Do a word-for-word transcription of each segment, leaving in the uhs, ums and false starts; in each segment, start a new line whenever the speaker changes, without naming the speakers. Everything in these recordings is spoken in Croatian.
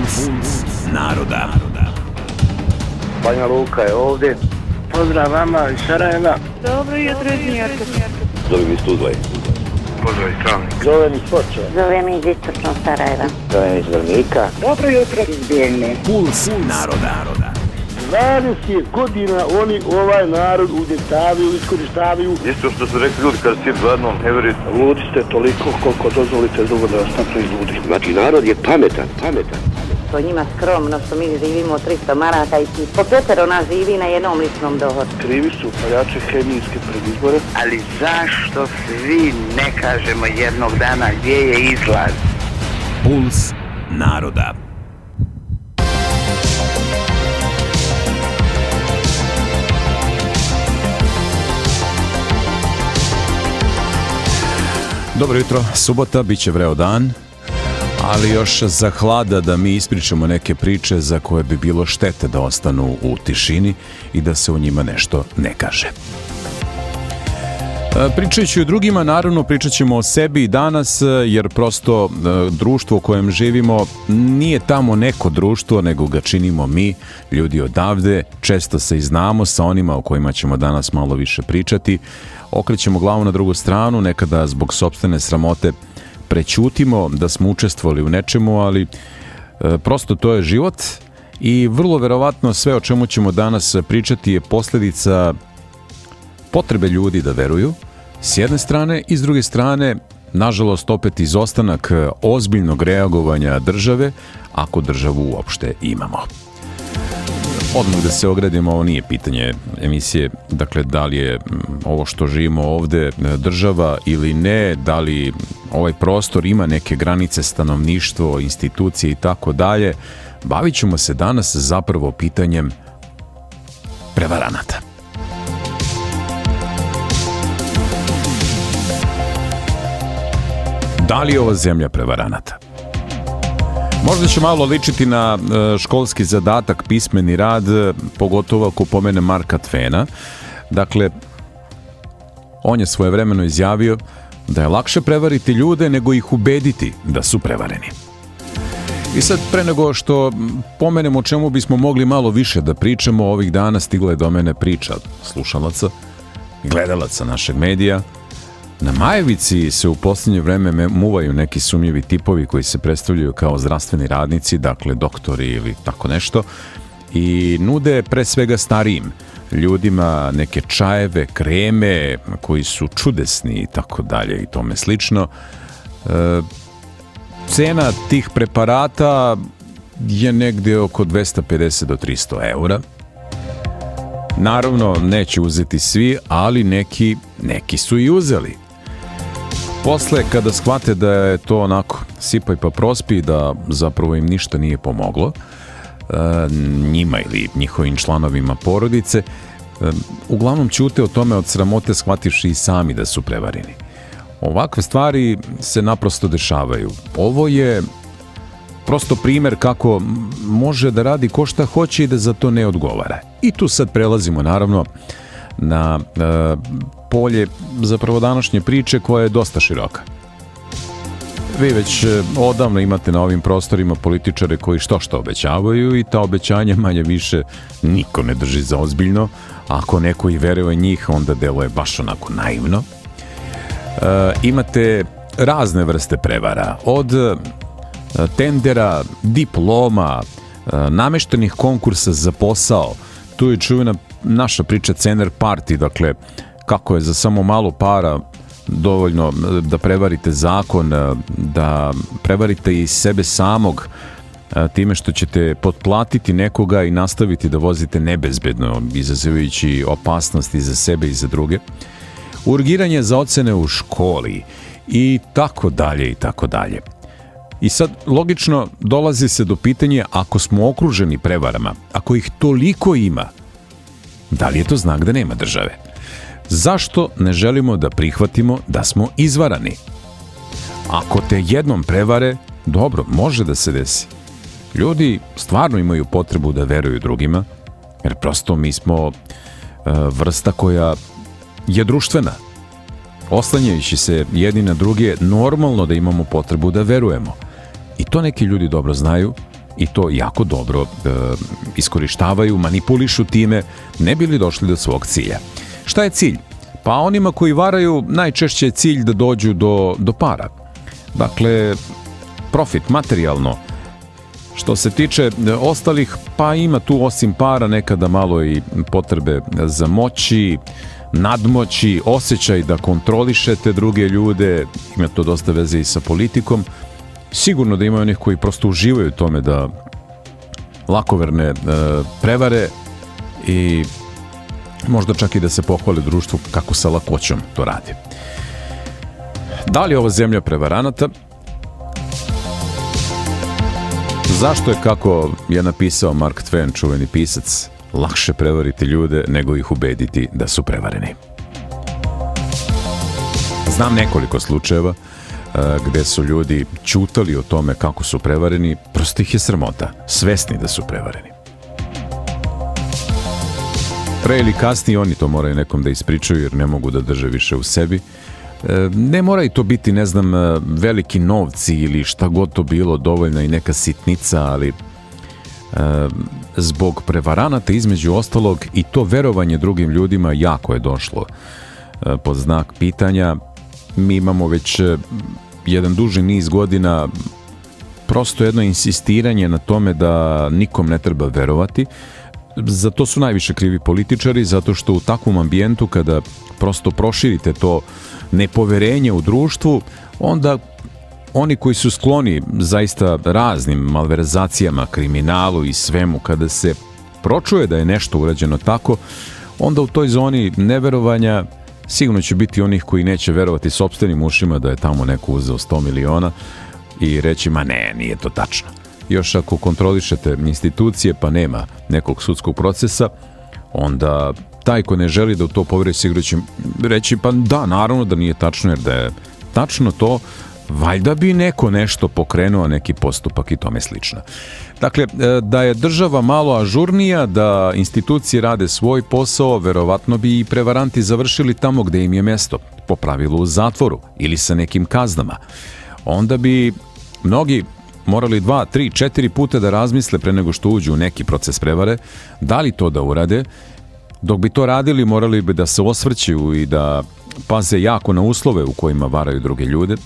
Puls naroda.
Banja Luka je ovdje.
Pozdrav vama iz Sarajeva.
Dobro jutro iz Njujorka.
Zovem iz Tuzle.
Pozdrav iz Travnika.
Zovem iz Foča.
Zovem iz istočnog Sarajeva.
Zovem iz Vrnika.
Dobro jutro iz Bijeljne.
Puls naroda.
dvadeset godina oni ovaj narod udjetavaju, iskoristavaju.
Isto što su rekli ljudi kad si gladno, ne verite.
Ludi ste toliko koliko dozvolite drugo da vas napravi ludi.
Znači narod je pametan, pametan.
To njima skromno što mi živimo tristo maraka i po petero nas živi na jednom ličnom dohodku.
Krivi su paljače hemijske predizbore.
Ali zašto svi ne kažemo jednog dana gdje je izlaz?
Puls naroda. Dobro jutro, subota, bit će vreo dan, ali još za hlada da mi ispričamo neke priče za koje bi bilo štete da ostanu u tišini i da se o njima nešto ne kaže. Pričajući o drugima, naravno pričat ćemo o sebi i danas, jer prosto društvo u kojem živimo nije tamo neko društvo, nego ga činimo mi, ljudi odavde, često se i znamo sa onima o kojima ćemo danas malo više pričati. Okrećemo glavu na drugu stranu, nekada zbog sopstvene sramote prećutimo da smo učestvovali u nečemu, ali e, prosto to je život i vrlo verovatno sve o čemu ćemo danas pričati je posljedica potrebe ljudi da veruju, s jedne strane, i s druge strane, nažalost, opet izostanak ozbiljnog reagovanja države, ako državu uopšte imamo. Odmah da se ogradimo, ovo nije pitanje emisije, dakle, da li je ovo što živimo ovde država ili ne, da li ovaj prostor ima neke granice, stanovništvo, institucije i tako dalje. Bavit ćemo se danas zapravo pitanjem prevaranata. Da li je ova zemlja prevaranata? Možda će malo ličiti na školski zadatak, pismeni rad, pogotovo ako pomene Marka Tvena. Dakle, on je svojevremeno izjavio da je lakše prevariti ljude nego ih ubediti da su prevareni. I sad, pre nego što pomenemo o čemu bismo mogli malo više da pričamo, ovih dana stigla je do mene priča slušalaca, gledalaca našeg medija. Na Majevici se u posljednje vreme muvaju neki sumnjivi tipovi koji se predstavljaju kao zdravstveni radnici, dakle doktori ili tako nešto, i nude pre svega starijim ljudima neke čajeve, kreme koji su čudesni i tako dalje i tome slično. E, cena tih preparata je negdje oko dvesta pedeset do tristo eura. Naravno, neće uzeti svi, ali neki, neki su i uzeli. Posle, kada shvate da je to onako sipaj pa prospi, da zapravo im ništa nije pomoglo, njima ili njihovim članovima porodice, uglavnom ćute o tome od sramote, shvativši i sami da su prevareni. Ovakve stvari se naprosto dešavaju. Ovo je prosto primer kako može da radi ko šta hoće i da za to ne odgovara. I tu sad prelazimo naravno na e, polje zapravo današnje priče koja je dosta široka. Vi već odavno imate na ovim prostorima političare koji što što obećavaju i ta obećanja manje više niko ne drži za ozbiljno. Ako neko i veruje njih, onda deluje baš onako naivno. E, imate razne vrste prevara, od tendera, diploma, nameštenih konkursa za posao. Tu je čuvena naša priča Cener Party, dakle, kako je za samo malo para dovoljno da prevarite zakon, da prevarite i sebe samog time što ćete potplatiti nekoga i nastaviti da vozite nebezbedno, izazivajući opasnosti za sebe i za druge. Urgiranje za ocene u školi i tako dalje i tako dalje. I sad, logično, dolazi se do pitanja, ako smo okruženi prevarama, ako ih toliko ima, da li je to znak da nema države? Zašto ne želimo da prihvatimo da smo izvarani? Ako te jednom prevare, dobro, može da se desi. Ljudi stvarno imaju potrebu da veruju drugima, jer prosto mi smo e, vrsta koja je društvena. Oslanjajući se jedni na druge, normalno da imamo potrebu da verujemo. I to neki ljudi dobro znaju i to jako dobro e, iskorištavaju, manipulišu time, ne bi li došli do svog cilja. Šta je cilj? Pa onima koji varaju najčešće je cilj da dođu do, do para. Dakle, profit, materijalno. Što se tiče ostalih, pa ima tu osim para nekada malo i potrebe za moći, nadmoći, osjećaj da kontrolišete druge ljude, ima to dosta veze i sa politikom. Sigurno da ima onih koji prosto uživaju u tome da lakoverne e, prevare i možda čak i da se pohvale društvu kako sa lakoćom to radi. Da li je ova zemlja prevaranata? Zašto je, kako je napisao Mark Twain, čuveni pisac, lakše prevariti ljude nego ih ubediti da su prevareni? Znam nekoliko slučajeva uh, gde su ljudi ćutali o tome kako su prevareni, prosto ih je sramota, svesni da su prevareni. Pre ili kasnije oni to moraju nekom da ispričaju jer ne mogu da drže više u sebi. Ne moraju to biti, ne znam, veliki novci ili šta god to bilo, dovoljna i neka sitnica, ali e, zbog prevaranata između ostalog i to verovanje drugim ljudima jako je došlo e, pod znak pitanja. Mi imamo već jedan duži niz godina prosto jedno insistiranje na tome da nikom ne treba verovati. Za to su najviše krivi političari, zato što u takvom ambijentu kada prosto proširite to nepoverenje u društvu, onda oni koji su skloni zaista raznim malverzacijama, kriminalu i svemu, kada se pročuje da je nešto urađeno tako, onda u toj zoni neverovanja sigurno će biti onih koji neće verovati sopstvenim ušima da je tamo neko uzeo sto miliona i reći, ma ne, nije to tačno. Još ako kontrolišete institucije pa nema nekog sudskog procesa, onda taj ko ne želi da u to poveruje sigurno će reći, pa da, naravno da nije tačno, jer da je tačno to, valjda bi neko nešto pokrenuo, neki postupak i tome slično. Dakle, da je država malo ažurnija, da institucije rade svoj posao, verovatno bi i prevaranti završili tamo gde im je mesto, po pravilu u zatvoru ili sa nekim kaznama. Onda bi mnogi morali dva, tri, četiri puta da razmisle pre nego što uđu u neki proces prevare, da li to da urade. Dok bi to radili, morali bi da se osvrću i da paze jako na uslove u kojima varaju druge ljude.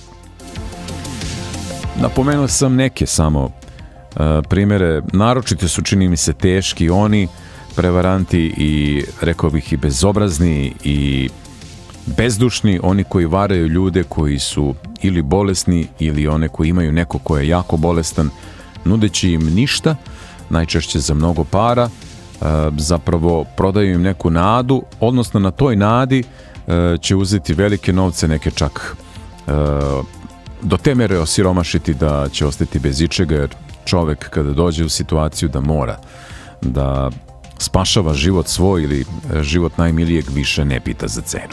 Napomenuo sam neke samo uh, primere, naročito su, čini mi se, teški oni prevaranti i, rekao bih, i bezobrazni i bezdušni, oni koji varaju ljude koji su ili bolesni ili one koji imaju neko ko je jako bolestan, nudeći im ništa, najčešće za mnogo para, zapravo prodaju im neku nadu, odnosno na toj nadi će uzeti velike novce, neke čak do te mere osiromašiti da će ostati bez ičega, jer čovek kada dođe u situaciju da mora da spašava život svoj ili život najmilijeg, više ne pita za cenu.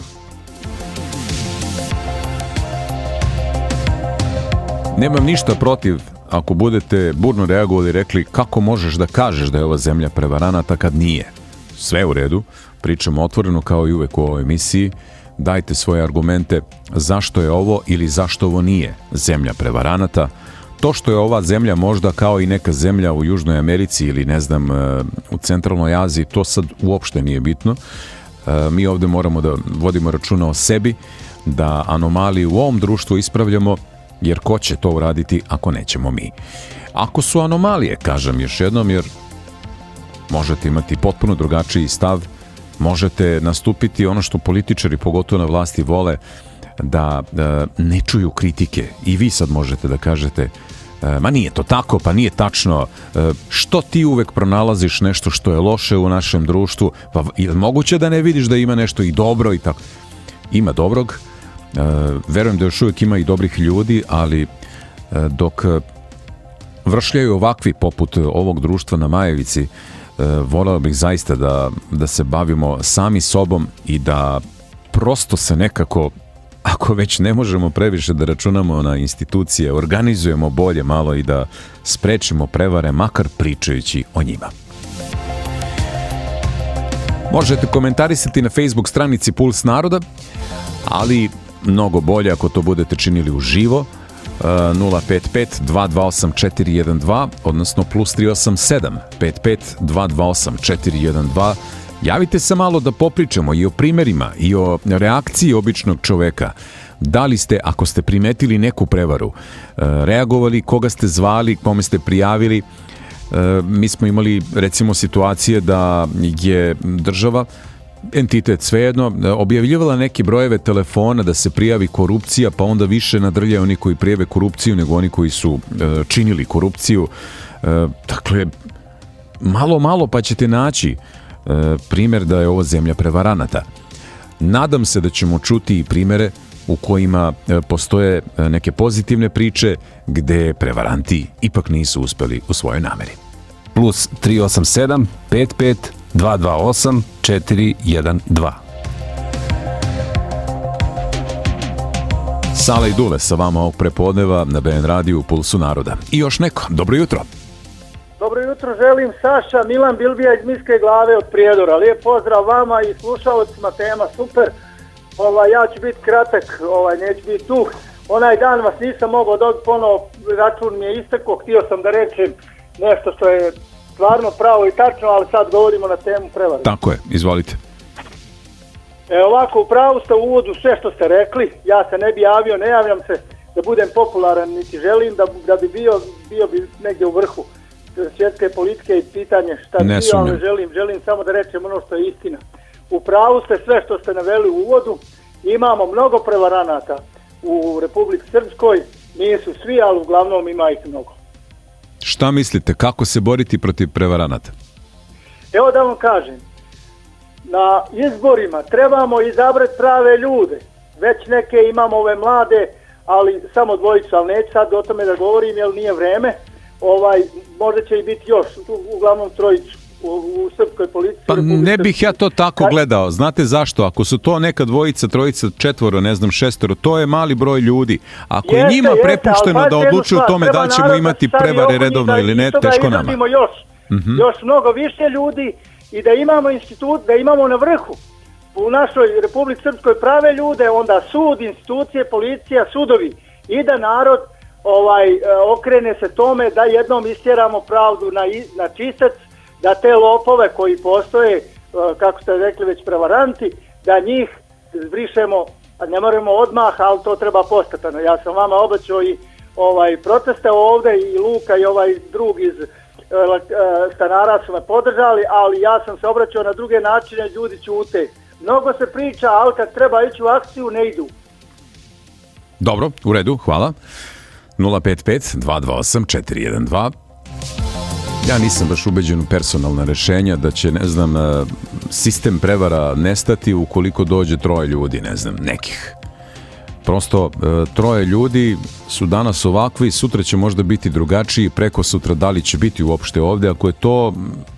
Nemam ništa protiv ako budete burno reagovali i rekli kako možeš da kažeš da je ova zemlja prevaranata kad nije. Sve u redu, pričamo otvoreno kao i uvek u ovoj emisiji, dajte svoje argumente zašto je ovo ili zašto ovo nije zemlja prevaranata. To što je ova zemlja možda kao i neka zemlja u Južnoj Americi ili ne znam u Centralnoj Aziji, to sad uopšte nije bitno. Mi ovde moramo da vodimo računa o sebi, da anomalije u ovom društvu ispravljamo, jer ko će to uraditi ako nećemo mi? Ako su anomalije, kažem još jednom, jer možete imati potpuno drugačiji stav, možete nastupiti ono što političari, pogotovo na vlasti, vole, da e, ne čuju kritike. I vi sad možete da kažete, e, ma nije to tako, pa nije tačno, e, što ti uvek pronalaziš nešto što je loše u našem društvu, pa je moguće da ne vidiš da ima nešto i dobro i tako. Ima dobrog, e, verujem da još uvijek ima i dobrih ljudi, ali e, dok vršljaju ovakvi poput ovog društva na Majevici, e, voleo bih zaista da, da se bavimo sami sobom i da prosto se nekako, ako već ne možemo previše da računamo na institucije, organizujemo bolje malo i da sprečimo prevare, makar pričajući o njima. Možete komentarisati na Facebook stranici Puls naroda, ali mnogo bolje ako to budete činili uživo. nula pet pet dva dva osam četiri jedan dva, odnosno plus tri osam sedam pet pet dva dva osam četiri jedan dva. Javite se malo da popričamo i o primerima i o reakciji običnog čoveka. Da li ste, ako ste primetili neku prevaru, reagovali, koga ste zvali, kome ste prijavili? Mi smo imali recimo situacije da je država, entitet svejedno, objavljivala neke brojeve telefona da se prijavi korupcija, pa onda više nadrljaju oni koji prijave korupciju nego oni koji su činili korupciju. Dakle, malo, malo pa ćete naći primjer da je ovo zemlja prevaranata. Nadam se da ćemo čuti i primjere u kojima postoje neke pozitivne priče gde prevaranti ipak nisu uspeli u svojoj nameri.
Plus tri osam sedam pet pet dva dva osam četiri jedan dva.
Sala i Dule sa vama ovog prepodneva na B N radiju u Pulsu naroda. I još neko. Dobro jutro.
Dobro jutro, želim Saša, Milan Bilbija iz Miske glave od Prijedora. Lijep pozdrav vama i slušalcima, tema super. Ovaj, ja ću biti kratak, ovaj, neću biti tu. Onaj dan vas nisam mogao dobiti ponovo, račun mi je istekao, htio sam da rečem nešto što je stvarno pravo i tačno, ali sad govorimo na temu prevare.
Tako je, izvolite.
E, ovako, u pravu ste u uvodu sve što ste rekli, ja se ne bi javio, ne javljam se da budem popularan, niti želim da, da bi bio, bio bi negdje u vrhu svjetske politike i pitanje šta bi bio, ali želim, želim samo da rečem ono što je istina. U pravu ste sve što ste naveli u uvodu, imamo mnogo prevaranata u Republici Srpskoj, nisu svi, ali uglavnom ima ih mnogo.
Šta mislite, kako se boriti protiv prevaranata?
Evo da vam kažem, na izborima trebamo izabrati prave ljude, već neke imamo ove mlade, ali samo dvojicu, ali neću sad o tome da govorim jer nije vreme, ovaj, možda će i biti još, uglavnom trojicu. U, u srpskoj policiji.
Pa ne bih ja to tako gledao. Znate zašto? Ako su to neka dvojica, trojica, četvoro, ne znam, šestoro, to je mali broj ljudi. Ako je njima prepušteno da odlučuju o tome da li ćemo imati prevare redovno ili ne, teško nama.
Još, mm-hmm. još mnogo više ljudi i da imamo institut, da imamo na vrhu u našoj Republici Srpskoj prave ljude, onda sud, institucije, policija, sudovi i da narod ovaj, okrene se tome da jednom istjeramo pravdu na, na čistac, da te lopove koji postoje, kako ste rekli već prevaranti, da njih zbrišemo, ne moramo odmah, ali to treba postepeno. Ja sam vama obećao i ovaj, proteste ovdje i Luka i ovaj drug iz uh, stanara su me podržali, ali ja sam se obraćao na druge načine, ljudi ćute. Mnogo se priča, ali kad treba ići u akciju, ne idu.
Dobro, u redu, hvala. nula pet pet dva dva osam četiri jedan dva. Ja nisam baš ubeđen u personalna rešenja da će, ne znam, sistem prevara nestati ukoliko dođe troje ljudi, ne znam, nekih. Prosto, troje ljudi su danas ovakvi, sutra će možda biti drugačiji, preko sutra da li će biti uopšte ovdje. Ako je to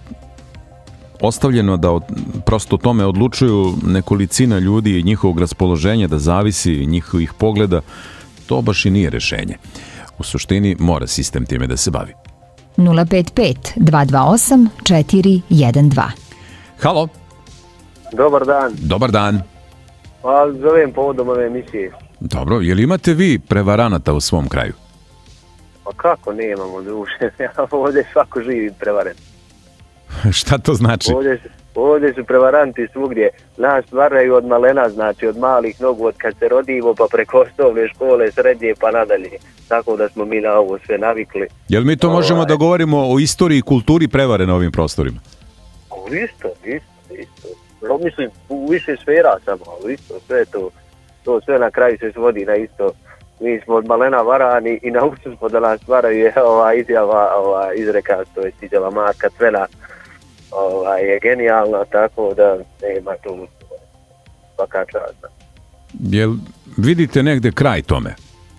ostavljeno da od, prosto o tome odlučuju nekolicina ljudi i njihovog raspoloženja, da zavisi njihovih pogleda, to baš i nije rešenje. U suštini mora sistem time da se bavi.
nula pet pet dva dva osam četiri jedan dva.
Halo.
Dobar dan.
Dobar dan.
Pa zovem povodom ove emisije.
Dobro, je li imate vi prevaranata u svom kraju?
Pa kako nemamo, druže? Ovdje svako živi prevaren.
Šta to znači?
Ovdje, ovdje su prevaranti svugdje. Nas varaju od malena, znači od malih nogu, od kad se rodimo pa preko osnovne škole, srednje pa nadalje. Tako da smo mi na ovo sve navikli.
Jel mi to možemo da govorimo o istoriji i kulturi prevare na ovim prostorima?
O, isto, isto, isto. No, mislim, u više sfera samo, ali isto, sve to, to sve na kraju se svodi na isto. Mi smo od malena varani i naučili smo da nas varaju je ova izjava, ova izreka, to je izjava Marka Tvena, ova, je genijalna, tako da nema tu svaka čast.
Jel vidite negde kraj tome?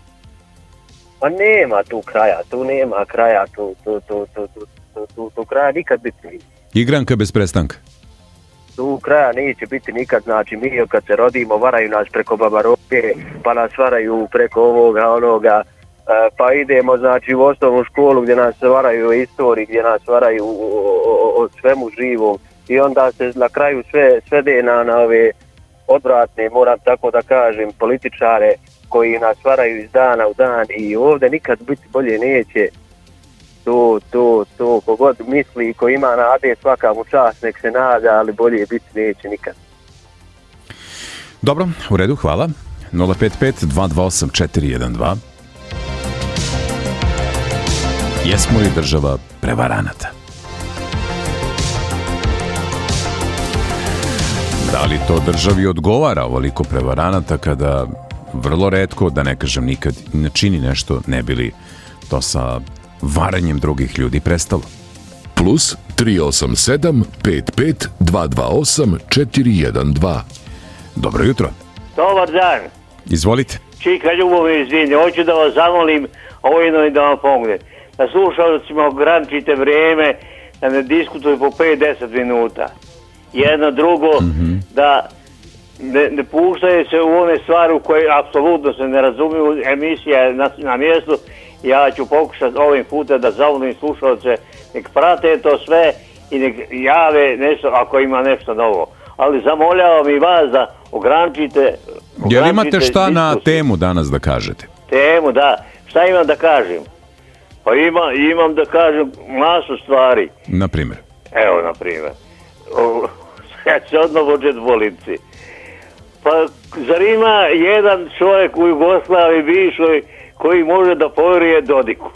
Pa nema tu kraja, tu nema kraja, tu, tu, tu, tu, tu, tu, tu, tu kraja nikad biti.
Igranka bez prestanka?
Tu kraja neće biti nikad, znači mi kad se rodimo varaju nas preko babaroke, pa nas varaju preko ovoga, onoga, pa idemo znači u osnovnu školu gdje nas varaju o istoriji, gdje nas varaju o, o, o svemu živom i onda se na kraju sve svede na, na ove odvratne, moram tako da kažem, političare koji nas varaju iz dana u dan i ovdje nikad biti bolje neće. To, to, to, kogod misli i ko ima nade, svaka mu čast, nek se nada, ali bolje biti neće nikad.
Dobro, u redu, hvala. nula pet pet dva dva osam četiri jedan dva. Jesmo li država prevaranata? Da li to državi odgovara ovoliko prevaranata kada vrlo retko, da ne kažem nikad, ne čini nešto, ne bi li to sa varanjem drugih ljudi prestalo?
Plus tri osam sedam pet pet dva dva osam četiri jedan dva.
Dobro jutro.
Dobar dan.
Izvolite.
Čika Ljubomir, izvini, hoću da vas zamolim ovo jedno i da vam pomogne. Da slušalcima ograničite vrijeme, da ne diskutuju po pet do deset minuta. Jedno drugo, mm-hmm. da ne, ne puštaju se u one stvari u koje apsolutno se ne razumiju, emisija je na, na mjestu. Ja ću pokušati ovim putem da zamolim slušalce, nek prate to sve i nek jave nešto ako ima nešto novo. Ali zamoljavam i vas da ograničite...
Jel imate šta na temu danas da kažete?
Temu, da. Šta imam da kažem? Pa ima, imam da kažem masu stvari.
Na primjer?
Evo, na primjer. Ja ću odmah početi polici. Pa zar ima jedan čovjek u Jugoslaviji bivšoj koji može da povjeruje Dodiku?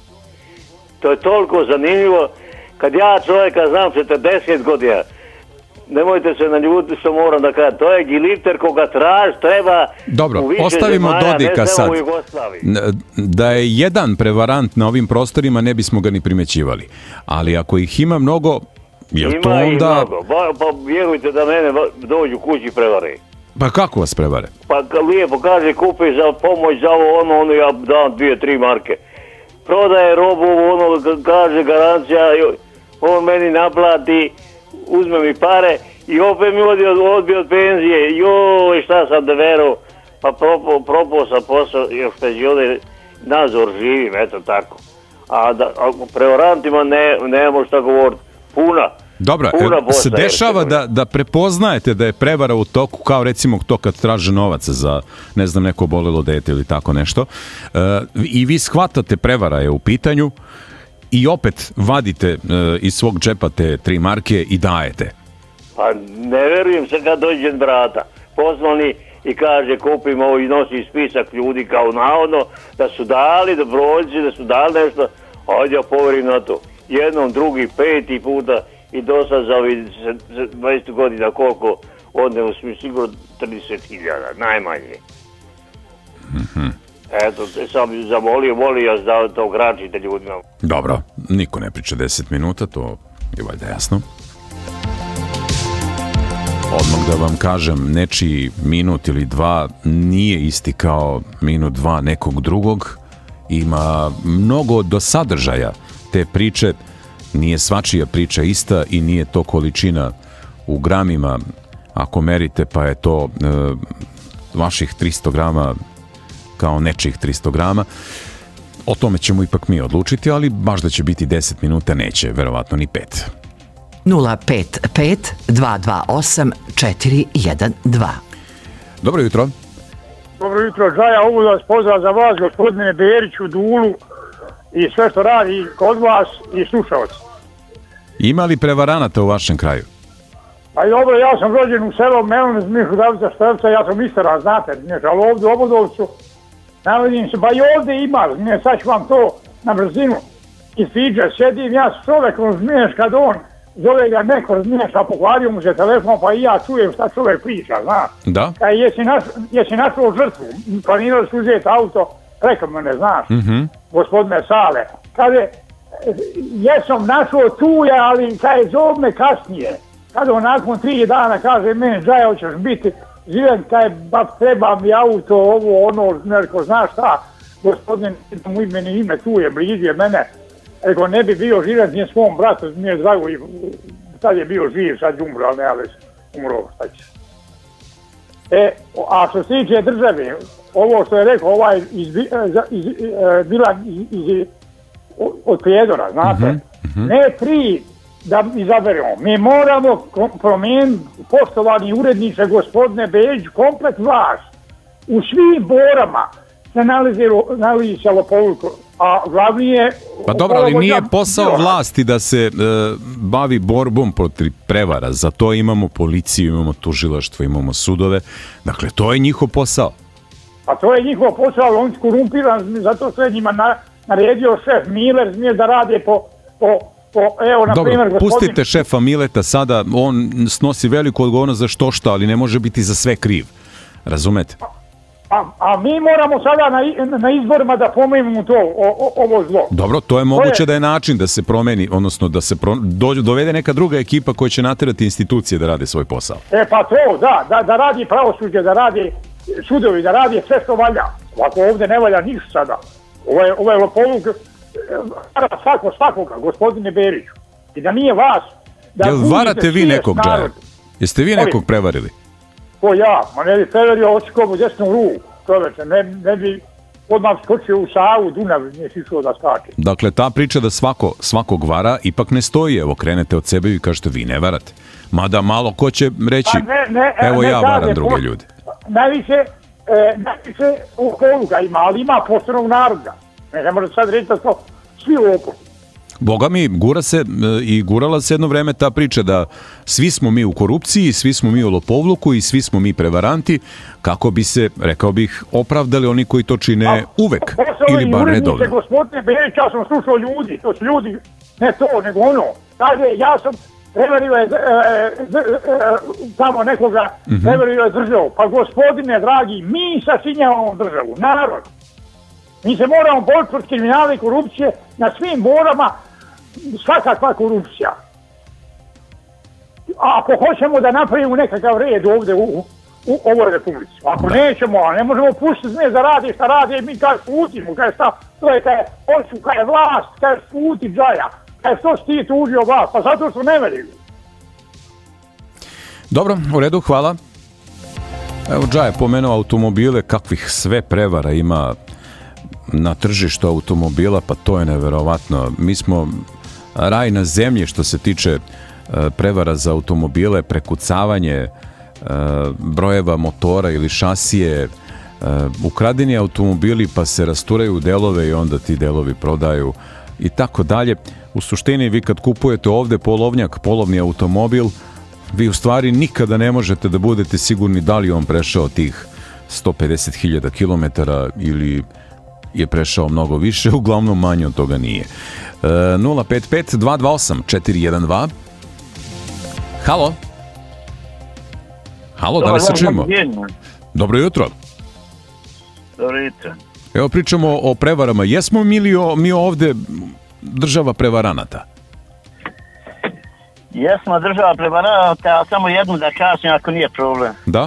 To je toliko zanimljivo. Kad ja čovjeka znam četrdeset godina, nemojte se naljutiti što moram da kažem, to je gilipter koga traž, treba
Dobro,
u više
ostavimo
zemalja,
Dodika sad.
U Jugoslaviji.
Da je jedan prevarant na ovim prostorima, ne bismo ga ni primećivali. Ali ako ih ima mnogo, je
ima
to onda...
Ima mnogo, pa, pa vjerujte da mene dođu kući prevare.
Pa kako vas prevare?
Pa lijepo kaže, kupi za pomoć, za ovo, ono, ono, ja dam dvije, tri marke. Prodaje robu, ono, kaže garancija, on meni naplati, uzme mi pare i opet mi odbio, odbio od penzije. Joj, šta sam da veru, pa propao propo sam posao, još peđi ovdje nazor živim, eto tako. A da, a prevarantima ne, nemamo šta govoriti. Puna.
Dobro,
puna
se dešava da, da prepoznajete da je prevara u toku, kao recimo to kad traže novaca za, ne znam, neko bolelo dete ili tako nešto, e, i vi shvatate prevara je u pitanju i opet vadite e, iz svog džepa te tri marke i dajete.
Pa ne verujem se kad dođe brata. Pozvani i kaže kupim ovo i nosi spisak ljudi kao navodno da su dali dobrovoljci, da su dali nešto, ajde ja poverim na to. Jednom, drugi, peti puta i do sad za ovih dvadeset godina koliko odnemo smo sigurno trideset hiljada, najmanje.
Mm-hmm.
Eto, sam zamolio, molim vas da to ograničite ljudima.
Dobro, niko ne priča deset minuta, to je valjda jasno. Odmah da vam kažem, nečiji minut ili dva nije isti kao minut dva nekog drugog. Ima mnogo do sadržaja te priče, nije svačija priča ista i nije to količina u gramima. Ako merite, pa je to e, vaših tristo grama kao nečih tristo grama. O tome ćemo ipak mi odlučiti, ali baš da će biti deset minuta neće, verovatno ni pet.
nula pet pet dva dva osam četiri jedan dva.
Dobro jutro.
Dobro jutro, Žaja, ovo da vas pozdrav za vas, gospodine Beriću, Dulu i sve što radi kod vas i slušalci.
Ima li prevaranata u vašem kraju?
Pa dobro, ja sam rođen u selu Melom, Mišu Davica Štrelca, ja sam istara, znate, znači, ali ovdje u Obodovcu, navodim se, pa i ovdje ima, ne, sad ću vam to na brzinu ispričat, sjedim ja s čovekom, zmiješ kad on zove ga neko, zmiješ, a pokvario mu se telefon, pa i ja čujem šta čovek priča, znaš.
Da?
Kaj, jesi, naš, jesi našao žrtvu, planirali su uzeti auto, rekao me ne znaš,
mm-hmm.
gospodine Sale, kaže, jesam našao tuja, ali kaj zove me kasnije. Kada on nakon tri dana kaže, meni Žaja, hoćeš biti živen, kaj ba treba mi auto, ovo, ono, neko, znaš šta, gospodin, mu imeni ime, tu je, blizu je mene, rekao, ne bi bio živen, nije svom bratu, mi je drago, i sad je bio živ, sad je umro, ali ne, ali umro, šta će. E, a što se tiče države, ovo što je rekao, ovaj iz, iz, iz, bila iz, iz, od Prijedora, znate,
mm-hmm.
ne tri da izaberemo, mi moramo promijeniti, poštovani uredniče, gospodine Bejić, komplet vlast. u svim borama se nalazi, nalazi se lopovluk, a glavni je...
Pa dobro, ali nije posao vlasti da se e, bavi borbom protiv prevara. Za to imamo policiju, imamo tužilaštvo, imamo sudove. Dakle, to je njihov posao.
Pa to je njihov posao, ali on je korumpiran, zato što je njima na, naredio šef Miler smije da rade po... po, po evo, na
dobro,
primjer, gospodin...
pustite šefa Mileta sada, on snosi veliku odgovornost za što šta, ali ne može biti za sve kriv. Razumete?
A, a mi moramo sada na, na izborima da pomenemo to, o, o, ovo zlo.
Dobro, to je moguće to je... da je način da se promeni, odnosno da se pro, do, dovede neka druga ekipa koja će naterati institucije da rade svoj posao.
E pa to, da, da, da radi pravosuđe, da radi sudovi, da radi sve što valja. Ovako ovdje ne valja ništa sada. Ovo je, ovo je lopovluk svako, svakoga, gospodine Beriću. I da nije vas... Da
Jel varate vi nekog, Džaja? Jeste vi nekog prevarili?
Ko ja? Ma ne bi preverio očikovu desnu ruku, čoveče, ne, ne bi odmah skočio u Savu, Dunav, nije si išao da skače.
Dakle, ta priča da svako, svakog vara ipak ne stoji, evo, krenete od sebe i kažete vi ne varate. Mada malo ko će reći,
ne, ne,
evo
ne,
ja
ne,
varam
ne,
druge
po,
ljude.
Najviše, e, najviše okoluga ima, ali ima poštenog naroda. Ne, ne može sad reći da to svi lopovi.
Boga mi, gura se i gurala se jedno vreme ta priča da svi smo mi u korupciji, svi smo mi u lopovluku i svi smo mi prevaranti, kako bi se, rekao bih, opravdali oni koji to čine A, uvek, ili bar redovno.
Gospodine Berić, ja sam slušao ljudi, to su ljudi, ne to, nego ono, kaže, ja sam prevario je tamo nekoga, mm-hmm. prevario je državu, pa gospodine dragi, mi sačinjavamo državu, narod. Mi se moramo boriti protiv kriminala i korupcije na svim borama, svakakva korupcija. A ako hoćemo da napravimo nekakav red ovdje u, u ovoj republici, ako da. nećemo, a ne možemo pustiti ne da radi šta radi, mi kaj sputimo, kaj šta, to je kaj hoću, kaj vlast, kaj sputi Džaja, kaj što si ti tužio vlast, pa zato što ne verili.
Dobro, u redu, hvala. Evo Džaja je pomenuo automobile, kakvih sve prevara ima na tržištu automobila, pa to je neverovatno. Mi smo raj na zemlji što se tiče prevara za automobile, prekucavanje brojeva motora ili šasije, ukradeni automobili pa se rasturaju u delove i onda ti delovi prodaju i tako dalje. U suštini vi kad kupujete ovde polovnjak, polovni automobil, vi u stvari nikada ne možete da budete sigurni da li on prešao tih sto pedeset hiljada kilometara ili je prešao mnogo više, uglavnom manje od toga nije. E, nula pet pet dva dva osam četiri jedan dva. Halo? Halo, da li se čujemo? Dobro jutro.
Dobro jutro.
Evo pričamo o prevarama. Jesmo mi, o, mi ovde država prevaranata?
Jesmo država prevaranata, a samo jednu da kažem ako nije problem.
Da?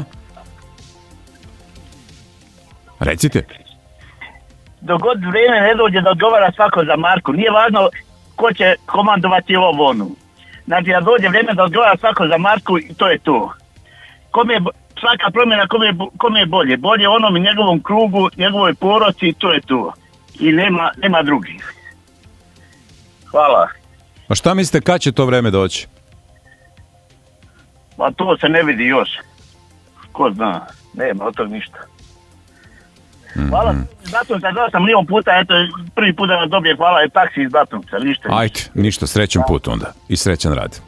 Recite.
Dok god vrijeme ne dođe da odgovara svako za marku, nije važno ko će komandovati ovo onu. Znači da dođe vrijeme da odgovara svako za marku i to je to. Kome je, svaka promjena kome je, kome je bolje. Bolje onom i njegovom krugu, njegovoj poroci i to je to. I nema, nema drugih. Hvala.
A šta mislite kad će to vreme doći?
Pa to se ne vidi još. Ko zna, nema od tog ništa. Hvala, iz Batunca, dao sam milijon puta, eto, prvi put da vas dobije, hvala, je taksi iz Batunca, ništa.
Ajde, ništa, srećan put onda i srećan rad.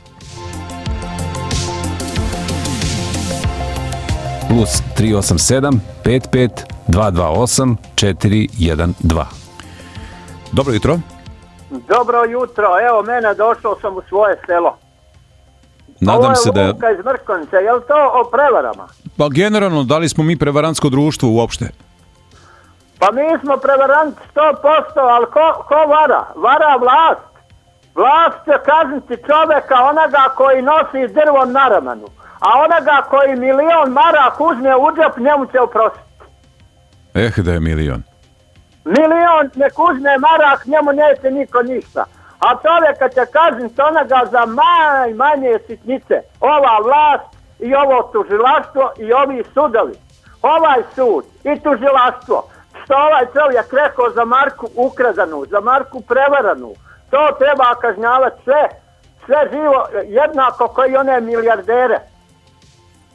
Plus tri osam sedam pet pet dva dva osam četiri jedan dva.
Dobro jutro.
Dobro jutro, evo mene, došao sam u svoje selo.
Nadam se da je...
Ovo je Luka iz Mrkonjice, je li to o prevarama?
Pa generalno, da li smo mi prevarantsko društvo uopšte?
Pa mi smo prevaranti sto posto, ali ko, ko vara? Vara vlast. Vlast će kazniti čoveka onoga koji nosi drvo na ramenu, a onoga koji milion marak uzme u džep, njemu će oprostiti.
Eh, da je milion.
Milion nek uzme marak, njemu neće niko ništa. A čovjeka će kazniti onoga za maj, manje sitnice. Ova vlast i ovo tužilaštvo i ovi sudovi. Ovaj sud i tužilaštvo. Što ovaj čovjek rekao za marku ukradanu, za marku prevaranu, to treba kažnjavati sve, sve živo, jednako koji one milijardere.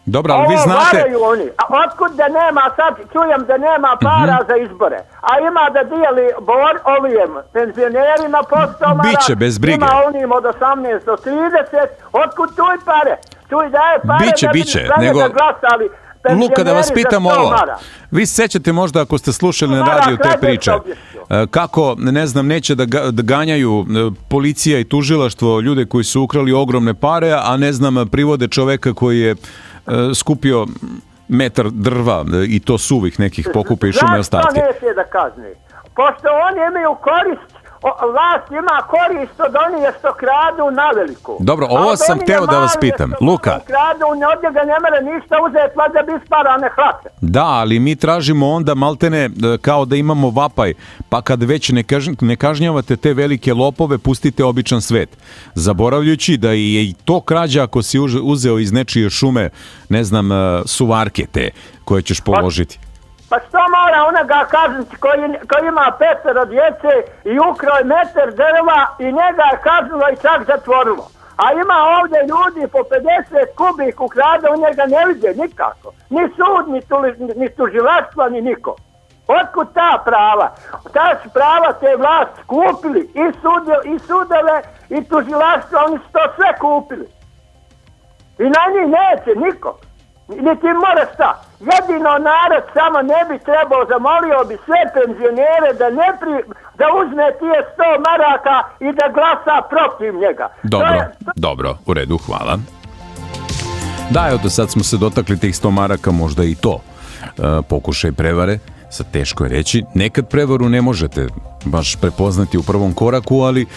Dobro, ali vi
Ovo
znate...
varaju oni. A otkud da nema, sad čujem da nema para
Mhm.
za izbore. A ima da dijeli bor, ovijem, penzionerima po sto maraka.
Biće, bez brige.
Ima onim od osamnaest do trideset. Otkud tuj pare? Tuj daje pare
Biće,
da bi
biće,
za njega
nego-
glasali
Luka, da vas
penzioneri za
pitam
sto
ovo.
maraka.
Vi se sećate možda ako ste slušali na
Mara,
radiju te
krađe
priče,
se obješću.
e, kako, ne znam, neće da, ga- da ganjaju e, policija i tužilaštvo ljude koji su ukrali ogromne pare, a ne znam, privode čoveka koji je e, skupio metar drva e, i to suvih nekih pokupe i šume ostatke.
Zašto neće da kazni? Pošto oni imaju korist, o, vlast ima korist od onih što kradu na veliko.
Dobro,
A
ovo
od
sam
onih
teo da vas
malih
pitam.
što
Luka,
kradu, od njega ne mere ništa uzeti, pa da bi isparane hlate.
da, ali mi tražimo onda maltene e, kao da imamo vapaj, pa kad već ne, kažn, ne kažnjavate te velike lopove, pustite običan svet. Zaboravljajući da je i to krađa ako si uže- uzeo iz nečije šume, ne znam, e, suvarke te koje ćeš položiti.
Pa što mora onoga kazniti koji, koji ima petero djece i ukrao je metar drva i njega je kaznilo i čak zatvorilo. A ima ovdje ljudi po pedeset kubik ukrade, u njega ne vide nikako. Ni sud, ni, tuli, ni tužilaštva, ni niko. Otkud ta prava? Ta su prava te vlast kupili i, sudio, i sudove i tužilaštva, oni su to sve kupili. I na njih neće niko. Niti mora šta. Jedino narod samo ne bi trebao, zamolio bi sve penzionere da ne pri, da uzme tije sto maraka i da glasa protiv njega.
Dobro,
To je-
dobro, u redu, hvala. Da, evo do sad smo se dotakli tih sto maraka, možda i to e, pokušaj prevare, sad teško je reći. Nekad prevaru ne možete baš prepoznati u prvom koraku, ali e,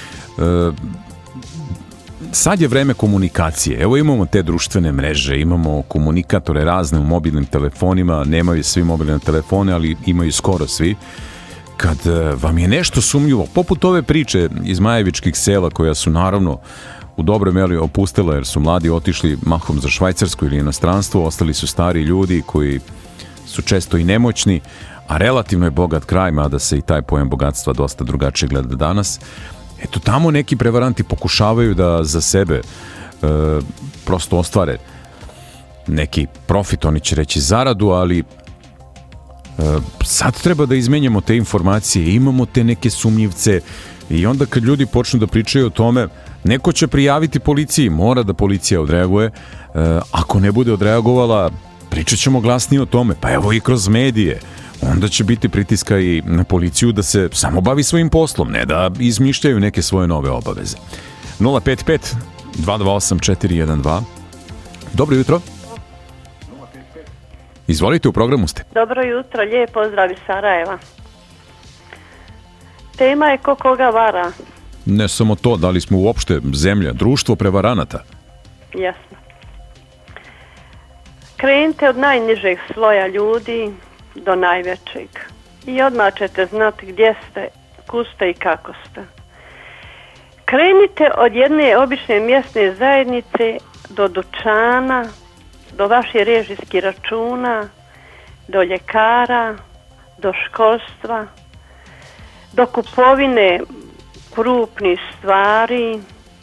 sad je vreme komunikacije. Evo imamo te društvene mreže, imamo komunikatore razne u mobilnim telefonima, nemaju svi mobilne telefone, ali imaju skoro svi. Kad e, vam je nešto sumnjivo, poput ove priče iz Majevičkih sela, koja su naravno u dobroj meri opustila jer su mladi otišli mahom za Švajcarsku ili inostranstvo, ostali su stari ljudi koji su često i nemoćni, a relativno je bogat kraj, mada se i taj pojam bogatstva dosta drugačije gleda danas. Eto, tamo neki prevaranti pokušavaju da za sebe e, prosto ostvare neki profit, oni će reći zaradu, ali e, sad treba da izmenjamo te informacije, imamo te neke sumnjivce i onda kad ljudi počnu da pričaju o tome, neko će prijaviti policiji, mora da policija odreaguje, e, ako ne bude odreagovala, pričat ćemo glasnije o tome, pa evo i kroz medije, onda će biti pritiska i na policiju da se samo bavi svojim poslom, ne da izmišljaju neke svoje nove obaveze. nula pet pet dva dva osam četiri jedan dva. Dobro jutro. Izvolite, u programu ste.
Dobro jutro, lijep pozdrav iz Sarajeva. Tema je ko koga vara.
Ne samo to, da li smo uopšte zemlja, društvo prevaranata.
Jasno. Krenite od najnižeg sloja ljudi do najvećeg. I odmah ćete znati gdje ste, kud ste i kako ste. Krenite od jedne obične mjesne zajednice do dućana, do vaših režijskih računa, do ljekara, do školstva, do kupovine krupnih stvari,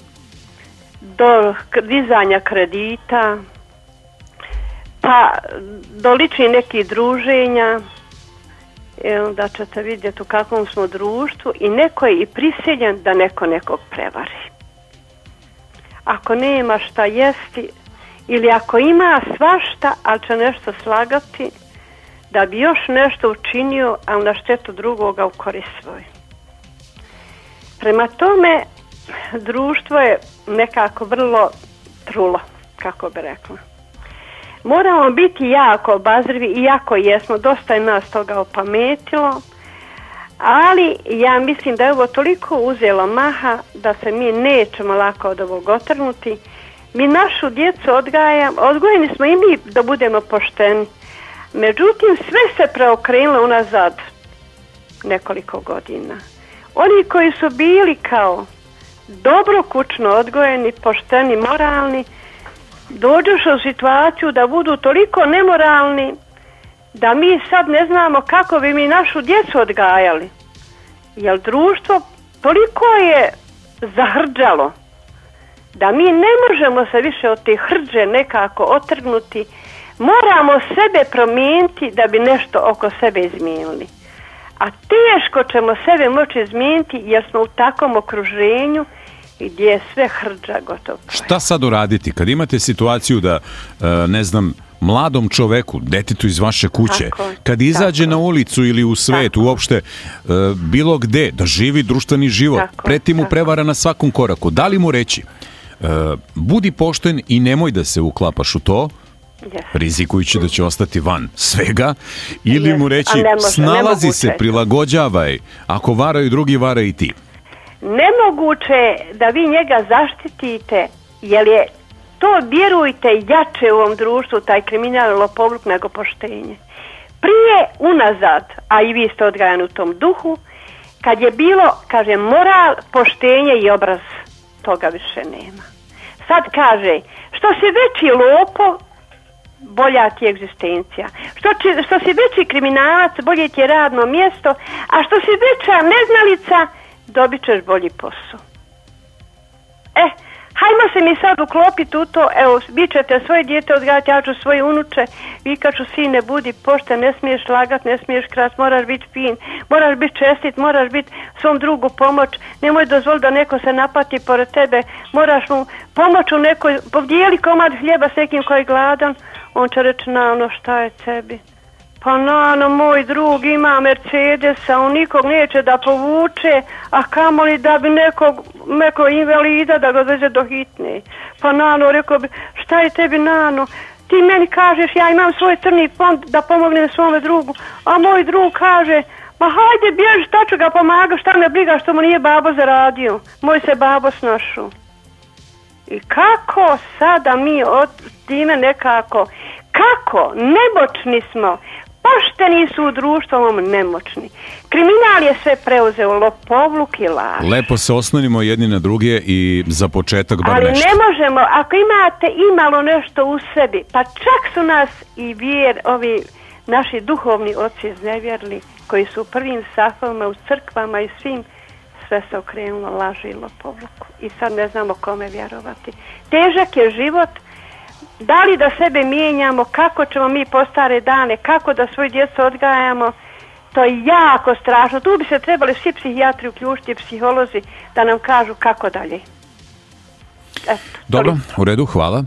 do dizanja kredita, pa do ličnih nekih druženja. I onda ćete vidjeti u kakvom smo društvu i neko je i prisiljen da neko nekog prevari. Ako nema šta jesti ili ako ima svašta, ali će nešto slagati da bi još nešto učinio, ali na štetu drugoga u korist svoj. Prema tome, društvo je nekako vrlo trulo, kako bi rekla. Moramo biti jako obazrivi i jako jesmo, dosta je nas toga opametilo, ali ja mislim da je ovo toliko uzelo maha da se mi nećemo lako od ovog otrnuti. Mi našu djecu odgajamo, odgojeni smo i mi da budemo pošteni. Međutim, sve se preokrenulo unazad nekoliko godina. Oni koji su bili kao dobro kućno odgojeni, pošteni, moralni, dođeš u situaciju da budu toliko nemoralni da mi sad ne znamo kako bi mi našu djecu odgajali. Jer društvo toliko je zahrđalo da mi ne možemo se više od te hrđe nekako otrgnuti Moramo sebe promijeniti da bi nešto oko sebe izmijenili. A teško ćemo sebe moći izmijeniti jer smo u takvom okruženju gdje je sve hrđa gotovo.
Šta sad uraditi kad imate situaciju da, ne znam, mladom čoveku, detetu iz vaše kuće, tako, kad izađe tako. na ulicu ili u svet, tako. uopšte bilo gde, da živi društveni život, tako, preti mu prevara na svakom koraku, da li mu reći budi pošten i nemoj da se uklapaš u to, yes. rizikujući da će ostati van svega, ili yes. mu reći ne može, snalazi se, prilagođavaj, ako varaju drugi, varaj i ti.
Nemoguće da vi njega zaštitite, jer je to, vjerujte, jače u ovom društvu, taj kriminal, lopovluk, nego poštenje. Prije, unazad, a i vi ste odgajani u tom duhu, kad je bilo, kaže, moral, poštenje i obraz, toga više nema. Sad kaže, što si veći lopov, bolja ti je egzistencija. Što, či, što si veći kriminalac, bolje ti je radno mjesto, a što si veća neznalica, dobit ćeš bolji posao. E, hajmo se mi sad uklopiti u to, evo, vi ćete svoje dijete odgajati, ja ću svoje unuče, vi kad ću sine, budi pošten, ne smiješ lagat, ne smiješ krast, moraš biti fin, moraš biti čestit, moraš biti svom drugu pomoć, nemoj dozvoliti da neko se napati pored tebe, moraš mu pomoć u nekoj, podijeli komad hljeba s nekim koji je gladan, on će reći, Nano, šta je tebi? Pa Nano, moj drug ima Mercedesa, on nikog neće da povuče, a kamoli da bi nekog, nekog invalida da ga odveze do hitne. Pa Nano, rekao bi, šta je tebi, Nano? Ti meni kažeš, ja imam svoj crni fond da pomognem svome drugu, a moj drug kaže, ma hajde bježi, šta ću ga pomagati, šta me briga što mu nije babo zaradio, moj se babo snašu. I kako sada mi od time nekako, kako nemoćni smo, pošteni su u društvom nemoćni. Kriminal je sve preuzeo, lopovluk i laž.
Lepo se oslonimo jedni na druge i za početak bar
ali
nešto.
Ali ne možemo, ako imate imalo nešto u sebi, pa čak su nas i vjer, ovi naši duhovni oci iznevjerili, koji su u prvim safovima u crkvama i svim, sve se okrenulo laži i lopovluku. I sad ne znamo kome vjerovati. Težak je život. Da li da sebe mijenjamo, kako ćemo mi po stare dane, kako da svoju djecu odgajamo, to je jako strašno. Tu bi se trebali svi psihijatri uključiti, psiholozi, da nam kažu kako dalje. Eto,
dobro, u redu, hvala.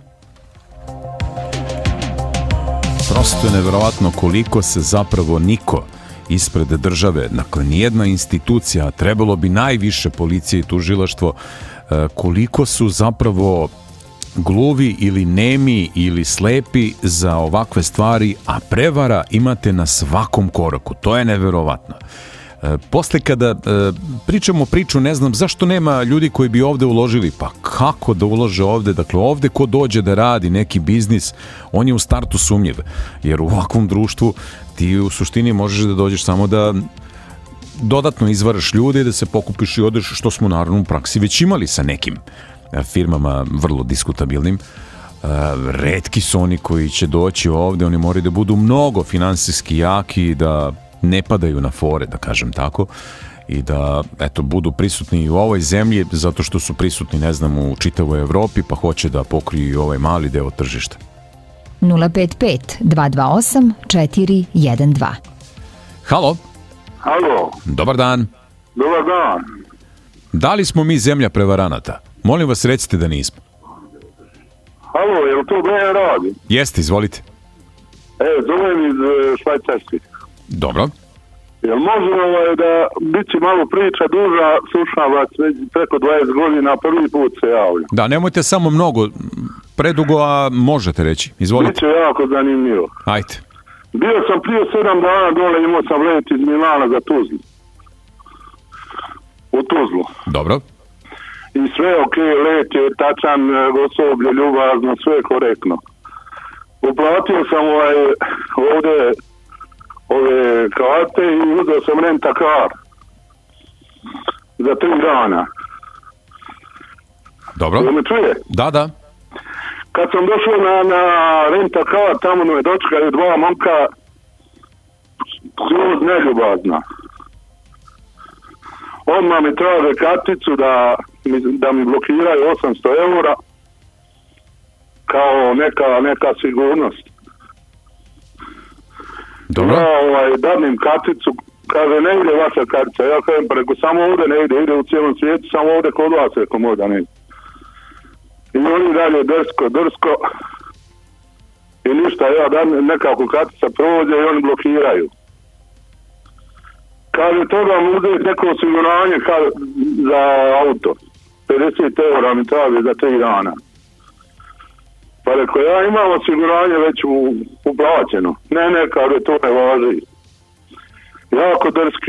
Prosto je nevjerovatno koliko se zapravo niko ispred države, dakle nijedna institucija, trebalo bi najviše policije i tužilaštvo, koliko su zapravo gluvi ili nemi ili slepi za ovakve stvari, a prevara imate na svakom koraku. To je neverovatno. E, posle kada e, pričamo priču, ne znam zašto nema ljudi koji bi ovde uložili. Pa kako da ulože ovde? Dakle, ovde ko dođe da radi neki biznis, on je u startu sumnjiv. Jer u ovakvom društvu ti u suštini možeš da dođeš samo da dodatno izvaraš ljude i da se pokupiš i odeš, što smo naravno u praksi već imali sa nekim firmama vrlo diskutabilnim. Retki su oni koji će doći ovde, oni moraju da budu mnogo finansijski jaki, da ne padaju na fore, da kažem tako, i da eto budu prisutni i u ovoj zemlji, zato što su prisutni, ne znam, u čitavoj Evropi, pa hoće da pokriju i ovaj mali deo tržišta.
nula pet pet dva dva osam četiri jedan dva.
Halo.
Halo.
Dobar dan.
Dobar dan.
Da li smo mi zemlja prevaranata? Molim vas, recite da nismo.
Halo, je li to B R radi?
Jeste, izvolite.
E, zovem iz Švajcarske.
Dobro.
Jel može ovaj, da bit će malo priča duža, slušam vas već preko dvadeset godina, prvi put se javljam.
Da, nemojte samo mnogo, predugo, a možete reći. Izvolite.
Biće jako zanimljivo.
Ajde.
Bio sam prije sedam dana dole, imao sam let iz Milana za Tuzlu. U Tuzlu.
Dobro.
I sve ok, let je tačan, osoblje, ljubazno, sve korektno. Uplatio sam ovaj, ovdje ove karte i uzeo sam renta kar za tri dana.
Dobro.
Jel me čuje?
Da, da.
Kad sam došao na, na renta kar, tamo me dočekaju dva momka skroz neljubazna. Odmah mi traže karticu da mi, da mi blokiraju osamsto eura kao neka, neka sigurnost.
Dobro.
Ja ovaj, dadnim karticu, kaže ne ide vaša kartica, ja kažem preko samo ovdje ne ide, ide u cijelom svijetu, samo ovdje kod vas reko možda ne ide. I oni dalje drsko, drsko i ništa, ja dan nekako kartica prođe i oni blokiraju. Kaže, toga mu uzeti neko osiguranje za auto. pedeset eura mi traži za tri dana. Pa rekao, ja imam osiguranje već u, uplaćeno. Ne, ne, kaže, to ne važi. Jako drski.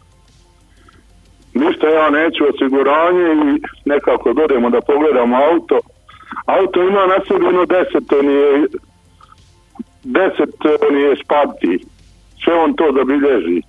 Ništa, ja neću osiguranje i nekako dodemo da pogledamo auto. Auto ima na sebi jedno deset, to nije, deset nije spati. Sve on to zabilježi.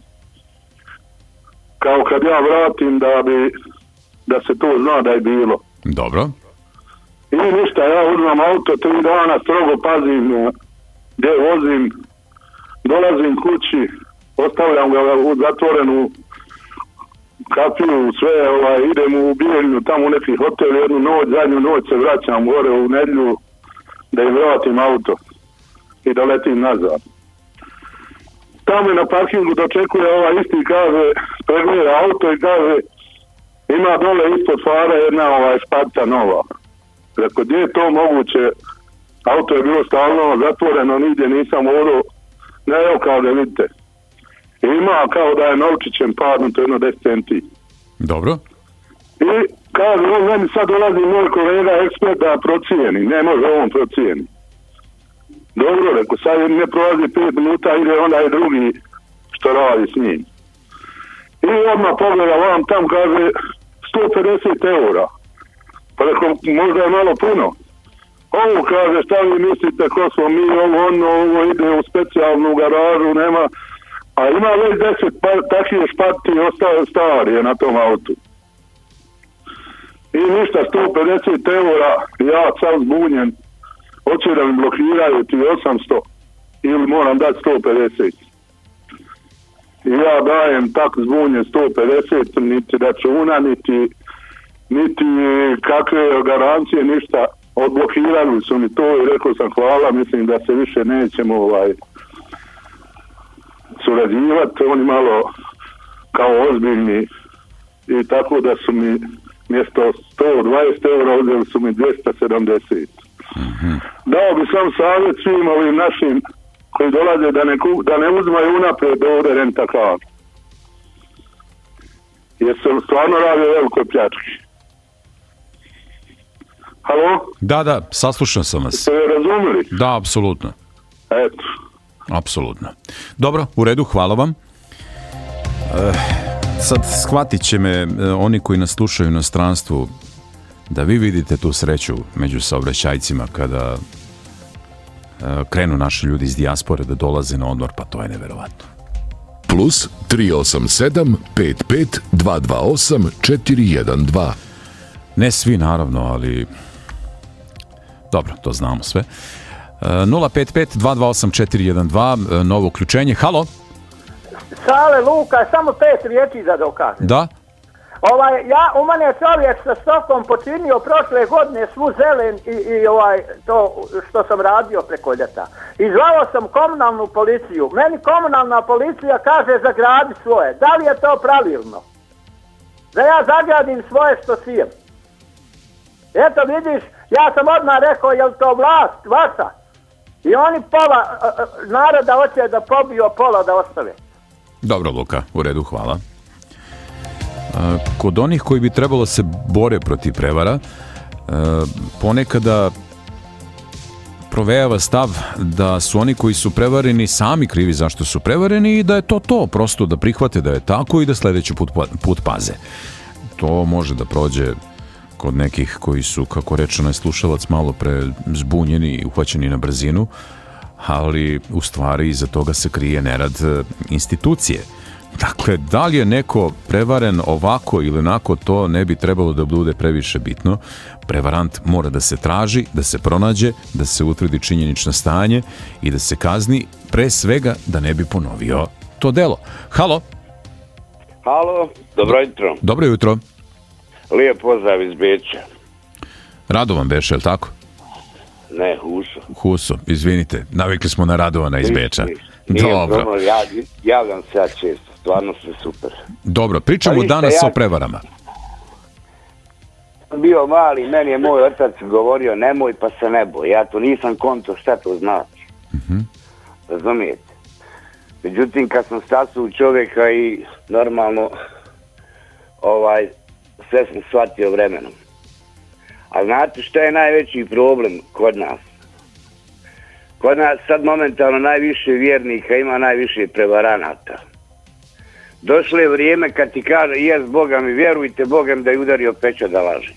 Kao kad ja vratim da bi, da se to zna da je bilo.
Dobro.
I ništa, ja uzmem auto, tri dana strogo pazim gdje vozim, dolazim kući, ostavljam ga u zatvorenu kafiju, sve, ovaj, idem u Bijeljinu, tamo u neki hotel, jednu noć, zadnju noć se vraćam gore u nedjelju da im vratim auto i da letim nazad. Tamo na parkingu dočekuje ovaj isti, kaže, pregleda auto i kaže, ima dole ispod fara jedna ovaj spatica nova. Rekao, gdje je to moguće? Auto je bilo stalno zatvoreno, nigdje nisam morao, ne evo kao da vidite. I ima kao da je novčićem padnuto jedno deset centi.
Dobro.
I kaže, on meni sad dolazi moj kolega ekspert da procijeni, ne može on procijeni. Dobro, rekao, sad ne prolazi pet minuta, ide onda je drugi što radi s njim. I odmah pogleda vam tam, kaže, sto pedeset eura. Pa rekao, možda je malo puno. Ovo kaže, šta vi mislite, ko smo mi, ovo, ono, ovo ide u specijalnu garažu, nema, a ima već deset pa, takvih špati ostale starije na tom autu. I ništa, sto pedeset eura, ja sam zbunjen, hoće da mi blokiraju ti osamsto ili moram dati sto pedeset. I ja dajem tak zbunjen sto pedeset, niti računa, niti, niti kakve garancije, ništa. Odblokirali su mi to i rekao sam hvala, mislim da se više nećemo ovaj, surađivati, oni malo kao ozbiljni i tako da su mi mjesto sto dvadeset eura uzeli su mi dvjesto sedamdeset. Mm-hmm. Dao bi sam savjet svim ovim našim koji dolaze da ne, da ne uzmaju unaprijed ovdje rentakar. Jer se stvarno radi o velikoj pljački. Halo?
Da, da, saslušao sam vas.
Ste razumili?
Da, apsolutno.
Eto.
Apsolutno. Dobro, u redu, hvala vam. E, sad shvatit će me oni koji nas slušaju u inostranstvu da vi vidite tu sreću među saobraćajcima kada e, krenu naši ljudi iz dijaspore da dolaze na odmor, pa to je neverovatno.
Plus tri osam sedam pet pet dva dva osam četiri jedan dva.
Ne svi naravno, ali dobro, to znamo sve. nula pet pet dva dva osam četiri jedan dva, novo uključenje. Halo?
Sale, Luka, samo pet riječi da dokažem.
Da?
Ovaj, ja, u mene je čovjek sa stokom počinio prošle godine svu zelen i, i ovaj, to što sam radio preko ljeta. I zvao sam komunalnu policiju. Meni komunalna policija kaže zagradi svoje. Da li je to pravilno? Da ja zagradim svoje što sijem. Eto vidiš, ja sam odmah rekao, je li to vlast vaša? I oni pola naroda hoće da pobiju, pola da ostave.
Dobro, Luka, u redu, hvala. Kod onih koji bi trebalo se bore protiv prevara, ponekada provejava stav da su oni koji su prevareni sami krivi zašto su prevareni i da je to to, prosto da prihvate da je tako i da sljedeći put, put paze. To može da prođe kod nekih koji su, kako reče onaj slušalac, malo pre zbunjeni i uhvaćeni na brzinu, ali u stvari iza toga se krije nerad institucije. Dakle, da li je neko prevaren ovako ili onako, to ne bi trebalo da bude previše bitno. Prevarant mora da se traži, da se pronađe, da se utvrdi činjenično stanje i da se kazni, pre svega da ne bi ponovio to delo. Halo?
Halo, dobro jutro.
Dobro jutro.
Lijep pozdrav iz Beča.
Radovan Beše, je li tako?
Ne, Huso.
Huso, izvinite, navikli smo na Radovana iz Beča.
Nije
Dobro.
problem, ja, javljam se ja često, stvarno ste super.
Dobro, pričamo
Pa ništa,
danas
ja-
o prevarama.
Bio mali, meni je moj otac govorio nemoj pa se ne boj. Ja to nisam konto šta to znači.
Mhm.
Razumijete? Međutim, kad sam stasao u čovjeka i normalno ovaj, sve sam shvatio vremenom. A znate šta je najveći problem kod nas? Kod nas sad momentalno najviše vjernika ima, najviše prevaranata. Došlo je vrijeme kad ti kaže jes Boga mi, vjerujte Bogem da je udario peća da laže.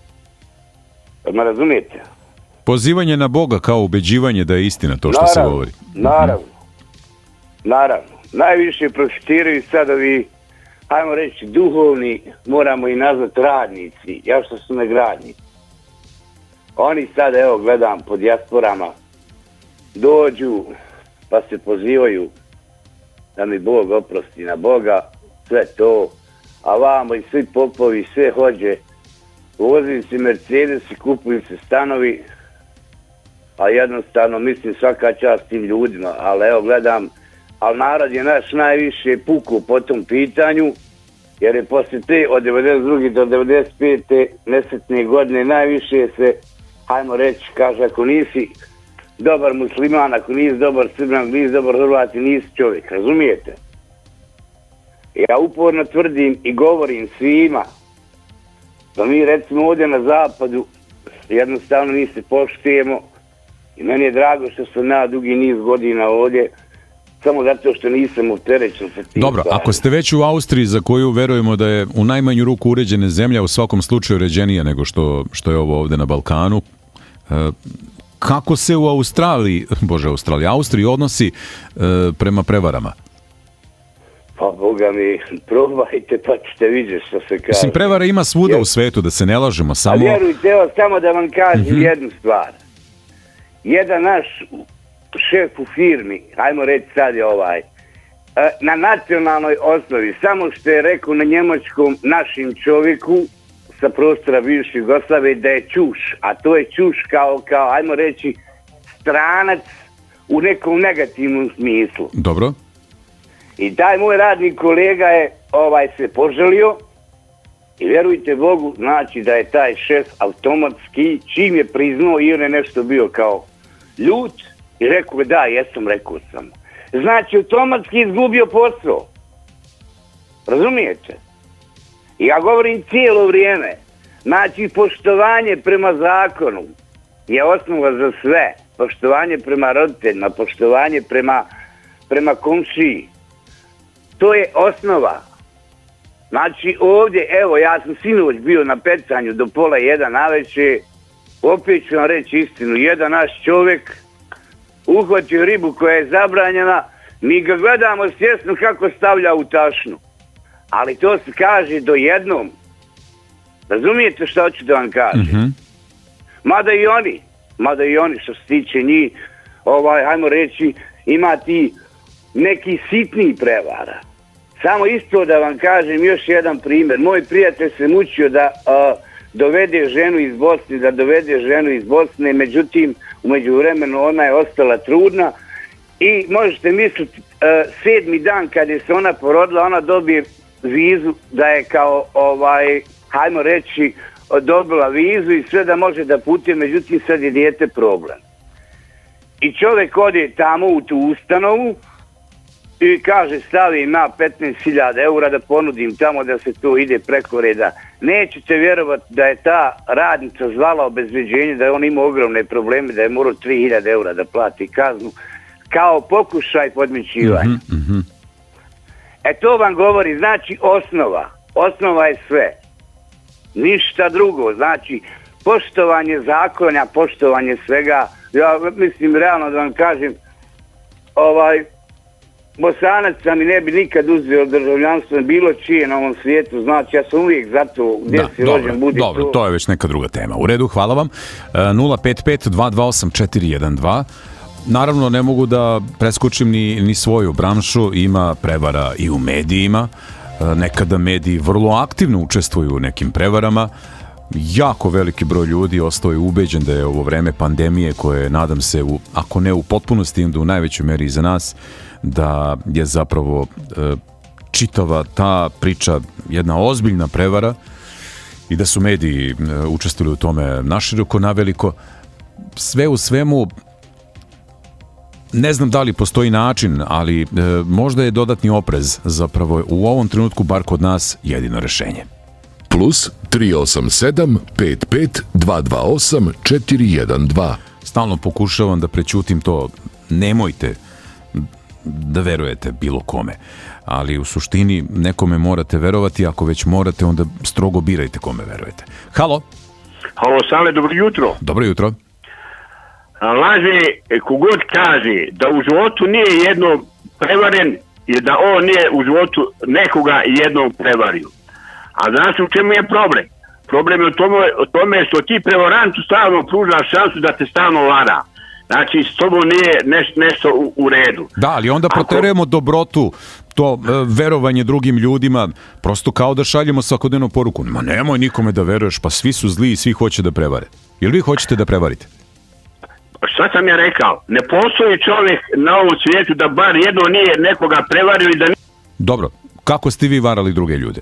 Jel me razumijete?
Pozivanje na Boga kao ubeđivanje da je istina to što se govori.
Naravno. Naravno. Najviše profitiraju sad ovi, ajmo reći, duhovni, moramo i nazvati radnici, ja što su negradnici. Oni sad, evo, gledam po dijasporama, dođu pa se pozivaju da mi Bog oprosti na Boga, sve to, a vamo i svi popovi, sve hođe, vozim se Mercedes i kupuju se stanovi, a jednostavno mislim svaka čast tim ljudima, ali evo gledam, ali narod je naš najviše puku po tom pitanju, jer je poslije te od devedeset druge do devedeset pete nesretne godine najviše se, hajmo reći, kaže, ako nisi dobar musliman, ako nisi dobar Srban, ako nisi dobar Hrvat, nisi čovjek, razumijete? Ja uporno tvrdim i govorim svima da mi recimo ovdje na zapadu jednostavno mi se poštujemo i meni je drago što sam ja dugi niz godina ovdje samo zato što nisam opterećen sa tim.
Dobro, ako ste već u Austriji za koju verujemo da je u najmanju ruku uređene zemlja, u svakom slučaju uređenija nego što, što je ovo ovdje na Balkanu, e, kako se u Australiji, bože Australiji, Austriji odnosi e, prema prevarama?
Pa Boga mi, probajte pa ćete vidjeti što se kaže.
Mislim, prevara ima svuda u svetu, da se ne lažemo, samo...
A vjerujte, evo, samo da vam kažem
Mhm.
jednu stvar. Jedan naš šef u firmi, ajmo reći sad je ovaj, e, na nacionalnoj osnovi, samo što je rekao na njemačkom našim čovjeku sa prostora bivše Jugoslavije da je čuš, a to je čuš kao, kao ajmo reći, stranac u nekom negativnom smislu.
Dobro.
I taj moj radni kolega je ovaj se poželio i vjerujte Bogu, znači da je taj šef automatski, čim je priznao i on je nešto bio kao ljut i rekao da, jesam, rekao sam. Znači automatski izgubio posao. Razumijete? I ja govorim cijelo vrijeme. Znači poštovanje prema zakonu je osnova za sve. Poštovanje prema roditeljima, poštovanje prema, prema komšiji. To je osnova. Znači ovdje, evo ja sam sinoć bio na pecanju do pola jedan navečer, opet ću vam reći istinu, jedan naš čovjek uhvatio ribu koja je zabranjena, mi ga gledamo svjesno kako stavlja u tašnu. Ali to se kaže do jednom. Razumijete što hoću da vam kažem?
Mm-hmm.
Mada i oni, mada i oni što se tiče njih, ovaj, hajmo reći, ima ti neki sitni prevara. Samo isto da vam kažem još jedan primjer. Moj prijatelj se mučio da uh, dovede ženu iz Bosne, da dovede ženu iz Bosne, međutim, u međuvremenu ona je ostala trudna i možete misliti, uh, sedmi dan kad je se ona porodila, ona dobije vizu da je kao, ovaj, hajmo reći, dobila vizu i sve da može da putuje, međutim sad je dijete problem. I čovjek ode tamo u tu ustanovu i kaže stavim na petnaest hiljada eura da ponudim tamo da se to ide preko reda. Nećete vjerovati da je ta radnica zvala obezbeđenje, da je on imao ogromne probleme, da je morao tri hiljade eura da plati kaznu kao pokušaj podmićivanja.
Mm-hmm, mm-hmm.
E to vam govori, znači osnova. Osnova je sve. Ništa drugo. Znači poštovanje zakonja, poštovanje svega. Ja mislim realno da vam kažem, ovaj, Bosanac sam i ne bi nikad uzeo državljanstvo bilo čije na ovom svijetu, znači ja sam uvijek za to gdje
da,
si
dobro,
rođen, budi
dobro,
to.
to je već neka druga tema. U redu, hvala vam. nula pet pet dva dva osam četiri jedan dva. Naravno, ne mogu da preskočim ni, ni svoju branšu, ima prevara i u medijima. Nekada mediji vrlo aktivno učestvuju u nekim prevarama. jako veliki broj ljudi ostao je ubeđen da je ovo vreme pandemije koje, nadam se, u, ako ne u potpunosti, onda u najvećoj meri iza nas, da je zapravo e, čitava ta priča jedna ozbiljna prevara i da su mediji e, učestvovali u tome naširoko, naveliko. Sve u svemu, ne znam da li postoji način, ali e, možda je dodatni oprez zapravo u ovom trenutku, bar kod nas, jedino rešenje.
Plus tri osam sedam pet pet dva dva osam četiri jedan dva.
Stalno pokušavam da prećutim to, nemojte da verujete bilo kome, ali u suštini nekome morate verovati, ako već morate, onda strogo birajte kome verujete. Halo?
Halo, Sale, dobro jutro.
Dobro jutro.
Laže kogod kaže da u životu nije jednom prevaren i da on nije u životu nekoga jednom prevario. A znaš u čemu je problem? Problem je u tome, u tome što ti prevarantu stalno pružaš šansu da te stalno vara. Znači, s tobom nije neš, nešto u, u redu.
Da, ali onda proterujemo Ako... dobrotu, to e, verovanje drugim ljudima, prosto kao da šaljemo svakodnevnu poruku. Ma nemoj nikome da veruješ, pa svi su zli i svi hoće da prevare. Jel vi hoćete da prevarite?
Šta sam ja rekao? Ne postoji čovjek na ovom svijetu da bar jedno nije nekoga prevario i da nije...
Dobro, kako ste vi varali druge ljude?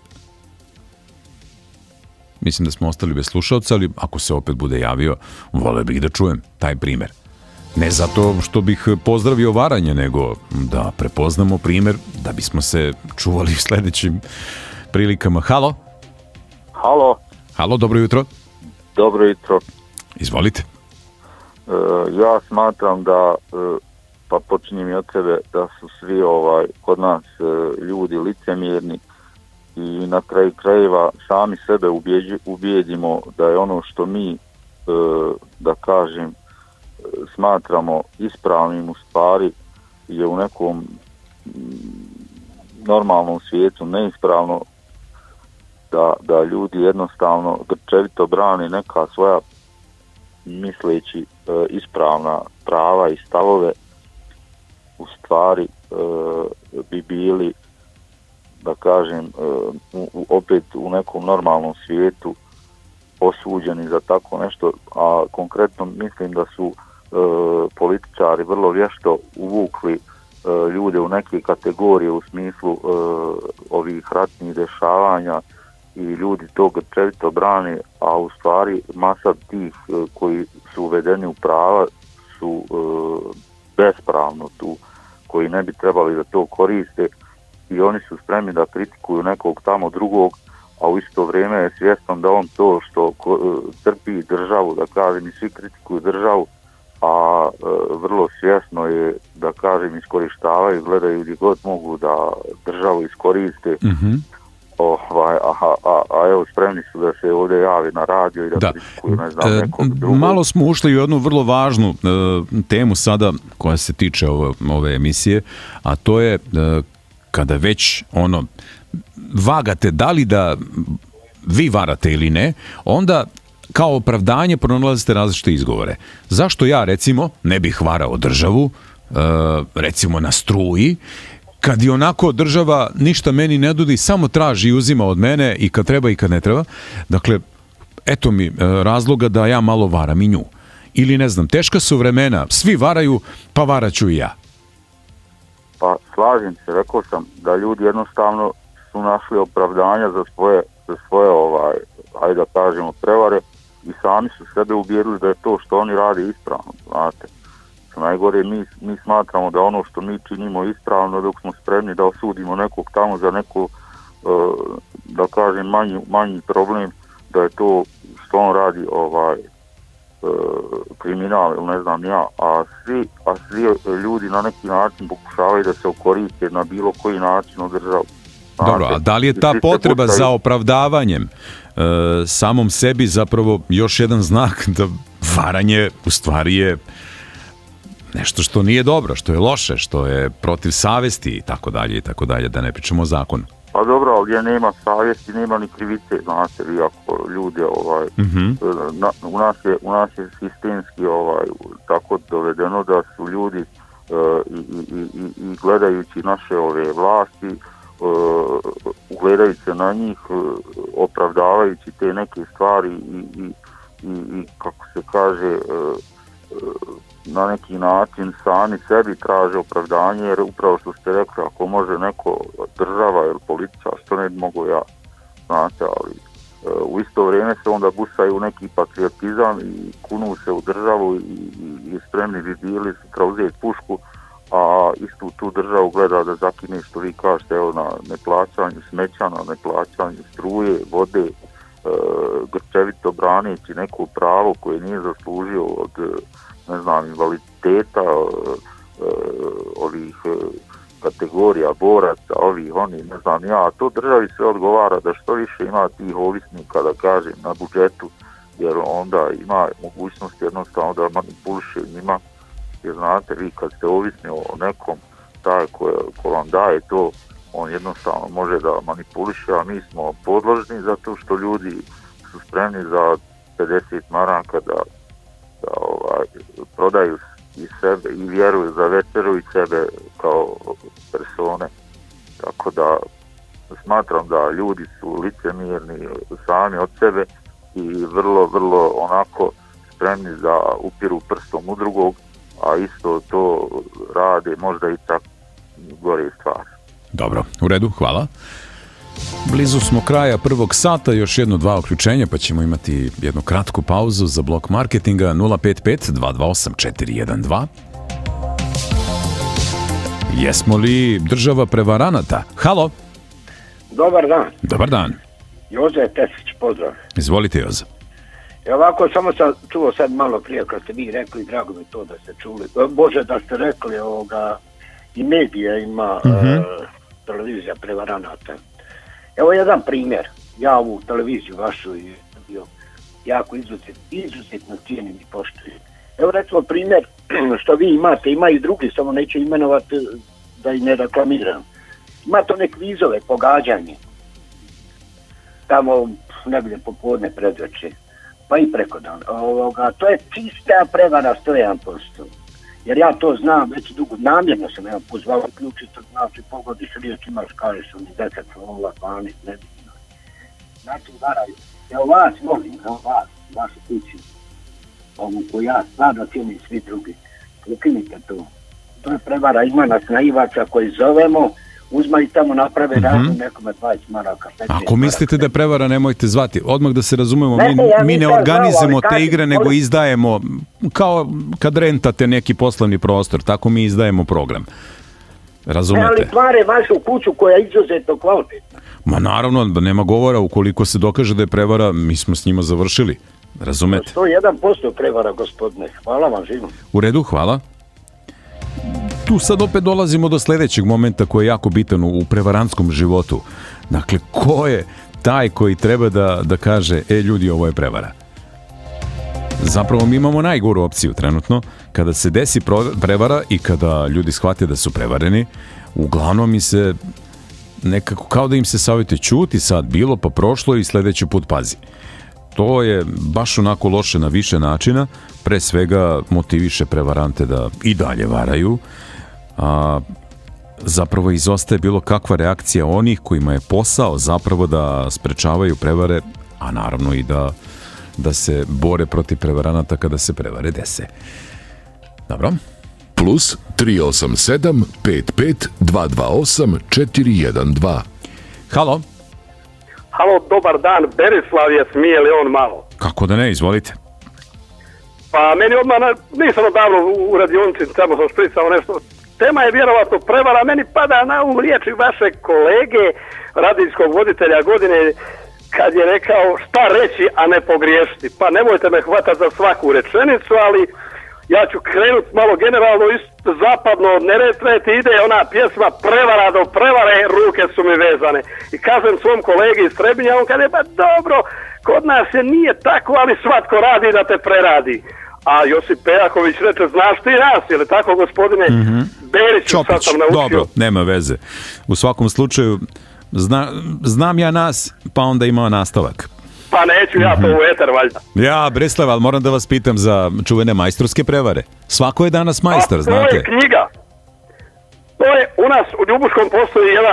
Mislim da smo ostali bez slušalca, ali ako se opet bude javio, vole bih da čujem taj primjer. Ne zato što bih pozdravio varanje, nego da prepoznamo primjer da bismo se čuvali u sljedećim prilikama. Halo?
Halo?
Halo, dobro jutro.
Dobro jutro.
Izvolite.
E, ja smatram da, e, pa počinjem i od sebe, da su svi ovaj, kod nas e, ljudi licemjerni i na kraju krajeva sami sebe ubjeđi, ubijedimo da je ono što mi, e, da kažem, smatramo ispravnim u stvari je u nekom normalnom svijetu neispravno, da, da ljudi jednostavno grčevito brani neka svoja misleći e, ispravna prava i stavove, u stvari e, bi bili, da kažem, e, u, opet u nekom normalnom svijetu osuđeni za tako nešto, a konkretno mislim da su e, političari vrlo vješto uvukli e, ljude u neke kategorije u smislu e, ovih ratnih dešavanja i ljudi to grčevito brane, a u stvari masa tih e, koji su uvedeni u prava su e, bespravno tu, koji ne bi trebali da to koriste i oni su spremni da kritikuju nekog tamo drugog, a u isto vrijeme je svjestan da on to što trpi državu, da kažem, i svi kritikuju državu, a e, vrlo svjesno je, da kažem, iskorištavaju, gledaju gdje god mogu da državu iskoriste.
Mm-hmm.
Ovaj, a, a, a evo spremni su da se ovdje javi na radio i da, da. kritikuju, ne znam, nekog drugog.
Malo smo ušli u jednu vrlo važnu e, temu sada koja se tiče ove, ove emisije, a to je e, kada već ono vagate da li da vi varate ili ne, onda kao opravdanje pronalazite različite izgovore. Zašto ja, recimo, ne bih varao državu, e, recimo na struji, kad i onako država ništa meni ne nudi, samo traži i uzima od mene i kad treba i kad ne treba. Dakle, eto mi e, razloga da ja malo varam i nju. Ili ne znam, teška su vremena, svi varaju, pa varaću i ja.
Pa slažem se, rekao sam da ljudi jednostavno su našli opravdanja za svoje, za svoje ovaj, ajde da kažemo, prevare i sami su sebe ubijedili da je to što oni rade ispravno, znate. Što najgore, mi, mi smatramo da ono što mi činimo ispravno, dok smo spremni da osudimo nekog tamo za neko, uh, da kažem, manji, manji problem, da je to što on radi ovaj, uh, kriminal ili ne znam ja, a svi, a svi ljudi na neki način pokušavaju da se okoriste na bilo koji način od državu.
Dobro, a da li je ta potreba za opravdavanjem e, samom sebi zapravo još jedan znak da varanje u stvari je nešto što nije dobro, što je loše, što je protiv savjesti i tako dalje i tako dalje, da ne pričamo o zakonu?
Pa dobro, ali gdje nema savjesti, nema ni krivice, znate vi, ako ljudi ovaj, mm-hmm. na, u, nas je, u nas je sistemski ovaj, tako dovedeno da su ljudi uh, i, i, i, i gledajući naše ove vlasti Uh, gledajući se na njih, opravdavajući te neke stvari i, i, i, i kako se kaže, na neki način sami sebi traže opravdanje, jer upravo što ste rekli, ako može neko država ili policija, što ne mogu ja, znate, ali u isto vrijeme se onda busaju u neki patriotizam i kunu se u državu i, i, i spremni bi bili sutra uzeti pušku, a istu tu državu gleda da zakine, što vi kažete, evo, na neplaćanju smeća, na neplaćanju struje, vode, e, grčevito braneći neko pravo koje nije zaslužio od, ne znam, invaliditeta, e, ovih e, kategorija boraca, ovih, oni, ne znam ja, to državi sve odgovara da što više ima tih ovisnika, da kažem, na budžetu, jer onda ima mogućnost jednostavno da manipuliše njima, jer znate, vi kad ste ovisni o nekom, taj ko, ko vam daje to, on jednostavno može da manipuliše, a mi smo podložni zato što ljudi su spremni za pedeset maraka da, da ovaj, prodaju i sebe i vjeruju za večeru i sebe kao persone. Tako da smatram da ljudi su licemjerni sami od sebe i vrlo, vrlo onako spremni da upiru prstom u drugog, a isto to rade možda i čak gore stvari.
Dobro, u redu, hvala. Blizu smo kraja prvog sata, još jedno dva uključenja, pa ćemo imati jednu kratku pauzu za blok marketinga. Nula pet pet dva dva osam četiri jedan dva. Jesmo li država prevaranata? Halo?
Dobar dan.
Dobar dan.
Joze Tesić, pozdrav.
Izvolite, Joze.
I ovako, samo sam čuo sad malo prije kad ste vi rekli, drago mi to da ste čuli, Bože da ste rekli ovoga, i medija ima uh-huh. uh, televizija prevaranata. Evo jedan primjer, ja ovu televiziju vašu je bio jako izuzetno, izuzetno cijenim i poštujem. Evo recimo primjer što vi imate, ima i drugi, samo neću imenovati da i ne reklamiram. Imate one kvizove, pogađanje, tamo negdje popodne predveče, pa i preko dana. Ovoga, to je čista prevara sto jedan posto. Jer ja to znam, već dugo, namjerno sam ja pozvao ključicu, znači pogodiš riječ, imaš, kažeš oni deset, ovoga, dvanaest, nebitno. Znači, varaju. Evo vas molim, evo vas, vašu kuću, ovu koju ja stvarno cijenim svi drugi, ukinite to. To je prevara, ima nas naivača koji zovemo, uzma i tamo naprave mm-hmm. raznu nekome dvadeset maraka.
Ako mislite da je prevara, nemojte zvati. Odmah da se razumemo,
ne,
mi,
ja
mi ne
znao,
organizujemo te
kažem,
igre, nego
molim.
izdajemo, kao kad rentate neki poslovni prostor, tako mi izdajemo program. Razumete?
Ne, ali tvare vašu kuću koja je izuzetno kvalitetna.
Ma naravno, da nema govora, ukoliko se dokaže da je prevara, mi smo s njima završili. Razumete?
sto jedan posto prevara, gospodine. Hvala vam, živim.
U redu, hvala. Tu sad opet dolazimo do sljedećeg momenta koji je jako bitan u prevarantskom životu. Dakle, ko je taj koji treba da, da kaže, e ljudi, ovo je prevara? Zapravo mi imamo najgoru opciju trenutno. Kada se desi prevara i kada ljudi shvate da su prevareni, uglavnom mi se nekako, kao da im se savjetuje, čuti sad, bilo pa prošlo i sljedeći put pazi. To je baš onako loše na više načina, pre svega motiviše prevarante da i dalje varaju, a zapravo izostaje bilo kakva reakcija onih kojima je posao zapravo da sprečavaju prevare, a naravno i da, da se bore protiv prevaranata kada se prevare dese. Dobro.
Plus tri osam sedam pet pet dva dva osam četiri jedan dva.
Halo.
Halo, dobar dan, Berislav je, smije li on malo?
Kako da ne, izvolite.
Pa meni odmah, nisam odavno u radionici, tamo sam špricao nešto. Tema je vjerovatno prevara, meni pada na um riječi vaše kolege, radijskog voditelja godine, kad je rekao šta reći, a ne pogriješiti. Pa nemojte me hvatati za svaku rečenicu, ali ja ću krenuti malo generalno isto zapadno od Neretve, ti ide ona pjesma prevara do prevare, ruke su mi vezane. I kažem svom kolegi iz Trebinja, on kaže, pa dobro, kod nas je nije tako, ali svatko radi da te preradi. A Josip Pejaković reče, znaš ti nas, je li tako, gospodine mm-hmm. Beriću,
Čopić,
sad sam naučio.
Dobro, nema veze. U svakom slučaju, zna, znam ja nas, pa onda ima nastavak.
Pa neću ja to u eter, valjda.
Ja, Breslav, ali moram da vas pitam za čuvene majstorske prevare. Svako je danas majstor,
A,
znate.
to je knjiga. To je, u nas u Ljubuškom postoji jedan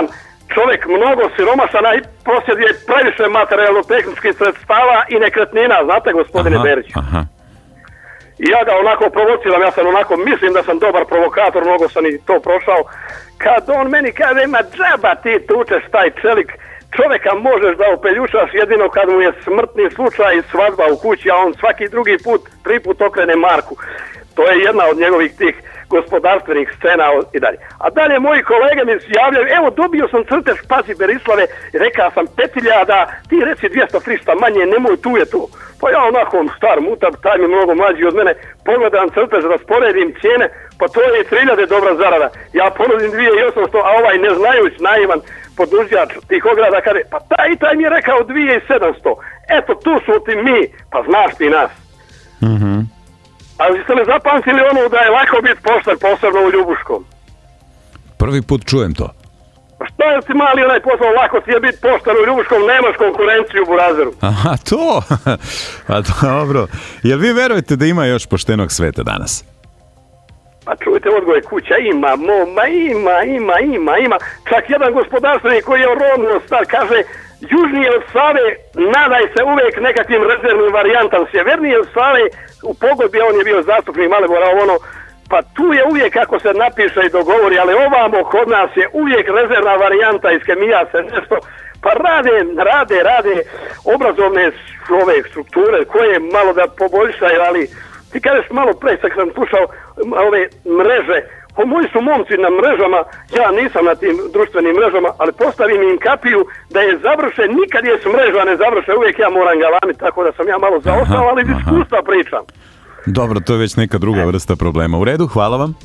čovjek mnogo siromašana i posjeduje previše materijalno-tehničkih sredstava i nekretnina, znate gospodine Berić.
Aha.
I ja ga onako provociram, ja sam onako, mislim da sam dobar provokator, mnogo sam i to prošao. Kad on meni kaže, ima džaba ti tučeš taj čelik, čovjeka možeš da opeljušaš jedino kad mu je smrtni slučaj i svadba u kući, a on svaki drugi put, tri put okrene marku. To je jedna od njegovih tih gospodarstvenih scena i dalje. A dalje moji kolege mi se javljaju, evo dobio sam crtež, pazi Berislave, rekao sam pet hiljada, ti reci dvjesto trista manje, nemoj tu je tu. Pa ja onako star mutab, taj mi mnogo mlađi od mene, pogledam crtež, rasporedim cijene, pa to je tri hiljade dobra zarada. Ja ponudim dvije tisuće osamsto, a ovaj ne znajući naivan podužđač tih ograda kaže, pa taj i taj mi je rekao dvije tisuće sedamsto. Eto tu su ti mi, pa znaš ti nas.
Mhm.
Ali ste li zapamtili ono da je lako biti pošten, posebno u Ljubuškom?
Prvi put čujem to.
Pa šta je ti mali onaj posao, lako ti je biti pošten u Ljubuškom, nemaš konkurenciju u Burazeru.
Aha, to! Pa dobro. Jel vi verujete da ima još poštenog sveta danas?
Pa čujte, odgoj kuća ima, moma, ima, ima, ima, ima. Čak jedan gospodarstvenik koji je rodno star kaže, južnije od Save nadaj se uvijek nekakvim rezervnim varijantama, sjevernije od Save u pogodbi, on je bio zastupnik Malibora, ono, pa tu je uvijek kako se napiše i dogovori, ali ovamo kod nas je uvijek rezervna varijanta, iskemija se nešto, pa rade, rade, rade obrazovne ove strukture koje malo da poboljšaju, ali ti kažeš malo pre, sad sam slušao ove mreže, o moji su momci na mrežama, ja nisam na tim društvenim mrežama, ali postavim im kapiju da je završen, nikad je s mreža ne završe, uvijek ja moram galamiti, tako da sam ja malo zaostao, ali iz iskustva pričam.
Dobro, to je već neka druga vrsta problema. U redu, hvala vam.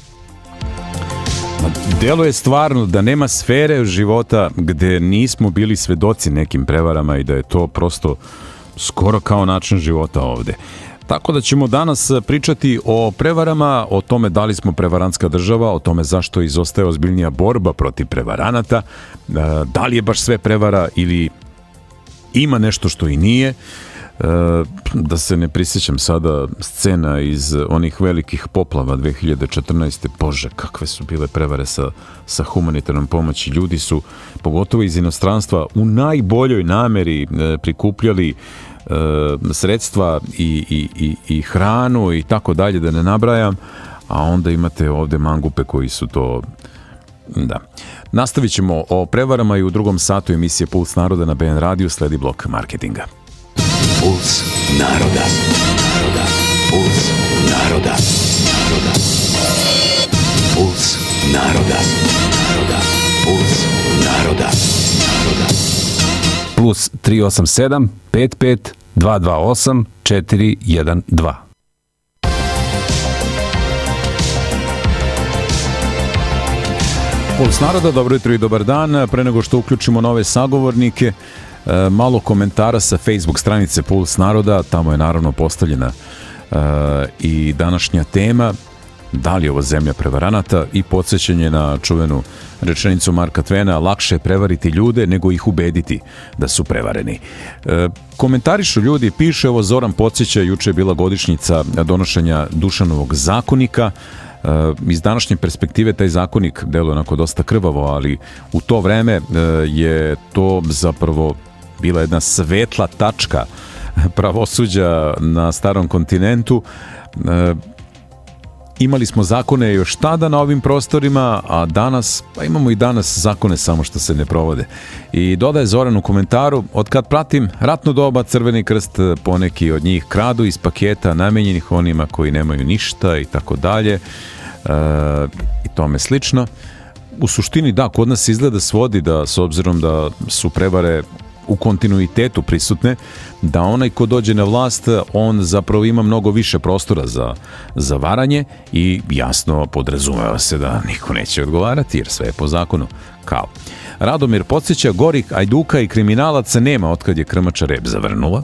Delo je stvarno da nema sfere života gde nismo bili svedoci nekim prevarama i da je to prosto skoro kao način života ovde. Tako da ćemo danas pričati o prevarama, o tome da li smo prevarantska država, o tome zašto izostaje ozbiljnija borba protiv prevaranata, da li je baš sve prevara ili ima nešto što i nije. Da se ne prisjećam sada scena iz onih velikih poplava dve hiljade četrnaeste. Bože, kakve su bile prevare sa, sa humanitarnom pomoći. Ljudi su, pogotovo iz inostranstva, u najboljoj nameri prikupljali sredstva i, i, i, i hranu i tako dalje, da ne nabrajam, a onda imate ovde mangupe koji su to... Da. Nastavit ćemo o prevarama i u drugom satu emisije Puls naroda na B N radiju, sledi blok marketinga.
Puls naroda. Naroda. Puls naroda. Naroda. Puls naroda. Naroda. Puls naroda. Naroda.
Plus tri osam sedam pet pet dva dva osam četiri jedan dva.
Puls naroda, dobro jutro i dobar dan. Pre nego što uključimo nove sagovornike, malo komentara sa Facebook stranice Puls naroda, tamo je naravno postavljena i današnja tema, da li je ovo zemlja prevaranata, i podsjećanje na čuvenu rečenicu Marka Tvena, lakše je prevariti ljude nego ih ubediti da su prevareni. E, komentarišu ljudi, piše, ovo Zoran podsjeća, juče je bila godišnjica donošenja Dušanovog zakonika. E, iz današnje perspektive taj zakonik deluje onako dosta krvavo, ali u to vreme e, je to zapravo bila jedna svetla tačka pravosuđa na starom kontinentu. E, Imali smo zakone još tada na ovim prostorima, a danas, pa imamo i danas zakone, samo što se ne provode. I dodaje Zoran u komentaru, od kad pratim ratno doba, Crveni krst poneki od njih kradu iz paketa namenjenih onima koji nemaju ništa i tako dalje, i tome slično. U suštini da, kod nas izgleda svodi da, s obzirom da su prevare u kontinuitetu prisutne, da onaj ko dođe na vlast, on zapravo ima mnogo više prostora za, za varanje i jasno podrazumeva se da niko neće odgovarati jer sve je po zakonu. Kao. Radomir podsjeća, gorih ajduka i kriminalaca nema otkad je krmača rep zavrnula.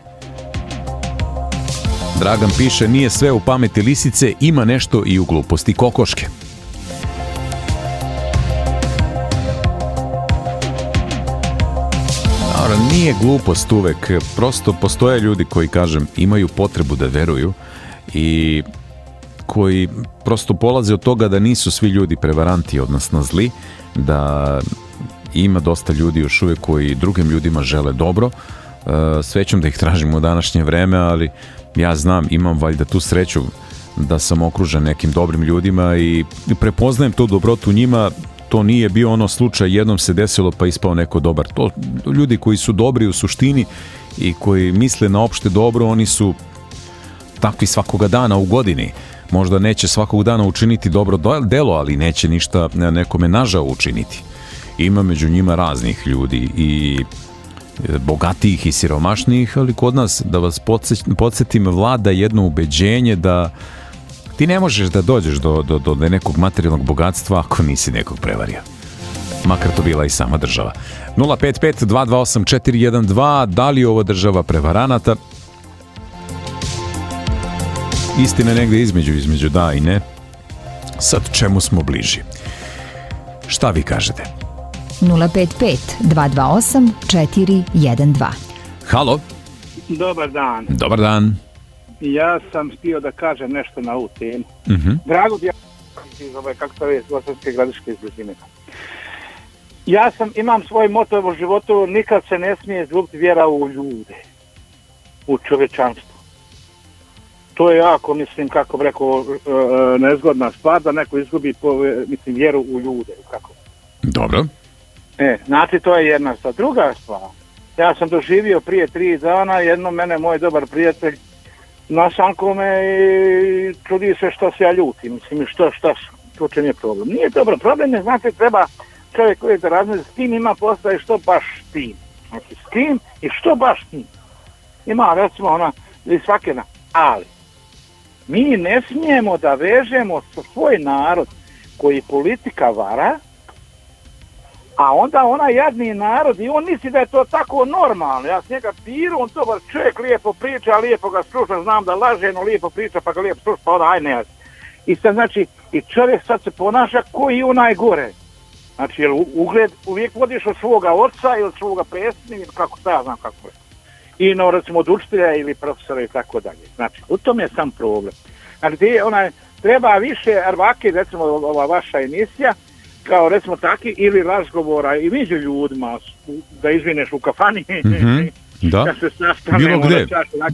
Dragan piše, nije sve u pameti lisice, ima nešto i u gluposti kokoške. Nije glupost uvek, prosto postoje ljudi koji, kažem, imaju potrebu da veruju i koji prosto polaze od toga da nisu svi ljudi prevaranti, odnosno zli, da ima dosta ljudi još uvijek koji drugim ljudima žele dobro. Srećom da ih tražimo u današnje vreme, ali ja znam, imam valjda tu sreću da sam okružen nekim dobrim ljudima i prepoznajem tu dobrotu u njima. To nije bio ono slučaj, jednom se desilo pa ispao neko dobar. To ljudi koji su dobri u suštini i koji misle na opšte dobro, oni su takvi svakoga dana u godini. Možda neće svakog dana učiniti dobro delo, ali neće ništa nekome nažao učiniti. Ima među njima raznih ljudi i bogatijih i siromašnijih, ali kod nas, da vas podsjetim, vlada jedno ubeđenje da ti ne možeš da dođeš do, do, do nekog materijalnog bogatstva ako nisi nekog prevario. Makar to bila i sama država. nula pet pet dva dva osam četiri jedan dva. Da li je ovo država prevaranata? Istina je negdje između, između da i ne. Sad čemu smo bliži? Šta vi kažete?
nula pet pet dva dva osam četiri jedan dva.
Halo?
Dobar dan.
Dobar dan.
Ja sam htio da kažem nešto na ovu temu.
Uh-huh.
Drago bi ja iz ove, kako se iz Bosanske Gradiške iz blizine. Ja sam, imam svoj moto u životu, nikad se ne smije izgubiti vjera u ljude, u čovječanstvo. To je jako, mislim, kako bi rekao, nezgodna stvar da neko izgubi, mislim, vjeru u ljude. Kako?
Dobro.
E, znači, to je jedna stvar. Druga stvar, ja sam doživio prije tri dana, jedno mene, moj dobar prijatelj, nasanko me i čudi se što se ja ljutim, mislim, što, što, to čem je problem. Nije dobro, problem je, znate, treba čovjek koji da razmišlja s kim ima posla i što baš s tim. Znači, s kim i što baš s tim. Ima, recimo, ona, ili svake na, ali, mi ne smijemo da vežemo svoj narod koji politika vara, a onda onaj jadni narod i on misli da je to tako normalno. Ja s njega piru, on dobar čovjek, lijepo priča, lijepo ga sluša, znam da laže, no lijepo priča, pa ga lijepo sluša, pa onda aj ne. I sad znači, i čovjek sad se ponaša koji onaj gore. Znači, jer ugled uvijek vodiš od svoga oca ili od svoga predsjednika, kako ja znam kako je. I no, recimo, od učitelja ili profesora i tako dalje. Znači, u tom je sam problem. Znači, ti, onaj, treba više arvake, recimo, ova vaša emisija, kao recimo taki, ili razgovora i među ljudima, da izvineš u kafani,
mm-hmm. da.
da se sastane.
Bilo gde.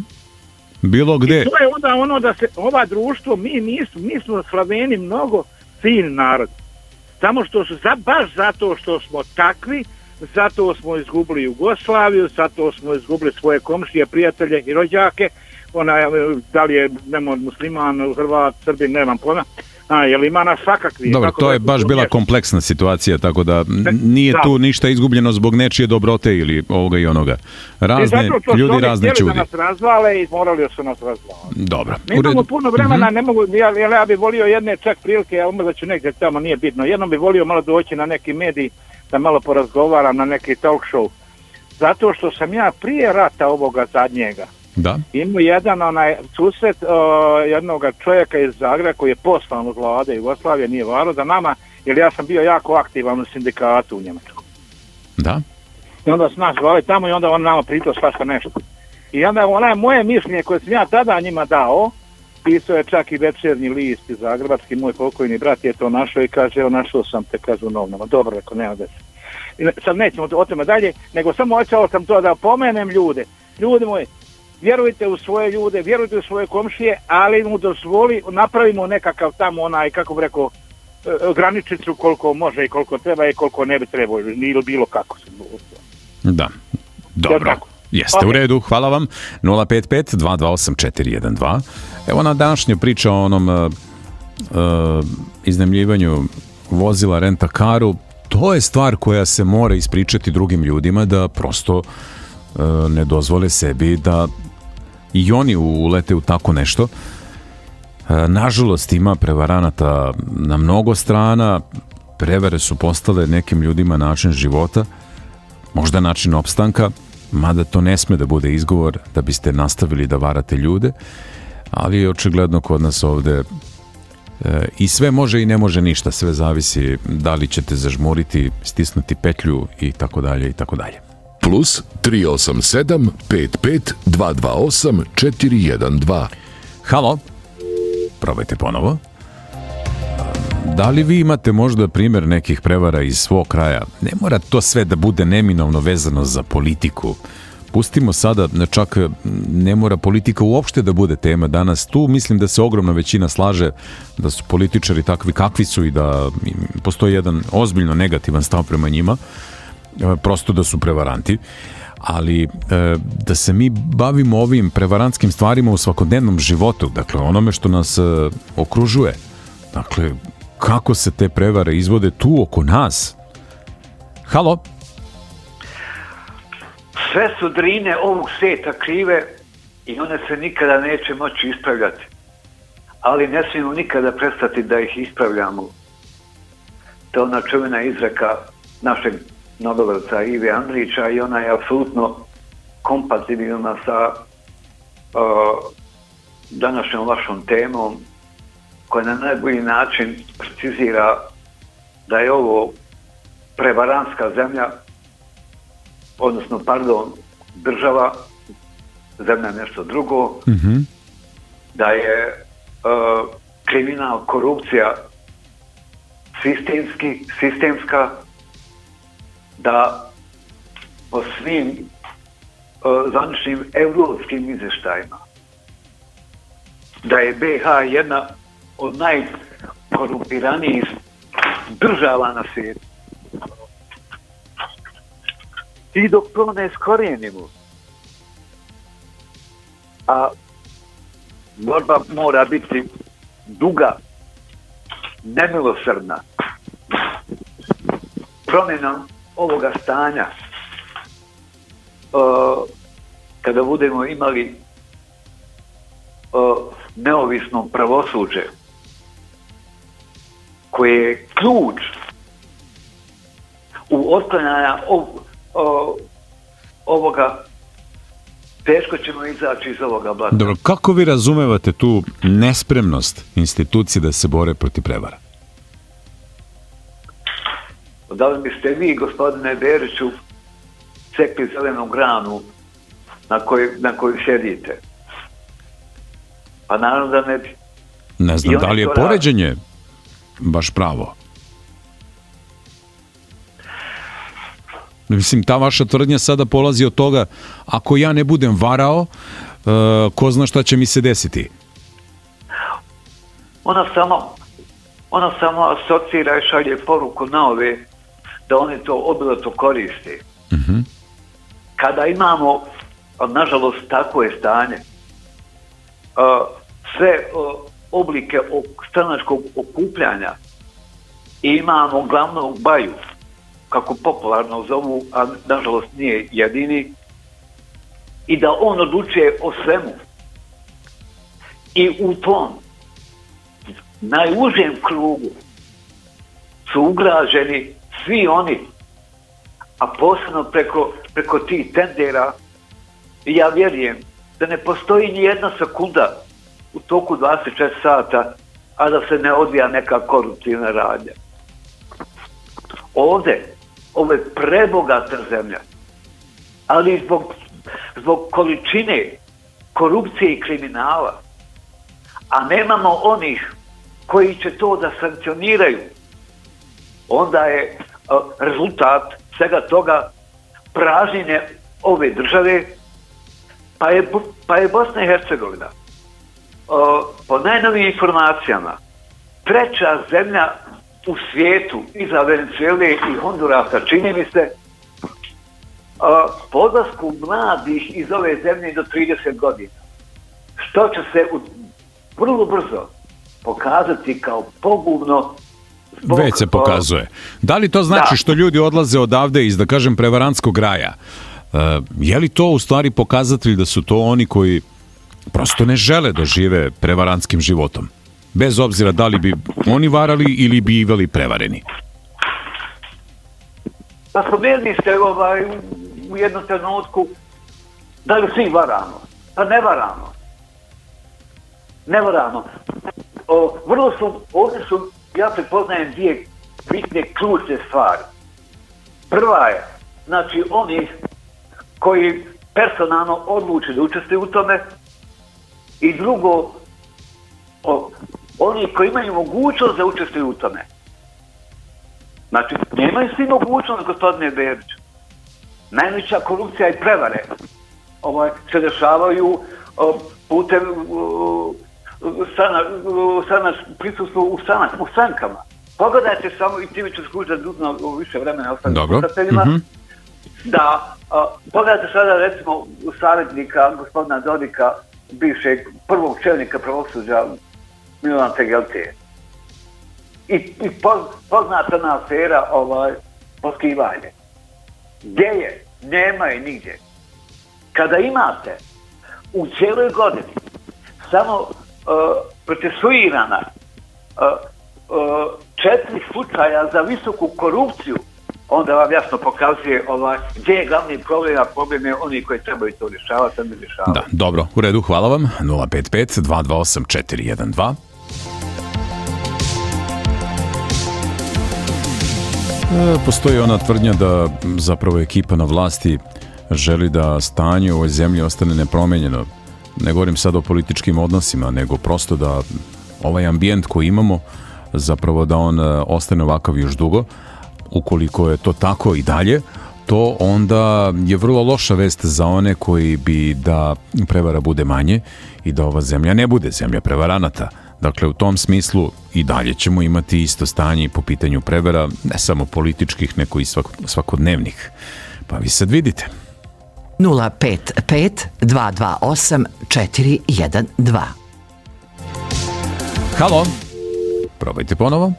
Bilo gde.
I to je onda ono da se, ova društvo, mi nismo, mi smo Slaveni mnogo fin narod. Samo što su, za, baš zato što smo takvi, zato smo izgubili Jugoslaviju, zato smo izgubili svoje komšije, prijatelje i rođake, ona, da li je nemo, musliman, Hrvat, Srbin, nemam pojma. A, jel ima nas svakakvi.
Dobro, to je baš bila kompleksna situacija, tako da nije tu ništa izgubljeno zbog nečije dobrote ili ovoga i onoga. Razne ljudi, razne čudi.
Da nas razvale i morali su nas razvaliti.
Dobro.
Mi imamo puno vremena, ne mogu, ja, ja bi volio jedne čak prilike, ja umrlo ću negdje tamo, nije bitno. Jednom bi volio malo doći na neki medij, da malo porazgovaram na neki talk show. Zato što sam ja prije rata ovoga zadnjega,
da.
Imao jedan onaj susret uh, jednog čovjeka iz Zagreba koji je poslan od vlade Jugoslavije, nije varo za nama, jer ja sam bio jako aktivan u sindikatu u Njemačku.
Da.
I onda smo nas zvali tamo i onda on nama pritao svašta nešto. I onda onaj moje mišljenje koje sam ja tada njima dao, pisao je čak i Večernji list iz Zagrebački, moj pokojni brat je to našao i kaže, evo našao sam te, kažu u novinama. Dobro, rekao, nema da se. Sad nećemo o tome dalje, nego samo hoćao sam to da pomenem ljude. Ljudi moji, vjerujte u svoje ljude, vjerujte u svoje komšije, ali mu dozvoli, napravimo nekakav tamo onaj, kako bi rekao, graničicu koliko može i koliko treba i koliko ne bi trebalo, ili bilo kako se bilo.
Da, dobro. Jeste okay. U redu, hvala vam. nula pet pet dva dva osam četiri jedan dva. Evo na današnja priča o onom uh, uh, iznajmljivanju vozila rent-a-caru. To je stvar koja se mora ispričati drugim ljudima da prosto uh, ne dozvole sebi da i oni ulete u tako nešto. Uh, nažalost ima prevaranata na mnogo strana. Prevare su postale nekim ljudima način života, možda način opstanka, mada to ne sme da bude izgovor da biste nastavili da varate ljude, ali očigledno kod nas ovde e, i sve može i ne može ništa, sve zavisi da li ćete zažmuriti, stisnuti petlju i tako dalje i tako dalje.
Plus tri osam sedam pet pet dva dva osam četiri jedan dva.
Halo, probajte ponovo. Da li vi imate možda primjer nekih prevara iz svog kraja? Ne mora to sve da bude neminovno vezano za politiku. Pustimo sada, čak ne mora politika uopšte da bude tema danas. Tu mislim da se ogromna većina slaže da su političari takvi kakvi su i da postoji jedan ozbiljno negativan stav prema njima, prosto da su prevaranti. Ali da se mi bavimo ovim prevarantskim stvarima u svakodnevnom životu, dakle onome što nas okružuje, dakle kako se te prevare izvode tu oko nas. Halo?
Sve su drine ovog svijeta krive i one se nikada neće moći ispravljati. Ali ne smijemo nikada prestati da ih ispravljamo. To je ona čuvena izreka našeg nobelovca Ive Andrića i ona je apsolutno kompatibilna sa uh, današnjom vašom temom, koja na najbolji način precizira da je ovo prevarantska zemlja, odnosno, pardon, država, zemlja nešto drugo,
mm-hmm.
da je uh, kriminal, korupcija sistemski, sistemska, da po svim uh, zvaničnim europskim izvještajima da je B H jedna od najkorumpiranijih država na svijetu. I dok to ne iskorijenimo, a borba mora biti duga, nemilosrdna, promjenom ovoga stanja, uh, kada budemo imali uh, neovisno pravosuđe, koje je ključ u otklanjanja ov, o, ovoga, teško ćemo izaći iz ovoga blata.
Dobro, kako vi razumevate tu nespremnost institucije da se bore protiv prevara?
Da li biste vi, gospodine Beriću, cekli zelenu granu na kojoj, na kojoj sjedite? Pa naravno da ne bi.
Ne znam, da li je poređenje baš pravo? Mislim, ta vaša tvrdnja sada polazi od toga, ako ja ne budem varao, uh, ko zna šta će mi se desiti?
Ona samo, ona samo asocira i šalje poruku na ove da oni to obilato koriste.
Mm-hmm.
Kada imamo, nažalost, tako je stanje, uh, sve uh, oblike stranačkog okupljanja i imamo glavnog baju, kako popularno zovu, a nažalost nije jedini, i da on odlučuje o svemu. I u tom najužem krugu su ugrađeni svi oni, a posebno preko, preko tih tendera, i ja vjerujem da ne postoji ni jedna sekunda u toku dvadeset četiri sata, a da se ne odvija neka koruptivna radnja. Ovdje, ovo je prebogata zemlja, ali zbog, zbog količine korupcije i kriminala, a nemamo onih koji će to da sankcioniraju, onda je uh, rezultat svega toga pražnjenje ove države, pa je, pa je Bosna i Hercegovina uh, po najnovijim informacijama treća zemlja u svijetu iza Venezuele i Hondurasa, čini mi se, uh, po odlasku mladih iz ove zemlje do trideset godina. Što će se u, vrlo brzo pokazati kao pogubno. Zbog,
već se pokazuje. Da li to znači da. Što ljudi odlaze odavde iz, da kažem, prevarantskog raja? Uh, je li to u stvari pokazatelj da su to oni koji prosto ne žele da žive prevarantskim životom? Bez obzira da li bi oni varali ili bi bivali prevareni.
Pa spomenuli ste ovaj, u jednom trenutku da li svi varamo? Pa ne varamo. Ne varamo. O, vrlo su, ovdje su, ja prepoznajem dvije bitne ključne stvari. Prva je, znači oni koji personalno odluče da učestvuju u tome, i drugo, o, oni koji imaju mogućnost da učestvuju u tome. Znači, nemaju svi mogućnost, gospodine Bebiću. Najveća korupcija i prevare ovaj, se dešavaju o, putem o, sana, o, sana, prisustvu u, sana, u sankama. Pogledajte samo, i time ću skužiti da više vremena ostalim slušateljima, mm-hmm. da o, pogledajte sada recimo savjetnika gospodina Dodika, bivšeg prvog čelnika pravosuđa Milana Tegeltije. I, i poznata na afera ovaj, poskivanje. Gdje je? Nema je nigdje. Kada imate u cijeloj godini samo uh, procesuirana uh, uh, četiri slučaja za visoku korupciju, onda vam jasno pokazuje ovaj, gdje je glavni problem, a problem je oni koji trebaju to rješavati, a ne rješavati.
Da, dobro, u redu, hvala vam. nula pet pet dva dva osam četiri jedan dva. Postoji ona tvrdnja da zapravo ekipa na vlasti želi da stanje u ovoj zemlji ostane nepromenjeno. Ne govorim sad o političkim odnosima, nego prosto da ovaj ambijent koji imamo, zapravo da on ostane ovakav još dugo. Ukoliko je to tako i dalje, to onda je vrlo loša vest za one koji bi da prevara bude manje i da ova zemlja ne bude zemlja prevaranata. Dakle, u tom smislu i dalje ćemo imati isto stanje po pitanju prevara, ne samo političkih, nego i svakodnevnih. Pa vi sad vidite.
nula pet pet dva dva osam četiri jedan dva.
Halo, probajte ponovo.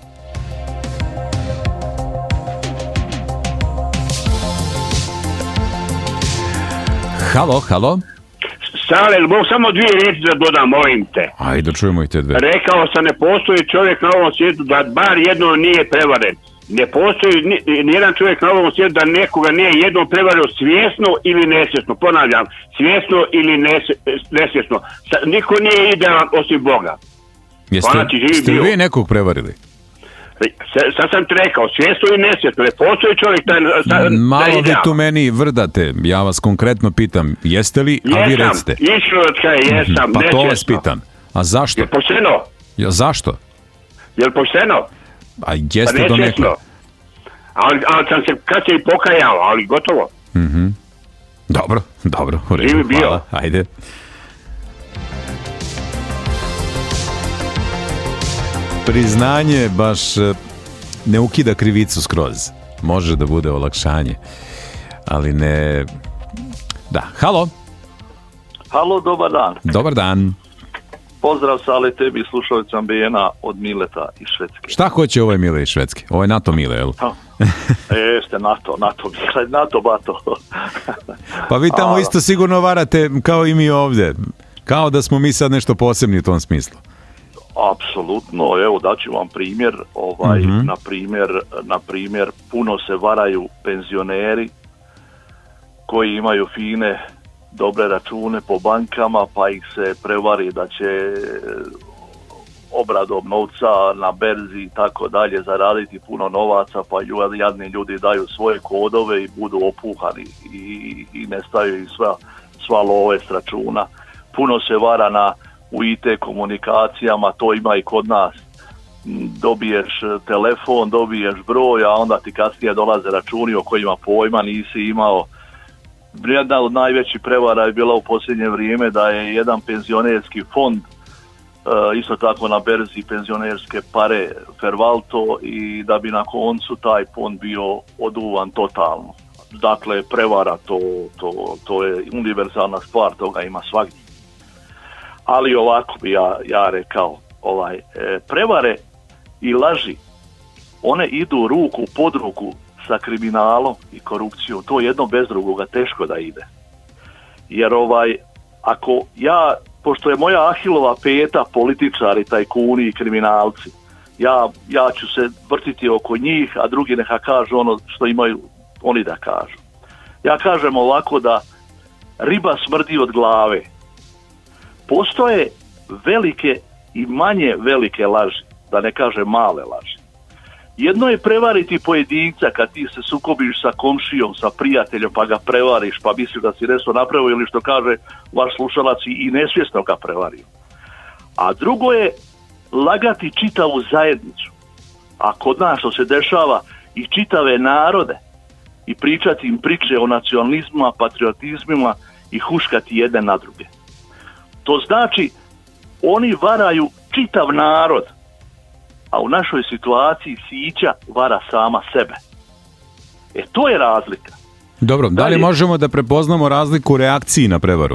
Halo, halo.
Sale, mogu samo dvije riječi da dodam, molim te.
Ajde, čujemo i te dve.
Rekao sam, ne postoji čovjek na ovom svijetu da bar jedno nije prevaren. Ne postoji ni, nijedan čovjek na ovom svijetu da nekoga nije jednom prevario svjesno ili nesvjesno. Ponavljam, svjesno ili nesvjesno. Niko nije idealan osim Boga.
Jeste, ste vi nekog prevarili?
Sad sam ti rekao, svjesno i nesvjesno, ne postoji čovjek taj, taj,
malo vi tu meni vrdate, ja vas konkretno pitam, jeste li,
jesam,
a vi recite.
Jesam, jesam,
pa
nesvjesno.
To vas pitam. A zašto?
Je pošteno?
Ja, zašto?
Je li pošteno?
A jeste pa do nekle.
Ali, ali sam se kad se i pokajao, ali gotovo.
Mm-hmm. Dobro, dobro, u redu, hvala, ajde. Priznanje baš ne ukida krivicu skroz. Može da bude olakšanje, ali ne... Da, halo.
Halo, dobar dan.
Dobar dan.
Pozdrav Sale, tebi i slušalicam B N A od Mileta iz Švedske.
Šta hoće ovaj Mile iz Švedske? Ovo je NATO Mile, jel?
Jeste, NATO, NATO Mile, NATO Bato.
Pa vi tamo isto sigurno varate kao i mi ovdje. Kao da smo mi sad nešto posebni u tom smislu.
Apsolutno, evo daću vam primjer, ovaj, mm-hmm. na primjer, na primjer, puno se varaju penzioneri koji imaju fine, dobre račune po bankama, pa ih se prevari da će obradom novca na berzi i tako dalje zaraditi puno novaca, pa jadni ljudi daju svoje kodove i budu opuhani i, i nestaju i sva, sva love s računa. Puno se vara na u I T komunikacijama, to ima i kod nas. Dobiješ telefon, dobiješ broj, a onda ti kasnije dolaze računi o kojima pojma nisi imao. Jedna od najvećih prevara je bila u posljednje vrijeme da je jedan penzionerski fond, isto tako na berzi penzionerske pare Fervalto, i da bi na koncu taj fond bio oduvan totalno. Dakle, prevara, to, to, to je univerzalna stvar, toga ima svagdje. Ali ovako bi ja, ja rekao, ovaj, e, prevare i laži, one idu ruku pod ruku sa kriminalom i korupcijom. To jedno bez drugoga teško da ide. Jer ovaj, ako ja, pošto je moja Ahilova peta političari, tajkuni i kriminalci, ja, ja ću se vrtiti oko njih, a drugi neka kažu ono što imaju oni da kažu. Ja kažem ovako da riba smrdi od glave. Postoje velike i manje velike laži, da ne kažem male laži. Jedno je prevariti pojedinca kad ti se sukobiš sa komšijom, sa prijateljom, pa ga prevariš, pa misliš da si nešto napravio ili što kaže vaš slušalac i nesvjesno ga prevario. A drugo je lagati čitavu zajednicu, a kod nas što se dešava i čitave narode, i pričati im priče o nacionalizmima, patriotizmima i huškati jedne na druge. To znači, oni varaju čitav narod, a u našoj situaciji sića vara sama sebe. E to je razlika.
Dobro, da li možemo da prepoznamo razliku u reakciji na prevaru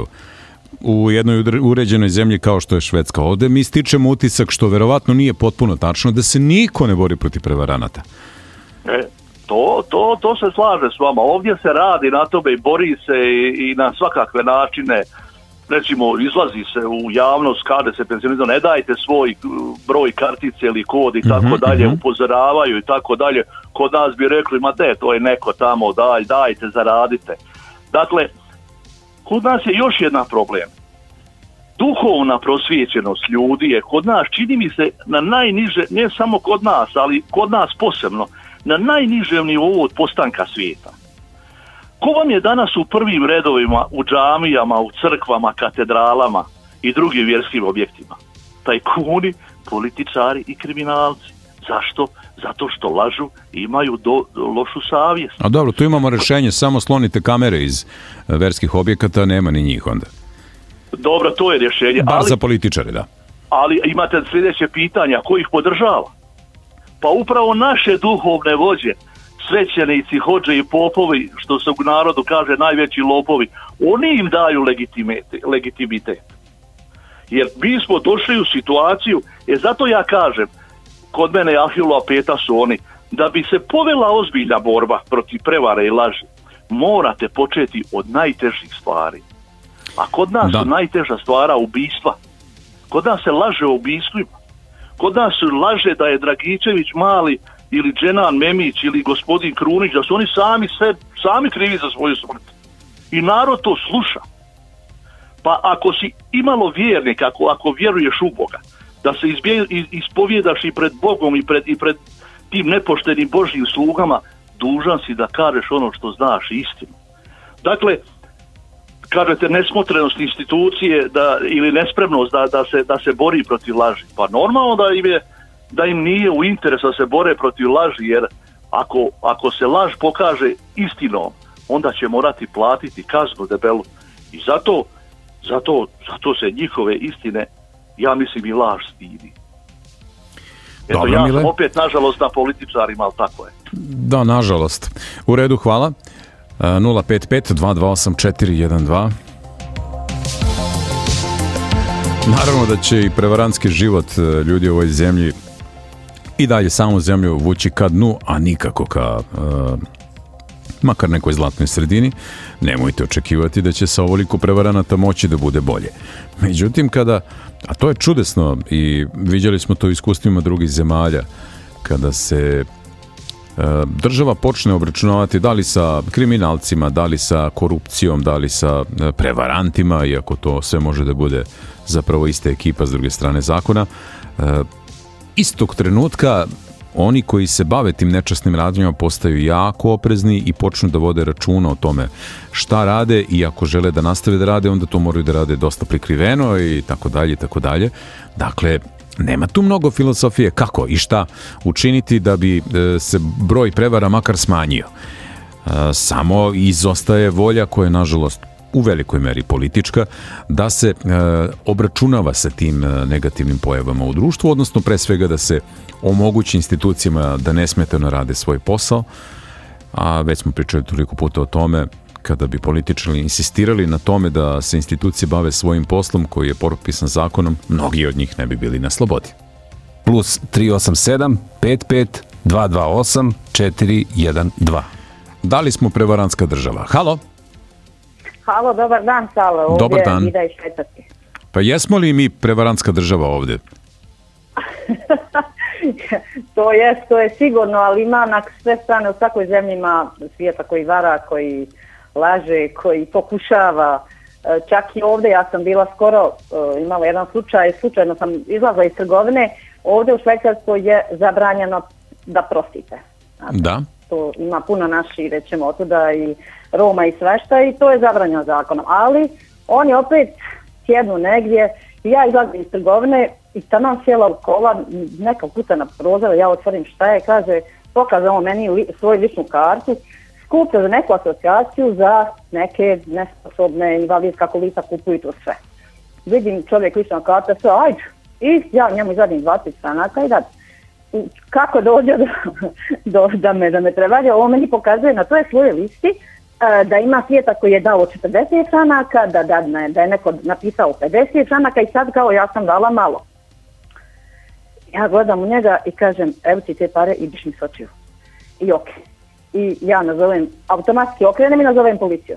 u jednoj uređenoj zemlji kao što je Švedska? Ovde mi stičemo utisak, što verovatno nije potpuno tačno, da se niko ne bori protiv prevaranata.
E, to, to, to se slaže s vama. Ovdje se radi na tome i bori se i, i na svakakve načine. Recimo, izlazi se u javnost, kada se pensionizam, ne dajte svoj broj kartice ili kod i tako
Mm-hmm,
dalje,
mm-hmm.
upozoravaju i tako dalje. Kod nas bi rekli, ma de, to je neko tamo, daj, dajte, zaradite. Dakle, kod nas je još jedan problem. Duhovna prosvjećenost ljudi je kod nas, čini mi se, na najniže, ne samo kod nas, ali kod nas posebno, na najnižem nivou od postanka svijeta. Ko vam je danas u prvim redovima, u džamijama, u crkvama, katedralama i drugim vjerskim objektima? Tajkuni, političari i kriminalci. Zašto? Zato što lažu i imaju do, do lošu savjest.
A dobro, tu imamo rješenje, samo slonite kamere iz verskih objekata, nema ni njih onda.
Dobro, to je rješenje.
Bar
ali,
za političare, da.
Ali imate sljedeće pitanja, ko ih podržava? Pa upravo naše duhovne vođe, svećenici, hođe i popovi, što se u narodu kaže najveći lopovi, oni im daju legitimitet. Jer mi smo došli u situaciju, e zato ja kažem, kod mene Ahilova peta su oni, da bi se povela ozbiljna borba protiv prevare i laži, morate početi od najtežih stvari. A kod nas
da.
su najteža stvara ubistva. Kod nas se laže o ubistvima. Kod nas se laže da je Dragičević mali ili Dženan Memić ili gospodin Krunić, da su oni sami se, sami krivi za svoju smrt. I narod to sluša. Pa ako si imalo vjernik, ako, ako vjeruješ u Boga, da se izbje, ispovjedaš i pred Bogom i pred, i pred tim nepoštenim Božjim slugama, dužan si da kažeš ono što znaš, istinu. Dakle, kažete nesmotrenost institucije da, ili nespremnost da, da, se, da se bori protiv laži. Pa normalno da im, je, da im nije u interesu da se bore protiv laži, jer ako, ako se laž pokaže istinom, onda će morati platiti kaznu debelu. I zato, zato, zato se njihove istine, ja mislim, i laž stidi. Eto,
Dobro,
ja
Mile.
sam opet, nažalost, na političarima, ali tako je.
Da, nažalost. U redu, hvala. nula pet pet dva dva osam četiri jedan dva. Naravno da će i prevarantski život ljudi u ovoj zemlji i dalje samu zemlju vući ka dnu, a nikako ka uh, makar nekoj zlatnoj sredini. Nemojte očekivati da će sa ovoliko prevaranata moći da bude bolje. Međutim, kada, a to je čudesno i vidjeli smo to u iskustvima drugih zemalja, kada se država počne obračunavati da li sa kriminalcima, da li sa korupcijom, da li sa prevarantima, iako to sve može da bude zapravo ista ekipa s druge strane zakona, istog trenutka oni koji se bave tim nečasnim radnjama postaju jako oprezni i počnu da vode računa o tome šta rade, i ako žele da nastave da rade, onda to moraju da rade dosta prikriveno i tako dalje i tako dalje. Dakle, nema tu mnogo filozofije kako i šta učiniti da bi se broj prevara makar smanjio. Samo izostaje volja, koja je nažalost u velikoj meri politička, da se obračunava sa tim negativnim pojavama u društvu, odnosno pre svega da se omogući institucijama da nesmetano rade svoj posao, a već smo pričali toliko puta o tome, kada bi političari insistirali na tome da se institucije bave svojim poslom koji je propisan zakonom, mnogi od njih ne bi bili na slobodi.
Plus tri osam sedam pet pet dva dva osam četiri jedan dva.
Da li smo prevarantska država? Halo?
Halo, dobar dan, Salo. Ovdje
Dobar dan.
Vida iz Švedske.
Pa jesmo li mi prevarantska država ovdje?
To je, to je sigurno, ali ima na sve strane, u svakoj zemlji ima svijeta koji vara, koji laže, koji pokušava. Čak i ovdje, ja sam bila skoro, imala jedan slučaj, slučajno sam izlazila iz trgovine, ovdje u Švajcarskoj je zabranjeno da prostite. Znači,
da.
To ima puno naših, rećemo, otuda i Roma i svašta, i to je zabranjeno zakonom. Ali oni opet sjednu negdje I ja izlazim iz trgovine i tamo sjela u kola, neka kuca na prozor, ja otvorim šta je, kaže, pokazao on meni li, svoju ličnu kartu, skupio za neku asocijaciju za neke nesposobne invalidska kolica, kupuju to sve. Vidim čovjek lična karta, sve, ajde, i ja njemu izvadim dvadeset franaka i da, kako dođe do, do, da me, da me prevario, on meni pokazuje na toj svojoj listi da ima svijeta koji je dao četrdeset franaka, da, da, ne, da je neko napisao pedeset franaka i sad kao ja sam dala malo. Ja gledam u njega i kažem, evo ti te pare, ideš mi s očiju. I ok. I ja nazovem, automatski okrenem i nazovem policiju.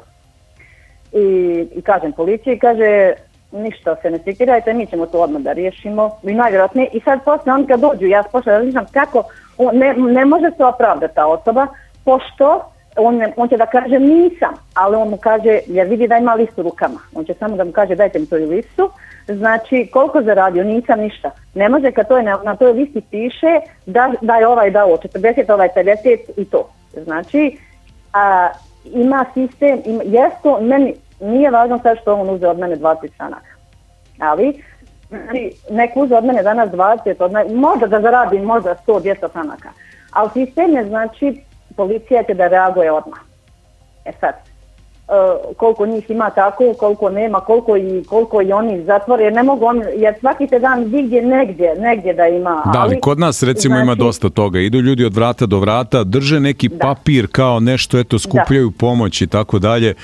I, i kažem policiji, kaže, ništa se ne sekirajte, mi ćemo to odmah da riješimo. I najvjerojatnije, i sad poslije on kad dođu, ja počela različam kako, on, ne, ne može se opravdati ta osoba, pošto On, on će da kaže nisam, ali on mu kaže, jer vidi da ima listu rukama, on će samo da mu kaže dajte mi toju listu, znači koliko zaradio, nisam ništa. Ne može kad to je na, na toj listi piše da, da je ovaj dao četrdeset, ovaj pedeset i to. Znači, a, ima sistem, ima, jesu, meni nije važno sad što on uze od mene dvadeset franaka, ali znači, nek uze od mene danas dvadeset, od mene, možda da zaradi možda sto do dvjesto franaka, ali sistem je znači policija će da reaguje odmah. E sad, uh, koliko njih ima tako, koliko nema, koliko i, koliko i oni zatvore, jer ne mogu oni, jer svaki te dan vigdje negdje, negdje da ima.
Da, ali kod nas recimo znači, ima dosta toga. Idu ljudi od vrata do vrata, drže neki da. papir kao nešto, eto, skupljaju da. pomoć i tako dalje. E,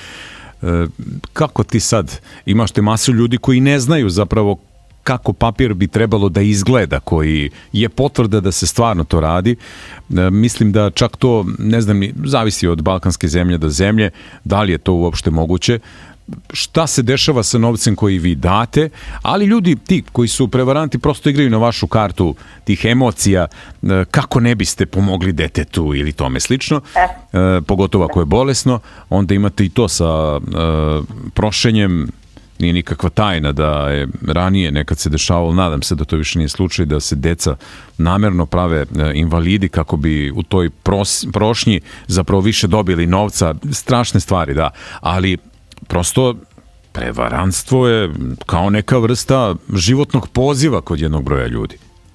kako ti sad, imaš te masu ljudi koji ne znaju zapravo kako papir bi trebalo da izgleda, koji je potvrda da se stvarno to radi. E, mislim da čak to, ne znam, zavisi od balkanske zemlje do zemlje, da li je to uopšte moguće, šta se dešava sa novcem koji vi date, ali ljudi ti koji su prevaranti prosto igraju na vašu kartu tih emocija, e, kako ne biste pomogli detetu ili tome slično, e, pogotovo ako je bolesno, onda imate i to sa e, prošenjem. Nije nikakva tajna da je ranije nekad se dešavalo, nadam se da to više nije slučaj, da se deca namerno prave invalidi kako bi u toj pros, prošnji zapravo više dobili novca, strašne stvari, da, ali prosto prevarantstvo je kao neka vrsta životnog poziva kod jednog broja ljudi.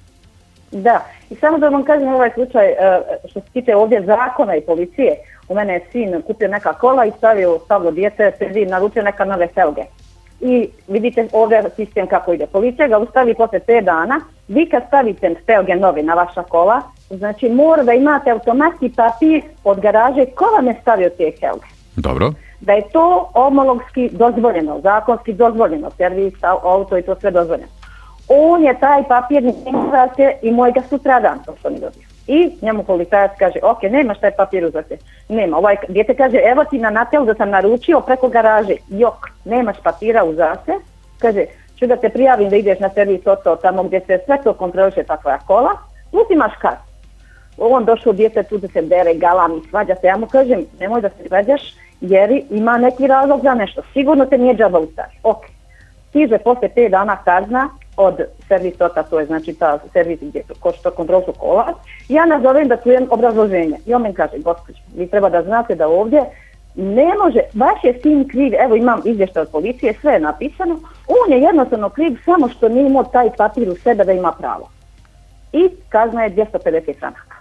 Da, i samo da vam kažem ovaj slučaj, što se tiče ovdje zakona i policije, u mene je sin kupio neka kola i stavio, stavio dijete, sedi, naručio neka nove felge. I vidite ovdje sistem kako ide. Policija ga ustavi posle pet dana, vi kad stavite felge nove na vaša kola, znači mora da imate automatski papir od garaže ko vam je stavio te felge.
Dobro.
Da je to homologski dozvoljeno, zakonski dozvoljeno, servis, auto i to sve dozvoljeno. On je taj papir nemate i moj ga sutradan, to što mi dobio. I njemu policajac kaže, ok, nemaš taj papir uzate. Nema, ovaj dijete kaže, evo ti na natelu da sam naručio preko garaže. Jok, nemaš papira uzate. Kaže, ću da te prijavim da ideš na servis auto tamo gdje se sve to kontroliše takva kola. Uzimaš kartu. On došao dijete tu da se dere, galami, svađa se. Ja mu kažem, nemoj da se svađaš jer ima neki razlog za nešto. Sigurno te nije džaba ustavi. Ok, stiže posle pet dana kazna od servis auto, to je znači ta servis gdje ko što kontrolu kola. Ja nazovem da čujem obrazloženje. I on meni kaže, gospođo, vi treba da znate da ovdje ne može, baš je sin kriv, evo imam izvještaj od policije, sve je napisano, on je jednostavno kriv samo što nije imao taj papir u sebe da ima pravo. I kazna je dvjesto pedeset franaka.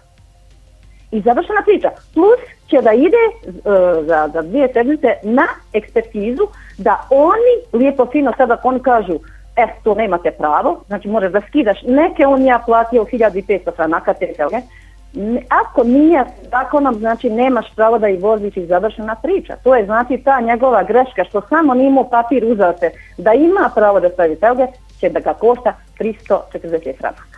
I završena priča. Plus će da ide uh, za, za dvije sedmice na ekspertizu da oni, lijepo fino sada oni kažu, e, to nemate pravo, znači moraš da skidaš, neke on ja platio hiljadu petsto franaka te felge. Ako nije zakonom, znači nemaš pravo da ih voziš i završena priča. To je znači ta njegova greška što samo nije imao papir uzate da ima pravo da stavi felge, će da ga košta tristo četrdeset franaka.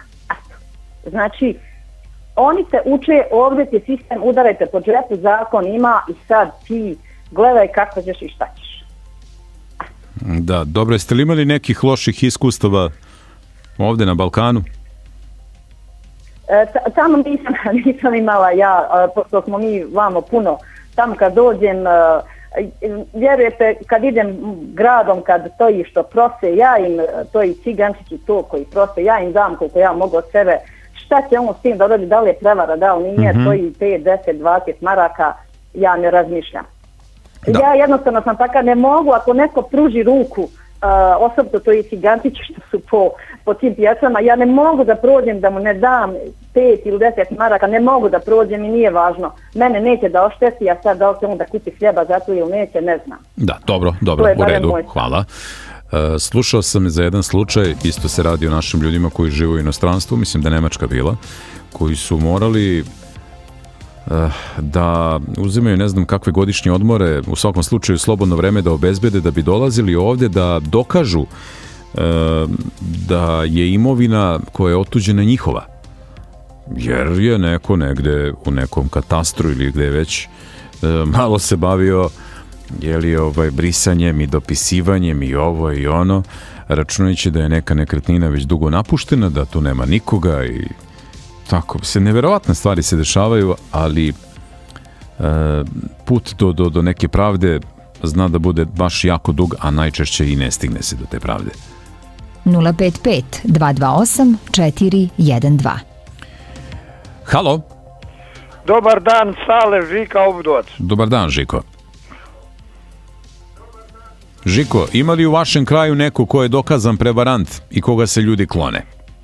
Znači, oni te uče, ovdje ti sistem, udarajte po džepu, zakon ima i sad ti gledaj kako ćeš i šta ćeš.
Da, dobro, jeste li imali nekih loših iskustava ovdje na Balkanu?
E, tamo nisam, nisam imala ja, pošto smo mi vamo puno, tamo kad dođem, vjerujete, kad idem gradom, kad stoji što prose, ja im, to i cigančići to koji prose, ja im dam koliko ja mogu od sebe, šta će on s tim da radi, da li je prevara, da li nije, mm-hmm. to i pet, deset, dvadeset maraka, ja ne razmišljam. Da. Ja jednostavno sam taka, ne mogu, ako neko pruži ruku osobito to i cigantići što su po, po tim pijacama, ja ne mogu da prođem da mu ne dam pet ili deset maraka, ne mogu da prođem i nije važno. Mene neće da ošteti, a sad da li će on da kupi hljeba zato ili neće, ne znam.
Da, dobro, dobro, u redu, hvala. Uh, slušao sam za jedan slučaj, isto se radi o našim ljudima koji žive u inostranstvu, mislim da je Nemačka bila, koji su morali uh, da uzimaju ne znam kakve godišnje odmore, u svakom slučaju slobodno vreme da obezbede da bi dolazili ovdje da dokažu uh, da je imovina koja je otuđena njihova. Jer je neko negde u nekom katastru ili gde već uh, malo se bavio je li ovaj brisanjem i dopisivanjem i ovo i ono, računajući da je neka nekretnina već dugo napuštena, da tu nema nikoga i tako se neverovatne stvari se dešavaju, ali e, put do, do, do neke pravde zna da bude baš jako dug, a najčešće i ne stigne se do te pravde.
nula pet pet dva dva osam četiri jedan dva.
Halo.
Dobar dan, Sale, Žika Obdovac.
Dobar dan, Žiko. Žiko, ima li u vašem kraju neko ko je dokazan prevarant i koga se ljudi klone?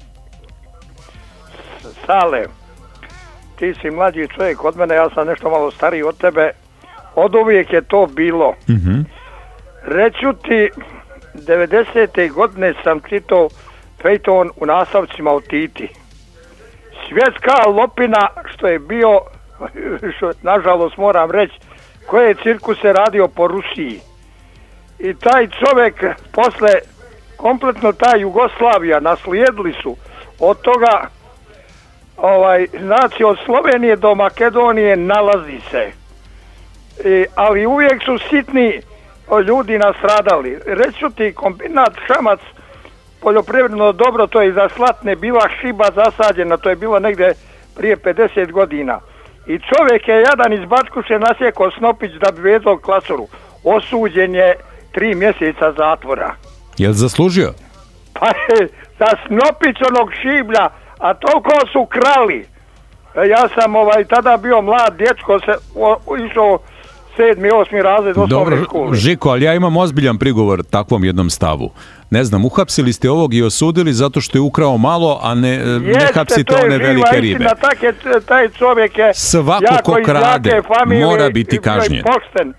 Sale, ti si mlađi čovjek od mene, ja sam nešto malo stariji od tebe. Od uvijek je to bilo.
Mm-hmm.
Reću ti, devedesete godine sam čitao fejton u nastavcima o Titi. Svjetska lopina što je bio, što nažalost moram reći, koje je cirkus se radio po Rusiji. I taj čovjek, posle, kompletno ta Jugoslavija, naslijedili su od toga, ovaj, znači od Slovenije do Makedonije nalazi se. I, ali uvijek su sitni ljudi nastradali. Reću ti, kombinat Šamac, poljoprivredno dobro, to je za Slatne bila šiba zasađena, to je bilo negdje prije pedeset godina. I čovjek je jadan iz Bačkuše nasjekao snopić da bi vezao klasoru. Osuđen je tri mjeseca zatvora.
Je li zaslužio?
Pa je, za snopić onog šiblja, a toliko su krali. Ja sam ovaj tada bio mlad dječko, se o, išao sedmi, osmi razred osnovne škole.
Dobro, Žiko, ali ja imam ozbiljan prigovor takvom jednom stavu. Ne znam, uhapsili ste ovog i osudili zato što je ukrao malo, a ne, ne hapsite one velike ribe.
Jeste, to je živa istina, taj čovjek je
svako
jako
ko krade
familije,
mora biti kažnjen.
Pošten.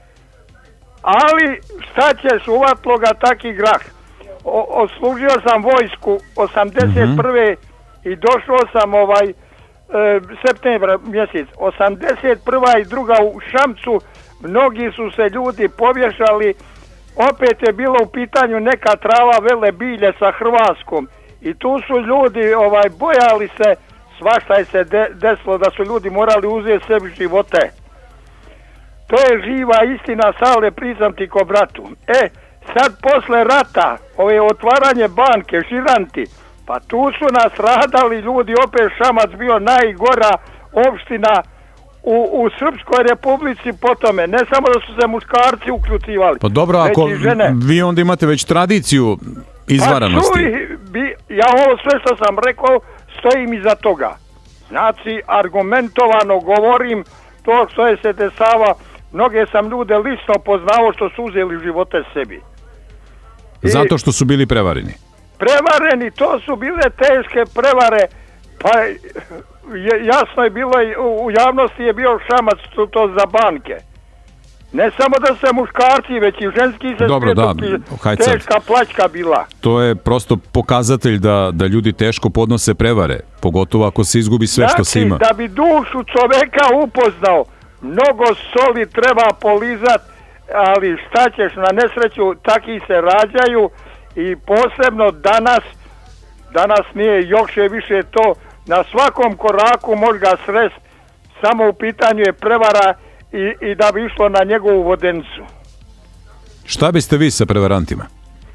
Ali šta ćeš, uvatlo ga taki grah. O, oslužio sam vojsku osamdeset prve Mm-hmm. i došao sam ovaj e, septembra mjesec. osamdeset prva i druga u Šamcu, mnogi su se ljudi povješali, opet je bilo u pitanju neka trava vele bilje sa Hrvatskom. I tu su ljudi ovaj bojali se, svašta je se de, desilo da su ljudi morali uzeti sebi živote. To je živa istina, Sale, priznam ti ko bratu. E, sad posle rata, ove otvaranje banke, žiranti, pa tu su nas radali ljudi, opet Šamac bio najgora opština u, u Srpskoj republici po tome. Ne samo da su se muškarci uključivali.
Pa dobro, ako vi onda imate već tradiciju izvaranosti.
Pa čuj, bi, ja ovo sve što sam rekao, stojim iza toga. Znači, argumentovano govorim to što je se desava. Mnoge sam ljude lično poznao što su uzeli živote sebi. I
zato što su bili prevareni?
Prevareni, to su bile teške prevare. Pa je, jasno je bilo, u javnosti je bio Šamac to, to za banke. Ne samo da se muškarci, već i ženski se
Dobro, da,
teška plaćka bila.
To je prosto pokazatelj da, da ljudi teško podnose prevare, pogotovo ako se izgubi sve
znači,
što se ima.
Da bi dušu čoveka upoznao, mnogo soli treba polizat, ali šta ćeš, na nesreću taki se rađaju i posebno danas, danas nije još više to, na svakom koraku može ga srest, samo u pitanju je prevara i, i da bi išlo na njegovu vodenicu.
Šta biste vi sa prevarantima?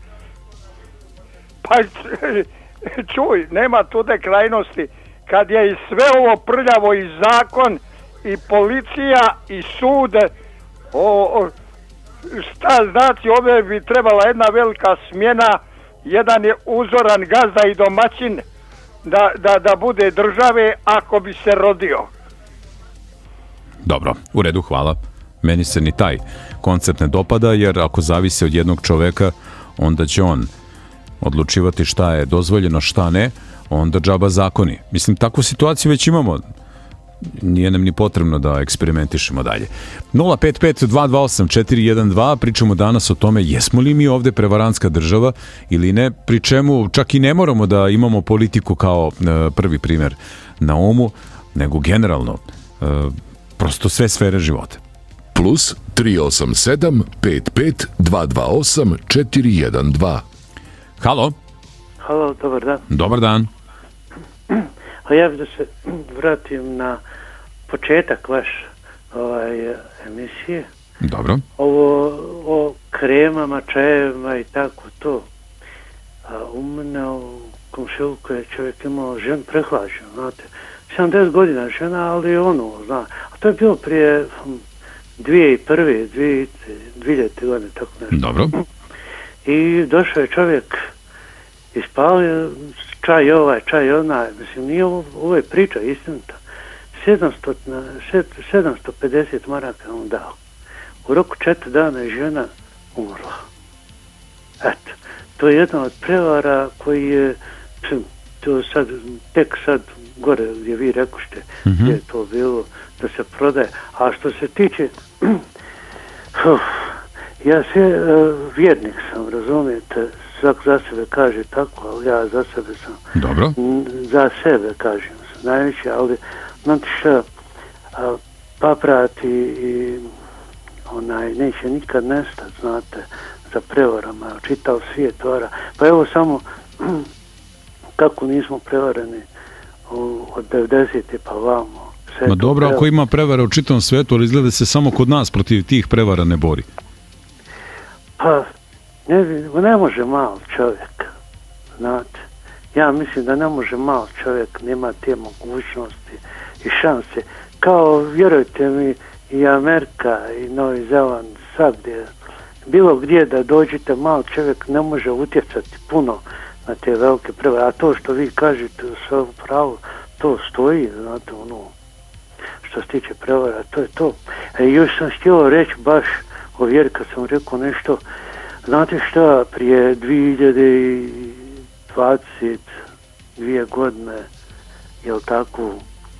Pa čuj, nema tude krajnosti, kad je i sve ovo prljavo i zakon, i policija i sud, o, o, šta znači, ove bi trebala jedna velika smjena, jedan je uzoran gazda i domaćin da, da, da bude države ako bi se rodio.
Dobro, u redu, hvala. Meni se ni taj koncept ne dopada, jer ako zavisi od jednog čoveka, onda će on odlučivati šta je dozvoljeno, šta ne, onda džaba zakoni. Mislim, takvu situaciju već imamo. Nije nam ni potrebno da eksperimentišemo dalje. nula pet pet dva dva osam četiri jedan dva, pričamo danas o tome jesmo li mi ovde prevarantska država ili ne, pri čemu čak i ne moramo da imamo politiku kao e, prvi primjer na umu, nego generalno e, prosto sve sfere života.
Plus tri osam sedam pet pet dva dva osam četiri jedan dva.
Halo.
Halo, dobar dan.
Dobar dan.
A ja bih da se vratim na početak vaš ovaj, emisije.
Dobro.
Ovo o kremama, čajevima i tako to. A u mene u komšiluku je čovjek imao žen prehlađenu, znate. sedamdeset godina žena, ali ono, zna. A to je bilo prije dvije i prve, dvije, dvijete godine, tako nešto.
Dobro.
I došao je čovjek, ispalio čaj ovaj, čaj onaj, mislim, nije ovo, ovo je priča istinita. sedamsto, sedamsto pedeset maraka on dao. U roku četiri dana je žena umrla. Eto, to je jedna od prevara koji je, to sad, tek sad gore gdje vi rekošte, mm-hmm. gdje je to bilo da se prodaje. A što se tiče, uf, ja se, uh, vjernik sam, razumijete, svak za sebe kaže tako, ali ja za sebe sam.
Dobro.
Za sebe kažem sam, najviše, ali znate šta, paprati i onaj, neće nikad nestati, znate, za prevarama, čitav svijet vara. Pa evo samo, kako nismo prevareni od devedesete pa vamo.
Ma dobro, prevara. Ako ima prevara u čitavom svijetu, ali izgleda se samo kod nas protiv tih prevara ne bori.
Pa, ne, ne može mal čovjek, znate. Ja mislim da ne može mal čovjek, nema te mogućnosti i šanse. Kao, vjerujte mi, i Amerika i Novi Zeland, sad gdje, bilo gdje da dođete, mal čovjek ne može utjecati puno na te velike prevare. A to što vi kažete sve pravo, to stoji, znate, ono, što se tiče prevara, to je to. E, još sam htio reći baš o vjeri, kad sam rekao nešto, znate šta, prije dvije hiljade dvadeset dvije godine, jel tako,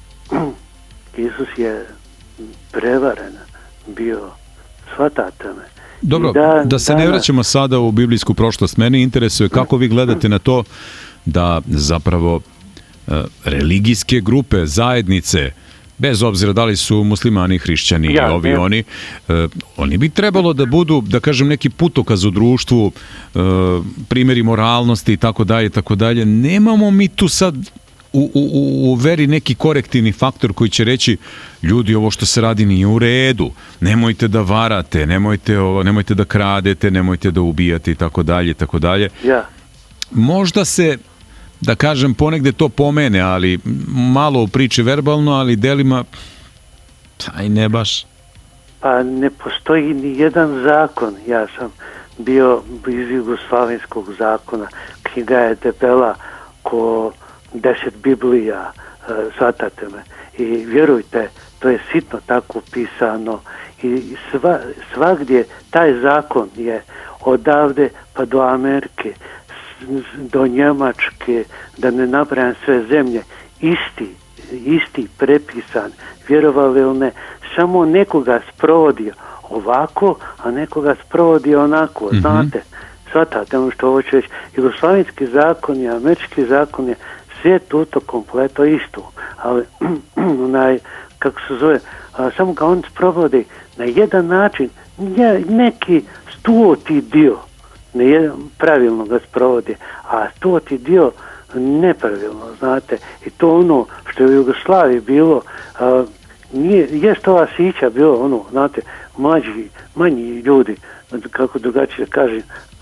Isus je prevaren bio, shvatate me.
Dobro, da, da se dana... ne vraćamo sada u biblijsku prošlost, mene interesuje kako vi gledate na to da zapravo uh, religijske grupe, zajednice, bez obzira da li su muslimani, hrišćani, ja, ovi, ja. oni, uh, oni bi trebalo da budu, da kažem, neki putokaz u društvu, uh, primjeri moralnosti i tako dalje, tako dalje. Nemamo mi tu sad u, u, u veri neki korektivni faktor koji će reći, ljudi, ovo što se radi nije u redu, nemojte da varate, nemojte, ovo, nemojte da kradete, nemojte da ubijate i tako dalje, tako dalje.
Ja.
Možda se, da kažem, ponegde to pomene, ali malo u priči verbalno, ali delima, aj ne baš.
Pa ne postoji ni jedan zakon. Ja sam bio iz jugoslavenskog zakona, knjiga je debela ko deset Biblija, shvatate me. I vjerujte, to je sitno tako pisano i sva, svagdje taj zakon je odavde pa do Amerike, do Njemačke, da ne nabrajam sve zemlje, isti, isti prepisan, vjerovali ili ne, samo nekoga sprovodio ovako, a nekoga sprovodio onako, mm-hmm. znate, shvatate ono što hoću reći. Jugoslavenski zakon je, američki zakon je, sve to kompleto isto, ali onaj, kako se zove, a, samo ga on sprovodi na jedan način, ne, neki stoti dio ne jedan, pravilno ga sprovodi, a stoti dio nepravilno, znate, i to ono što je u Jugoslaviji bilo, a, nije, jest ova sića bilo ono, znate, mlađi, manji ljudi, kako drugačije kažem,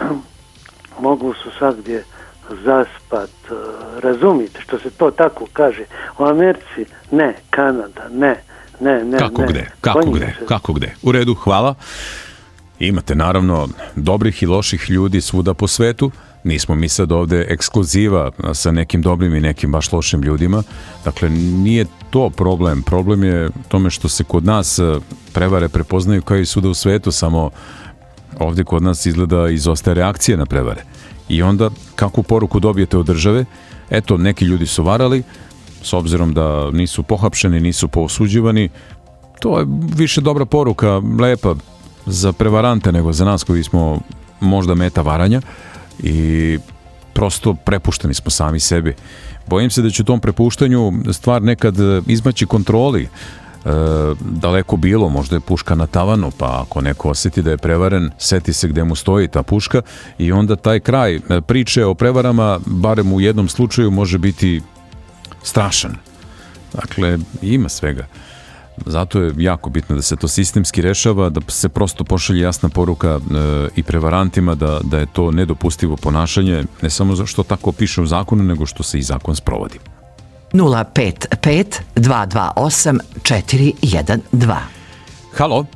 mogu su sad gdje zaspat, razumite što se to tako kaže. U Americi ne, Kanada ne, ne, ne.
Kako
ne.
gde, kako Konjim gde, se. kako gde. U redu, hvala. Imate naravno dobrih i loših ljudi svuda po svetu. Nismo mi sad ovde ekskluziva sa nekim dobrim i nekim baš lošim ljudima. Dakle, nije to problem. Problem je tome što se kod nas prevare prepoznaju kao i svuda u svetu, samo Ovdje kod nas izgleda izostaje reakcije na prevare. I onda kakvu poruku dobijete od države? Eto, neki ljudi su varali, s obzirom da nisu pohapšeni, nisu poosuđivani. To je više dobra poruka, lepa za prevarante nego za nas koji smo možda meta varanja i prosto prepušteni smo sami sebi. Bojim se da će u tom prepuštanju stvar nekad izmaći kontroli. E, daleko bilo, možda je puška na tavanu, pa ako neko osjeti da je prevaren, seti se gde mu stoji ta puška i onda taj kraj priče o prevarama, barem u jednom slučaju, može biti strašan. Dakle, ima svega. Zato je jako bitno da se to sistemski rešava, da se prosto pošalje jasna poruka e, i prevarantima da, da je to nedopustivo ponašanje, ne samo što tako piše u zakonu, nego što se i zakon sprovodi.
nula pet pet dva dva osam četiri jedan dva.
Halo?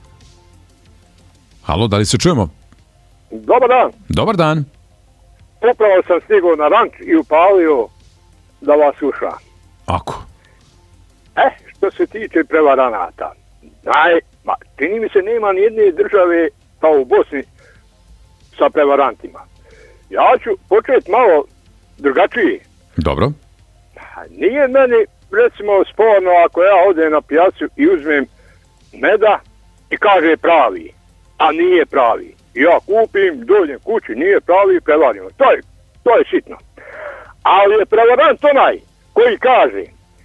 Halo, da li se čujemo?
Dobar dan.
Dobar dan.
Upravo sam stigao na ranč i upalio da vas slušam.
Ako?
E, što se tiče prevaranata, naj, ma, čini mi se nema ni jedne države kao u Bosni sa prevarantima. Ja ću početi malo drugačije.
Dobro.
Nije meni, recimo, sporno ako ja odem na pijacu i uzmem meda i kaže pravi, a nije pravi. Ja kupim, dođem kući, nije pravi, prevarim. To je, to je sitno. Ali je prevarant onaj koji kaže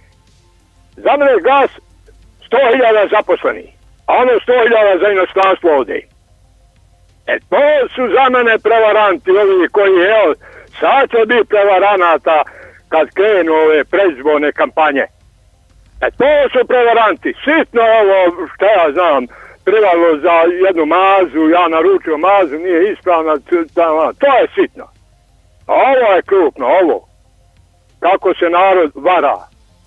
za mene gas sto hiljada zaposlenih, a ono sto hiljada za inostranstvo ovdje. E to su za mene prevaranti, ovi koji, evo, sad će biti prevaranata kad krenu ove predizborne kampanje. E to su prevaranti. Sitno ovo, šta ja znam, privalo za jednu mazu, ja naručio mazu, nije ispravna, to je sitno. A ovo je krupno, ovo. Kako se narod vara.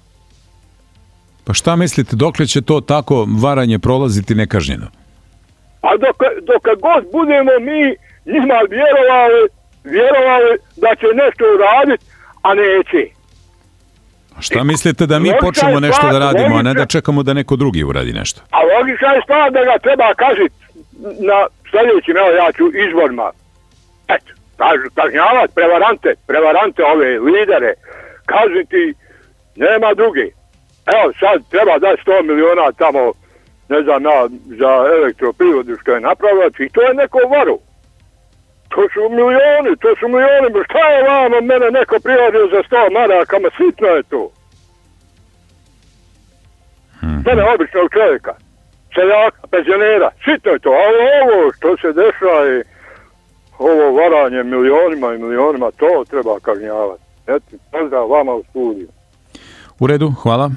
Pa šta mislite, dokle će to tako varanje prolaziti nekažnjeno?
A dok, dok god budemo mi njima vjerovali, vjerovali da će nešto uraditi, a neće.
A šta mislite da mi počnemo nešto da radimo, a ne da čekamo da neko drugi uradi nešto?
A logična je stvar da ga treba kažiti na sljedećim, evo ja ću izborima. Eto, kažnjavati prevarante, prevarante ove lidere, kažniti nema drugi. Evo sad treba dati sto miliona tamo, ne znam, na, za elektroprivredu što je napravljati i to je neko varu. To su milioni, to su milioni, šta je vama mene neko prijadio za sto maraka, ma sitno je to.
Hmm.
Mene običnog čovjeka, seljaka, penzionera, sitno je to, ali ovo što se dešava je ovo varanje milionima i milionima, to treba kažnjavati. Eto, pozdrav vama u studiju.
U redu, hvala.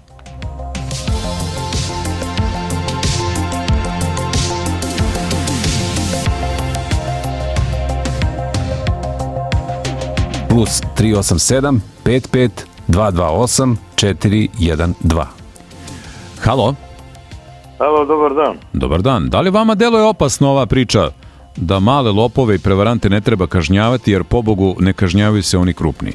Plus tri osam sedam pet pet dva dva osam četiri jedan dva.
Halo?
Halo, dobar dan.
Dobar dan. Da li vama deluje opasno ova priča da male lopove i prevarante ne treba kažnjavati jer pobogu ne kažnjavaju se oni krupni?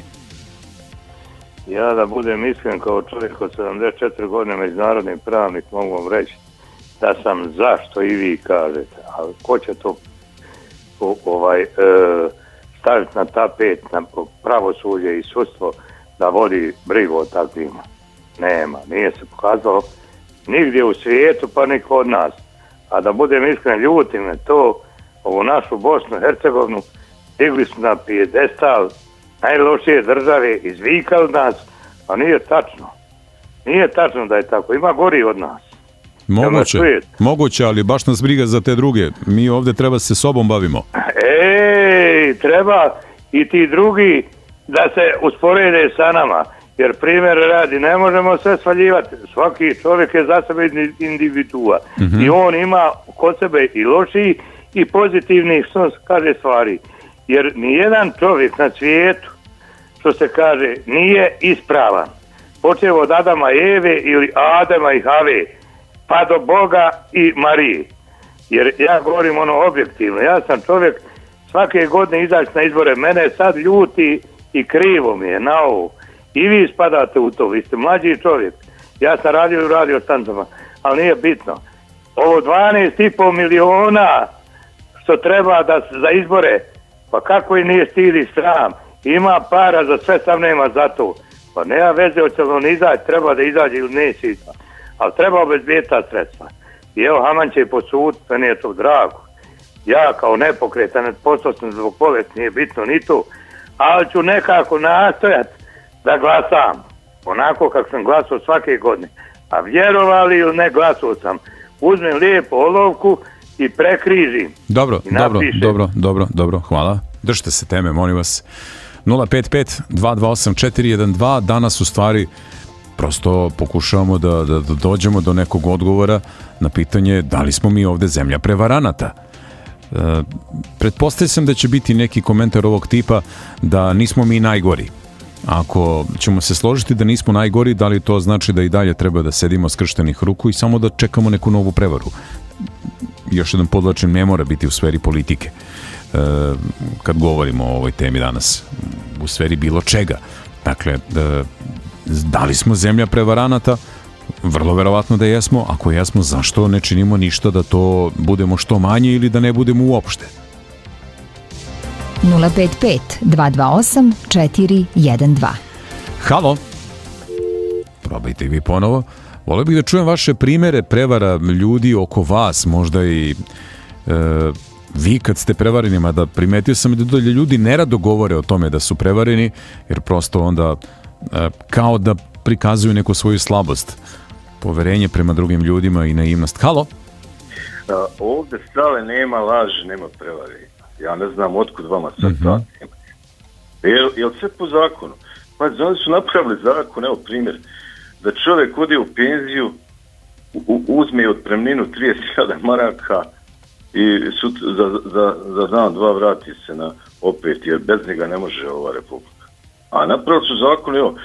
Ja da budem iskren kao čovjek od sedamdeset četiri godine međunarodni pravnik mogu vam reći da sam zašto i vi kažete, ali ko će to o, ovaj e, staviti na tapet, na pravosuđe i sudstvo da vodi brigu o takvima? Nema, nije se pokazalo nigdje u svijetu pa ni kod nas. A da budem iskren, ljuti me to, ovu našu Bosnu i Hercegovinu digli su na pijedestal najlošije države, izvikali nas, a nije tačno. Nije tačno da je tako, ima gori od nas.
Moguće, moguće, ali baš nas briga za te druge. Mi ovdje treba se sobom bavimo.
Ej, treba i ti drugi da se usporede sa nama. Jer primjer radi, ne možemo sve svaljivati. Svaki čovjek je za sebe individua. Mm-hmm. I on ima kod sebe i loših i pozitivnih, što se kaže, stvari. Jer nijedan čovjek na svijetu, što se kaže, nije ispravan. Počeo od Adama i Eve ili Adama i Have, pa do Boga i Marije. Jer ja govorim ono objektivno. Ja sam čovjek svake godine izaći na izbore. Mene sad ljuti i krivo mi je na ovo. I vi spadate u to. Vi ste mlađi čovjek. Ja sam radio u radio stancama, ali nije bitno. Ovo dvanaest i pol miliona što treba da se za izbore, pa kako i nije stid i sram, ima para za sve, sam nema za to. Pa nema veze hoće li on izaći, treba da izađe ili neće izaći. Ali treba obezbijeti ta sredstva. I evo Haman će posuditi, meni je to drago. Ja kao nepokretan, postao sam zbog bolesti, nije bitno ni to, ali ću nekako nastojati da glasam. Onako kako sam glasao svake godine. A vjerovali ili ne, glasao sam. Uzmem lijepo olovku i prekrižim.
Dobro, dobro, dobro, dobro, dobro, hvala. Držite se teme, molim vas. nula pet pet dva dva osam četiri jedan dva. Danas u stvari prosto pokušavamo da, da, da dođemo do nekog odgovora na pitanje da li smo mi ovde zemlja prevaranata. E, pretpostavljam sam da će biti neki komentar ovog tipa da nismo mi najgori. Ako ćemo se složiti da nismo najgori, da li to znači da i dalje treba da sedimo skrštenih ruku i samo da čekamo neku novu prevaru? Još jedan podlačim, ne mora biti u sferi politike. E, kad govorimo o ovoj temi danas, u sferi bilo čega. Dakle, e, da li smo zemlja prevaranata? Vrlo verovatno da jesmo. Ako jesmo, zašto ne činimo ništa da to budemo što manje ili da ne budemo uopšte?
nula pet pet dva dva osam četiri jedan dva.
Halo. Probajte i vi ponovo. Voleo bih da čujem vaše primere prevara ljudi oko vas, možda i e, vi kad ste prevareni, mada primetio sam da ljudi nerado govore o tome da su prevareni, jer prosto onda e, kao da prikazuju neku svoju slabost, poverenje prema drugim ljudima i naivnost. Halo?
A, ovdje stale nema laži, nema prevari. Ja ne znam otkud vama sad mm-hmm. ta tema. Jel, jel sve po zakonu? Pa oni su napravili zakon, evo primjer, da čovjek ode u penziju, u, uzme otpremninu trideset hiljada maraka i sut, za, za, za dan, dva vrati se na opet, jer bez njega ne može ova republika. A napravili su zakon, evo,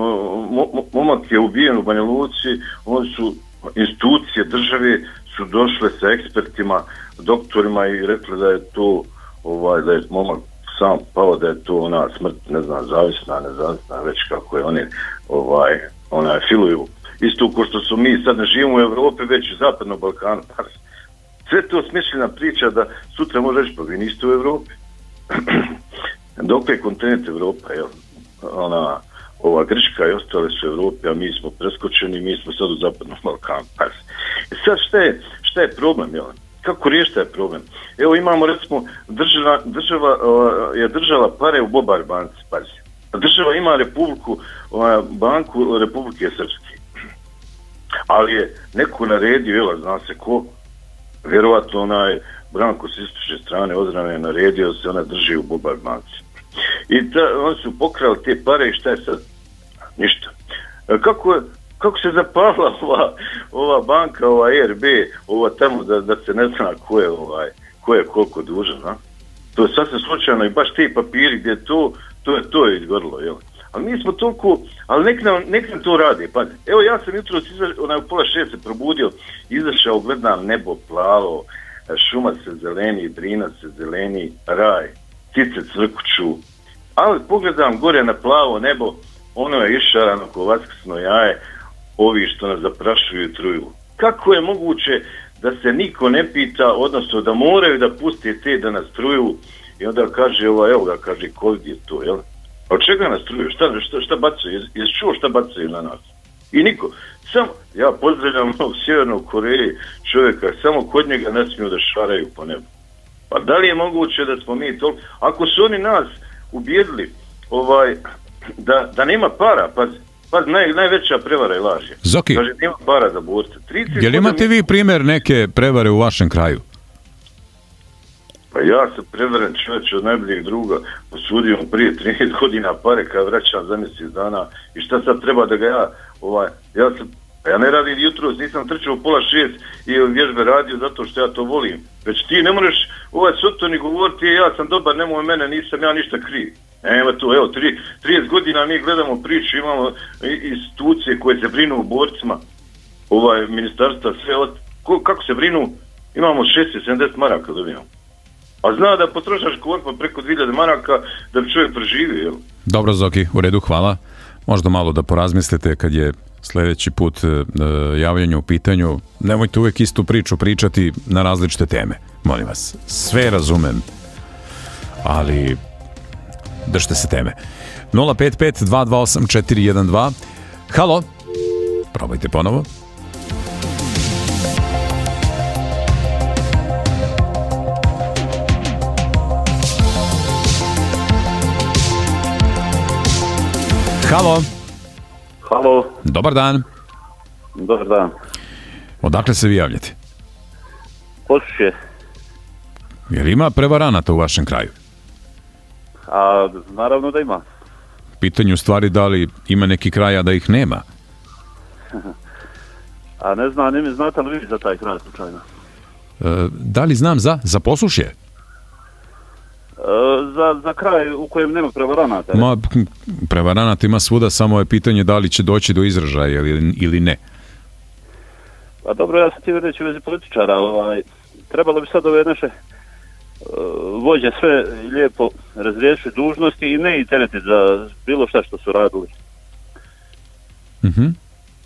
momak je ubijen u Banja Luci, oni su, institucije države su došle sa ekspertima, doktorima i rekli da je to, ovaj, da je momak sam pao, da je to ona smrt, ne znam, zavisna, nezavisna, već kako je oni, ovaj, onaj, filuju. Isto ko što su mi sad ne živimo u Evropi, već u Zapadnom Balkanu. Sve to smišljena priča da sutra može reći, pa vi niste u Evropi. Dok je kontinent Evropa, jel? Ona, ova Grčka i ostale su u Evropi, a mi smo preskočeni, mi smo sad u Zapadnom Balkanu. Sad šta je, šta je problem, jel? Kako riješiti taj problem? Evo imamo, recimo, država, država uh, je držala pare u Bobar banci, pazi. Država ima republiku, uh, banku Republike Srpske. Ali je neko naredio, jel, zna se ko, vjerovatno onaj Branko s istočne strane Ozrane je naredio se ona drži u Bobar banci. I ta, oni su pokrali te pare i šta je sad? Ništa. Kako je Kako se zapala ova, ova banka, ova E R B, ova tamo da, da se ne zna ko je, ovaj, ko je koliko dužan, a? To je sasvim slučajno i baš ti papiri gdje to, to je to je izgorilo, jel? Ali mi smo toliko, ali nek nam, nek nam to radi, pa evo ja sam jutro onaj u pola šest se probudio, izašao, gledam nebo plavo, šuma se zeleni, drina se zeleni, raj, ptice crkuću, ali pogledam gore na plavo nebo, ono je išarano ko vaskrsno jaje, ovi što nas zaprašuju i truju. Kako je moguće da se niko ne pita, odnosno da moraju da puste te da nas truju i onda kaže, ova, evo ga, kaže, COVID je to, jel? A od čega nas truju? Šta, šta, šta bacaju? Jesi čuo šta bacaju na nas? I niko. Samo, ja pozdravljam u Sjevernoj Koreji čovjeka, samo kod njega ne smiju da šaraju po nebu. Pa da li je moguće da smo mi toliko... Ako su oni nas ubijedili, ovaj, da, da nema para, pazi, Pa naj, najveća prevara je laž.
Zoki,
kaže, nema para za borce.
Jel imate vi primjer neke prevare u vašem kraju?
Pa ja sam prevaren čovječ od najboljih druga, posudio mu prije trinaest godina pare kad vraćam za mjesec dana i šta sad treba da ga ja, ovaj, ja sam, ja ne radim jutro, nisam trčao u pola šest i vježbe radio zato što ja to volim. Već ti ne možeš ovaj suto ni govoriti, ja sam dobar, nemoj mene, nisam ja ništa kriv. Evo tu, evo, trideset godina mi gledamo priču, imamo institucije koje se brinu u borcima, ovaj, ministarstva, sve, od, ko, kako se brinu, imamo šezdeset sedamdeset maraka dobijamo. A zna da potrošaš korpa preko dvije hiljade maraka da bi čovjek preživio, jel?
Dobro, Zoki, u redu, hvala. Možda malo da porazmislite kad je sljedeći put e, javljanje u pitanju. Nemojte uvijek istu priču pričati na različite teme. molim vas, sve razumem, ali držite se teme. nula pet pet dva dva osam četiri jedan dva. Halo, probajte ponovo. Halo.
Halo.
Dobar dan.
Dobar dan.
Odakle se vi javljate?
Posušje.
Jer ima prevaranata u vašem kraju?
A naravno da ima.
Pitanje u stvari da li ima neki kraj, a da ih nema?
A ne znam, ne mi znate li vi za taj kraj slučajno?
E, da li znam za? Za Posušje?
E, za, za kraj u kojem nema prevaranata.
Ma, prevaranata ima svuda, samo je pitanje da li će doći do izražaja ili, ili ne.
Pa dobro, ja sam ti reći u vezi političara. Ovaj, trebalo bi sad ove naše uh, vođe sve lijepo razriješiti dužnosti i ne i teretiti za bilo šta što su radili.
Mm-hmm.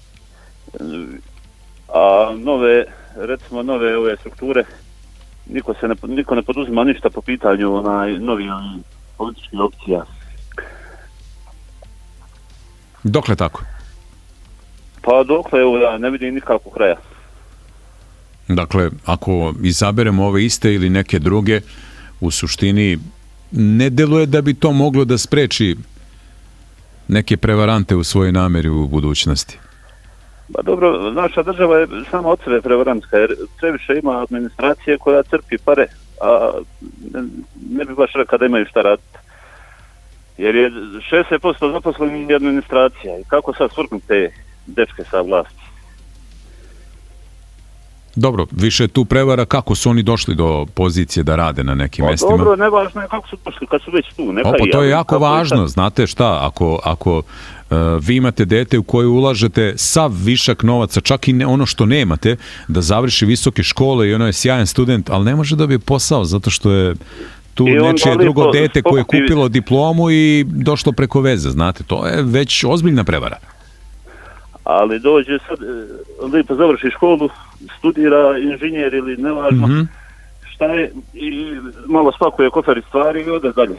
A nove, recimo nove ove strukture, niko, se ne, niko ne poduzima ništa po pitanju onaj novih političkih opcija.
Dokle tako?
Pa dokle, evo, ja ne vidim nikakvog kraja.
Dakle, ako izaberemo ove iste ili neke druge, u suštini ne deluje da bi to moglo da spreči neke prevarante u svojoj nameri u budućnosti.
Pa dobro, naša država je samo od sebe prevarantska, jer previše ima administracije koja crpi pare, a ne, ne bi baš rekao da imaju šta raditi. Jer je šezdeset posto zaposlenih administracija i kako sad svrknuti te dečke sa vlasti?
Dobro, više je tu prevara kako su oni došli do pozicije da rade na nekim
pa,
mestima.
Dobro, nevažno je kako su došli kad su već tu. Neka
Opa,
i,
to je
ja,
jako važno, znate šta, ako, ako uh, vi imate dete u koje ulažete sav višak novaca, čak i ne, ono što nemate, da završi visoke škole i ono je sjajan student, ali ne može da bi posao zato što je tu nečije drugo dete koje je kupilo diplomu i došlo preko veze, znate, to je već ozbiljna prevara.
Ali dođe sad, lijepo završi školu, studira inženjer ili nevažno, mm-hmm. šta je, i malo spakuje kofer i stvari i ode dalje.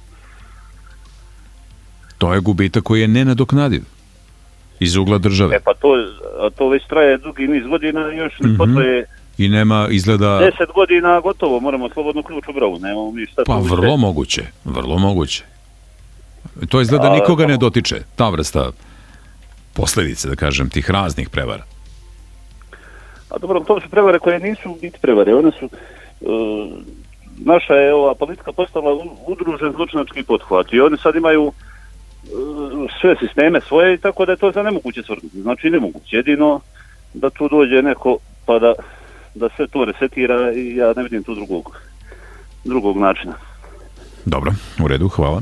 To je gubitak koji je nenadoknadiv iz ugla države.
E pa to, a to već traje dugi niz godina i još ne mm-hmm. potraje
i nema izgleda...
deset godina gotovo, moramo slobodno ključ u bravu, nemamo mi šta.
Pa vrlo više. moguće, vrlo moguće. To izgleda a, nikoga tamo... ne dotiče, ta vrsta posljedice, da kažem, tih raznih prevara.
A dobro, to su prevare koje nisu biti prevare, one su, uh, naša je ova politika postala udružen zločinački pothvat i oni sad imaju uh, sve sisteme svoje i tako da je to za nemoguće svrnuti. Znači nemoguće, jedino da tu dođe neko pa da, da sve to resetira i ja ne vidim tu drugog, drugog načina.
Dobro, u redu, hvala.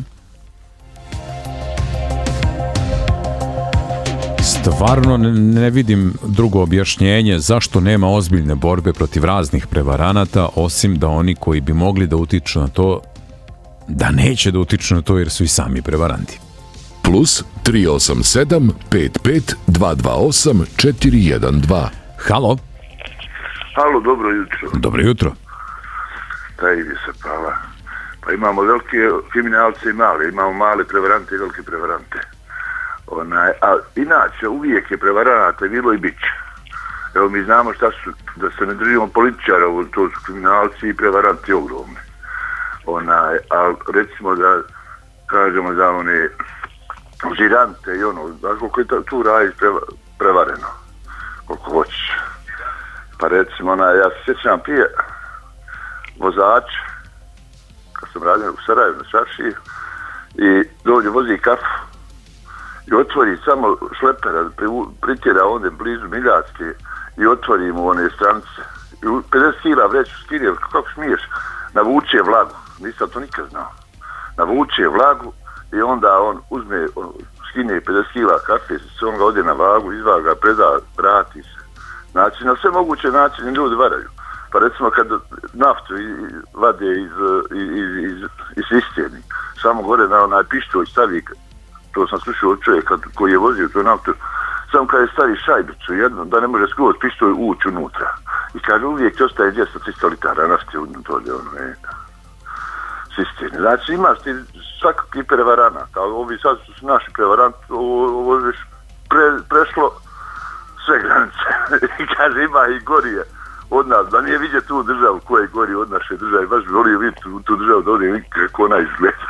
Stvarno ne vidim drugo objašnjenje zašto nema ozbiljne borbe protiv raznih prevaranata, osim da oni koji bi mogli da utiču na to, da neće da utiču na to jer su i sami prevaranti.
Plus tri osam sedam pet pet dva dva osam četiri jedan dva.
Halo.
Halo, dobro jutro.
Dobro jutro.
Taj bi se pala. Pa imamo velike kriminalce i male, imamo male prevarante i velike prevarante. Onaj, a inače uvijek je prevaranata bilo i bit će. Evo mi znamo šta su, da se ne držimo političara, to su kriminalci i prevaranti ogromni. Onaj, a recimo da kažemo za one žirante i ono, znaš koliko je tu radi preva, prevareno, koliko hoćeš. Pa recimo, onaj, ja se sjećam prije vozač, kad sam radio u Sarajevu na Šaršiji, i dođe vozi kafu, i otvori samo šlepera, pritjera onda blizu Miljacke i otvori mu one stranice. I pedeset kila vreću skirije, kako smiješ, navuče vlagu, nisam to nikad znao. Navuče vlagu i onda on uzme, on skine pedeset kila kafe, on ga ode na vagu, izvaga, preda, vrati se. Znači, na sve moguće načine ljudi varaju. Pa recimo kad naftu vade iz, iz, iz, iz sistemi, samo gore na onaj pištolj stavi, to sam slušao od čovjeka koji je vozio tu naftu, samo kad je stavi šajbicu jedno, da ne može skroz pištolj ući unutra. I kaže, uvijek ostaje dvjesto do tristo litara nafte u dolje, ono je, sistine. Znači, imaš ti svakakvi prevaranata, ali ovi sad su naši prevaranti, ovo, ovo je već pre, prešlo sve granice. I kaže, ima i gorije od nas, da nije vidjeti tu državu koja je gori od naše države, baš bi volio vidjeti tu, tu državu da ovdje vidjeti kako ona izgleda.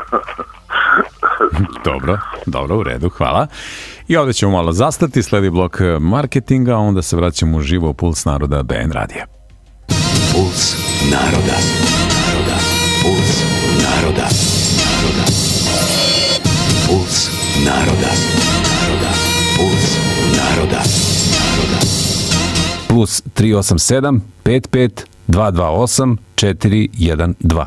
Dobro, dobro, u redu, hvala. I ovdje ćemo malo zastati, sledi blok marketinga, onda se vraćamo uživo u Puls naroda B N radija.
Puls naroda. Naroda. Puls naroda. Naroda. Puls naroda. Naroda. Puls naroda. Naroda.
Plus tri osam sedam pet pet dva dva osam četiri jedan dva.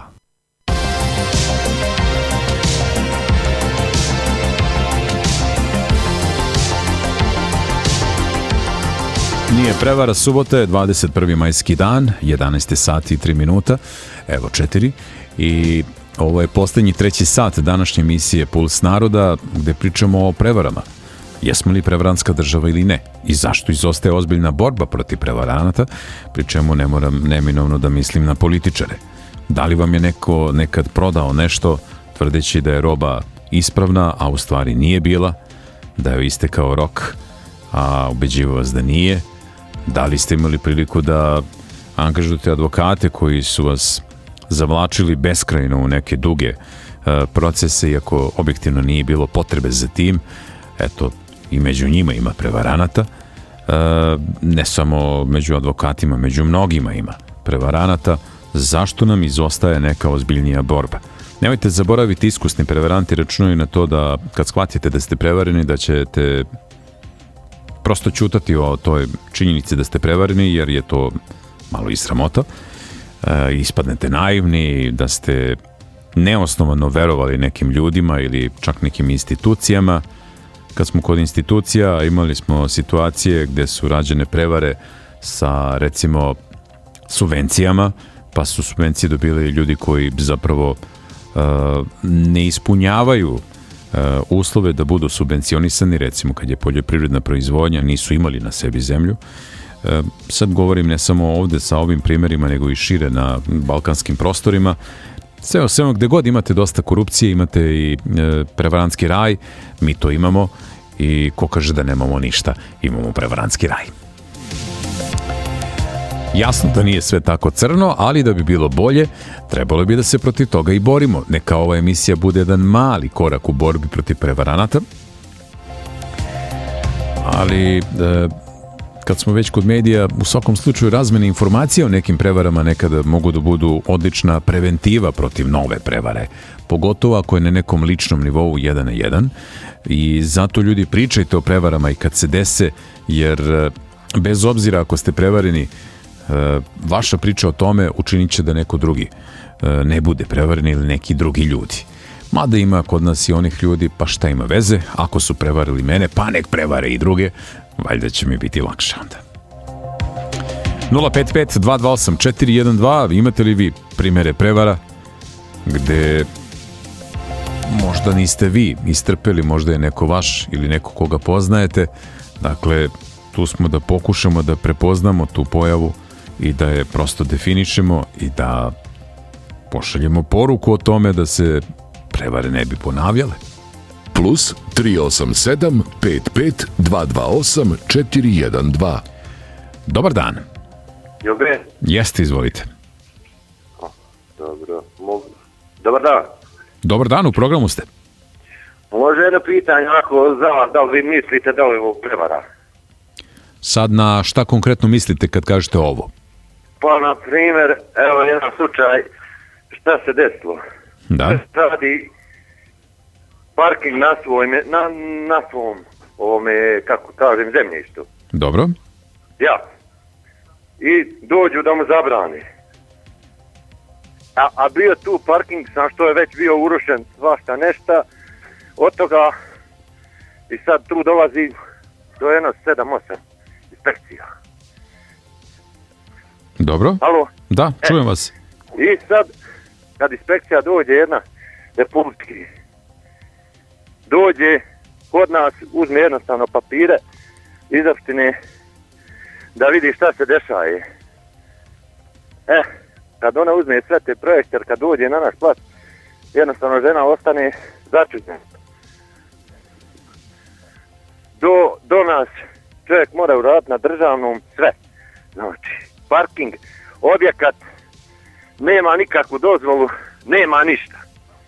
Nije prevara, subota je dvadeset prvi majski dan, jedanaest sati i tri minuta, evo četiri, i ovo je posljednji treći sat današnje emisije Puls naroda, gdje pričamo o prevarama. Jesmo li prevaranska država ili ne? I zašto izostaje ozbiljna borba protiv prevaranata, pri čemu ne moram neminovno da mislim na političare. Da li vam je neko nekad prodao nešto tvrdeći da je roba ispravna, a u stvari nije bila, da je istekao rok, a ubeđivao vas da nije? Da li ste imali priliku da angažujete advokate koji su vas zavlačili beskrajno u neke duge uh, procese, iako objektivno nije bilo potrebe za tim? Eto, i među njima ima prevaranata, uh, ne samo među advokatima, među mnogima ima prevaranata. Zašto nam izostaje neka ozbiljnija borba? Nemojte zaboraviti, iskusni prevaranti računaju na to da kad shvatite da ste prevareni, da ćete prosto ćutati o toj činjenici da ste prevareni, jer je to malo i sramota. E, ispadnete naivni, da ste neosnovano verovali nekim ljudima ili čak nekim institucijama. Kad smo kod institucija, imali smo situacije gdje su rađene prevare sa, recimo, subvencijama, pa su subvencije dobili ljudi koji zapravo e, ne ispunjavaju uslove da budu subvencionisani, recimo kad je poljoprivredna proizvodnja, nisu imali na sebi zemlju. Sad govorim ne samo ovdje sa ovim primjerima, nego i šire na balkanskim prostorima. Sve o svemu, gdje god imate dosta korupcije, imate i prevarantski raj, mi to imamo, i ko kaže da nemamo ništa, imamo prevarantski raj. Jasno da nije sve tako crno, ali da bi bilo bolje, trebalo bi da se protiv toga i borimo. Neka ova emisija bude jedan mali korak u borbi protiv prevaranata. Ali, e, kad smo već kod medija, u svakom slučaju razmene informacije o nekim prevarama nekada mogu da budu odlična preventiva protiv nove prevare. Pogotovo ako je na nekom ličnom nivou jedan na jedan. I zato ljudi pričajte o prevarama i kad se dese, jer bez obzira ako ste prevareni, vaša priča o tome učinit će da neko drugi ne bude prevaren ili neki drugi ljudi. Mada ima kod nas i onih ljudi, pa šta ima veze, ako su prevarili mene, pa nek prevare i druge, valjda će mi biti lakše onda. nula pet pet dva dva osam četiri jedan dva, imate li vi primjere prevara gde možda niste vi istrpeli, možda je neko vaš ili neko koga poznajete? Dakle, tu smo da pokušamo da prepoznamo tu pojavu i da je prosto definišemo i da pošaljemo poruku o tome da se prevare ne bi ponavljale.
Plus tri osam sedam pet pet dva dva osam četiri jedan dva.
Dobar dan.
Dobre.
Jeste, izvolite.
Dobro. Mogu. Dobar dan.
Dobar dan, u programu ste.
Može jedno pitanje, ako za vas, da li vi mislite da li je ovo prevara?
Sad na šta konkretno mislite kad kažete ovo?
Pa, na primjer, evo jedan slučaj, šta se desilo?
Da.
Radi parking na svom, na, na svom, ovome, kako kažem, zemljištu.
Dobro.
Ja. I dođu da mu zabrani. A, a bio tu parking, sam što je već bio urušen, svašta nešta, od toga, i sad tu dolazi do jedno sedam osam inspekcija.
Dobro.
Halo?
Da, čujem
e,
vas.
I sad, kad inspekcija dođe jedna, republički, dođe kod nas, uzme jednostavno papire iz opštine da vidi šta se dešaje. E, kad ona uzme sve te projekte, jer kad dođe na naš plac, jednostavno žena ostane začuđena. Do, do nas čovjek mora uraditi na državnom sve. Znači, parking, objekat, nema nikakvu dozvolu, nema ništa.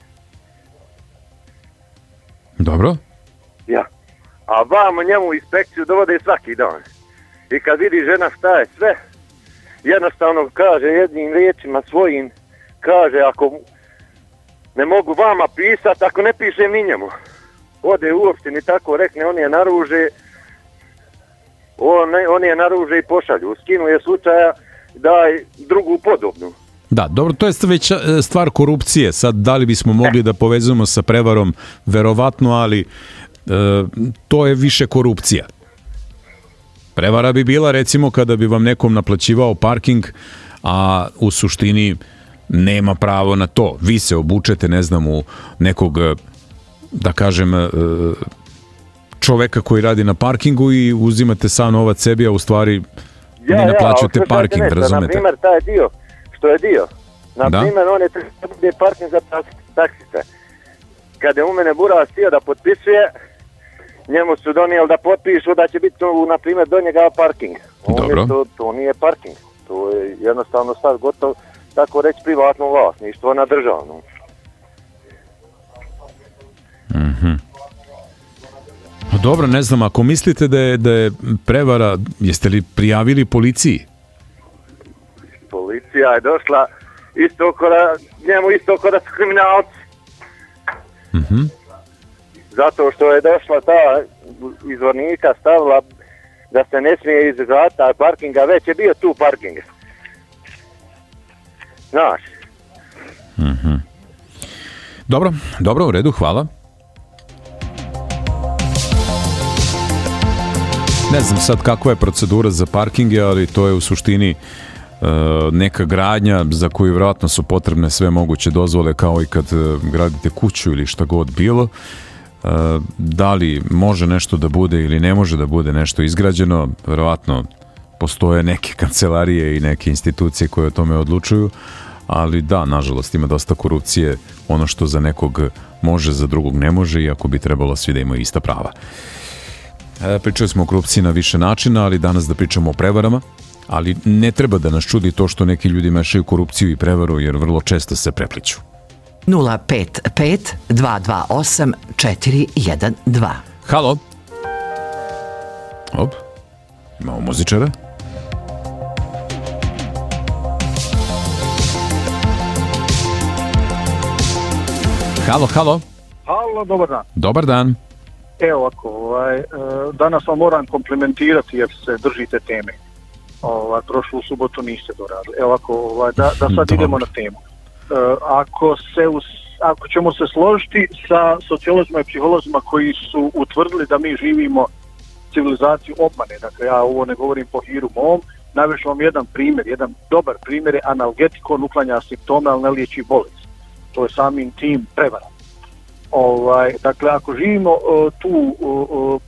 Dobro.
Ja. A vamo njemu inspekciju dovode svaki dan. I kad vidi žena šta je sve, jednostavno kaže jednim riječima svojim, kaže ako ne mogu vama pisati, ako ne pišem ni njemu. Ode u opštini tako rekne, on je naruže, on, on je naruže i pošalju. Skinuje slučaja, daj drugu podobnu.
Da, dobro, to je već stvar korupcije. Sad, da li bismo mogli da povezujemo sa prevarom? Verovatno, ali e, to je više korupcija. Prevara bi bila, recimo, kada bi vam nekom naplaćivao parking, a u suštini nema pravo na to. Vi se obučete, ne znam, u nekog, da kažem, čoveka koji radi na parkingu i uzimate sav novac sebi, a u stvari
ja,
ne naplaćujete
ja,
parking,
nešto,
razumete?
Na primjer, taj dio, što je dio, na
da?
primjer, on je trebao parking za taksiste. Kada je u mene Buras htio da potpisuje, njemu su donijeli da potpišu da će biti, na primjer, do njega parking.
Dobro.
To, to nije parking, to je jednostavno sad gotovo, tako reći, privatno vlasništvo na državnom.
Mhm. Dobro, ne znam, ako mislite da je, da je prevara, jeste li prijavili policiji?
Policija je došla isto kora, njemu isto kora su kriminalci.
Mhm.
Zato što je došla ta izvornika stavila da se ne smije izgledati parkinga, već je bio tu parking. Znaš.
Mhm. Dobro, dobro, u redu, hvala. Ne znam sad kakva je procedura za parkinge, ali to je u suštini uh, neka gradnja za koju vjerojatno su potrebne sve moguće dozvole, kao i kad uh, gradite kuću ili šta god bilo. Uh, da li može nešto da bude ili ne može da bude nešto izgrađeno, vjerojatno postoje neke kancelarije i neke institucije koje o tome odlučuju, ali da, nažalost, ima dosta korupcije. Ono što za nekog može, za drugog ne može, iako bi trebalo svi da imaju ista prava. E, pričali smo o korupciji na više načina, ali danas da pričamo o prevarama, ali ne treba da nas čudi to što neki ljudi mešaju korupciju i prevaru, jer vrlo često se prepliću.
nula pet pet dva dva osam četiri jedan dva.
Halo. Op. Imamo muzičara. Halo, halo.
Halo, dobar dan.
Dobar dan.
Evo ovako, ovaj, danas vam moram komplimentirati jer se držite teme. Ovaj, prošlu subotu niste doradili. Evo ovako, ovaj, da, da sad Dobar. idemo na temu. Ako, se us, ako ćemo se složiti sa sociolozima i psiholozima koji su utvrdili da mi živimo civilizaciju obmane, dakle ja ovo ne govorim po hiru mom, navešću vam jedan primjer, jedan dobar primjer je analgetik, on uklanja simptome, ali ne liječi bolest. To je samim tim prevara. Ovaj, dakle, ako živimo uh, tu uh, uh,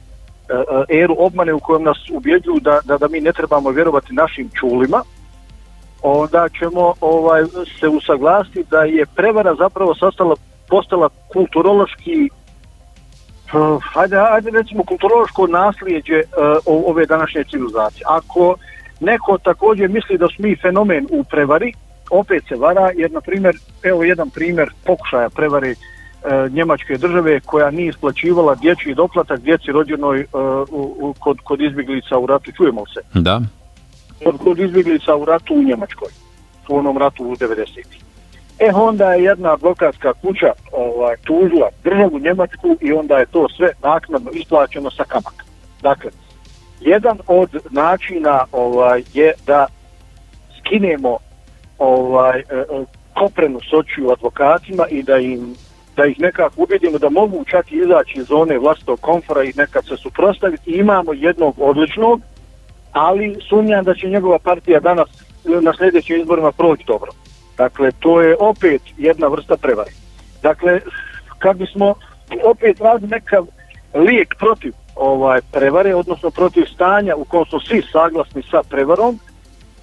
eru obmane u kojem nas ubjeđuju da, da, da mi ne trebamo vjerovati našim čulima, onda ćemo ovaj, se usaglasiti da je prevara zapravo sastala, postala kulturološki, uh, hajde, hajde recimo kulturološko nasljeđe uh, ove današnje civilizacije. Ako neko također misli da smo mi fenomen u prevari, opet se vara, jer na primjer, evo jedan primjer pokušaja prevare e, Njemačke države koja nije isplaćivala dječji doplatak djeci rođenoj e, u, u, kod, kod izbjeglica u ratu, čujemo se?
Da.
Kod, kod izbjeglica u ratu u Njemačkoj, u onom ratu u devedesetih. E onda je jedna advokatska kuća ovaj, tužila državu Njemačku i onda je to sve naknadno isplaćeno sa kamaka. Dakle, jedan od načina ovaj, je da skinemo ovaj koprenu s očiju advokatima i da im da ih nekako ubjedimo da mogu čak i izaći iz zone vlastitog komfora i nekad se suprotstaviti. I imamo jednog odličnog, ali sumnjam da će njegova partija danas na sljedećim izborima proći dobro. Dakle, to je opet jedna vrsta prevare. Dakle, kad bismo opet radili nekav lijek protiv ovaj prevare, odnosno protiv stanja u kojem smo svi saglasni sa prevarom,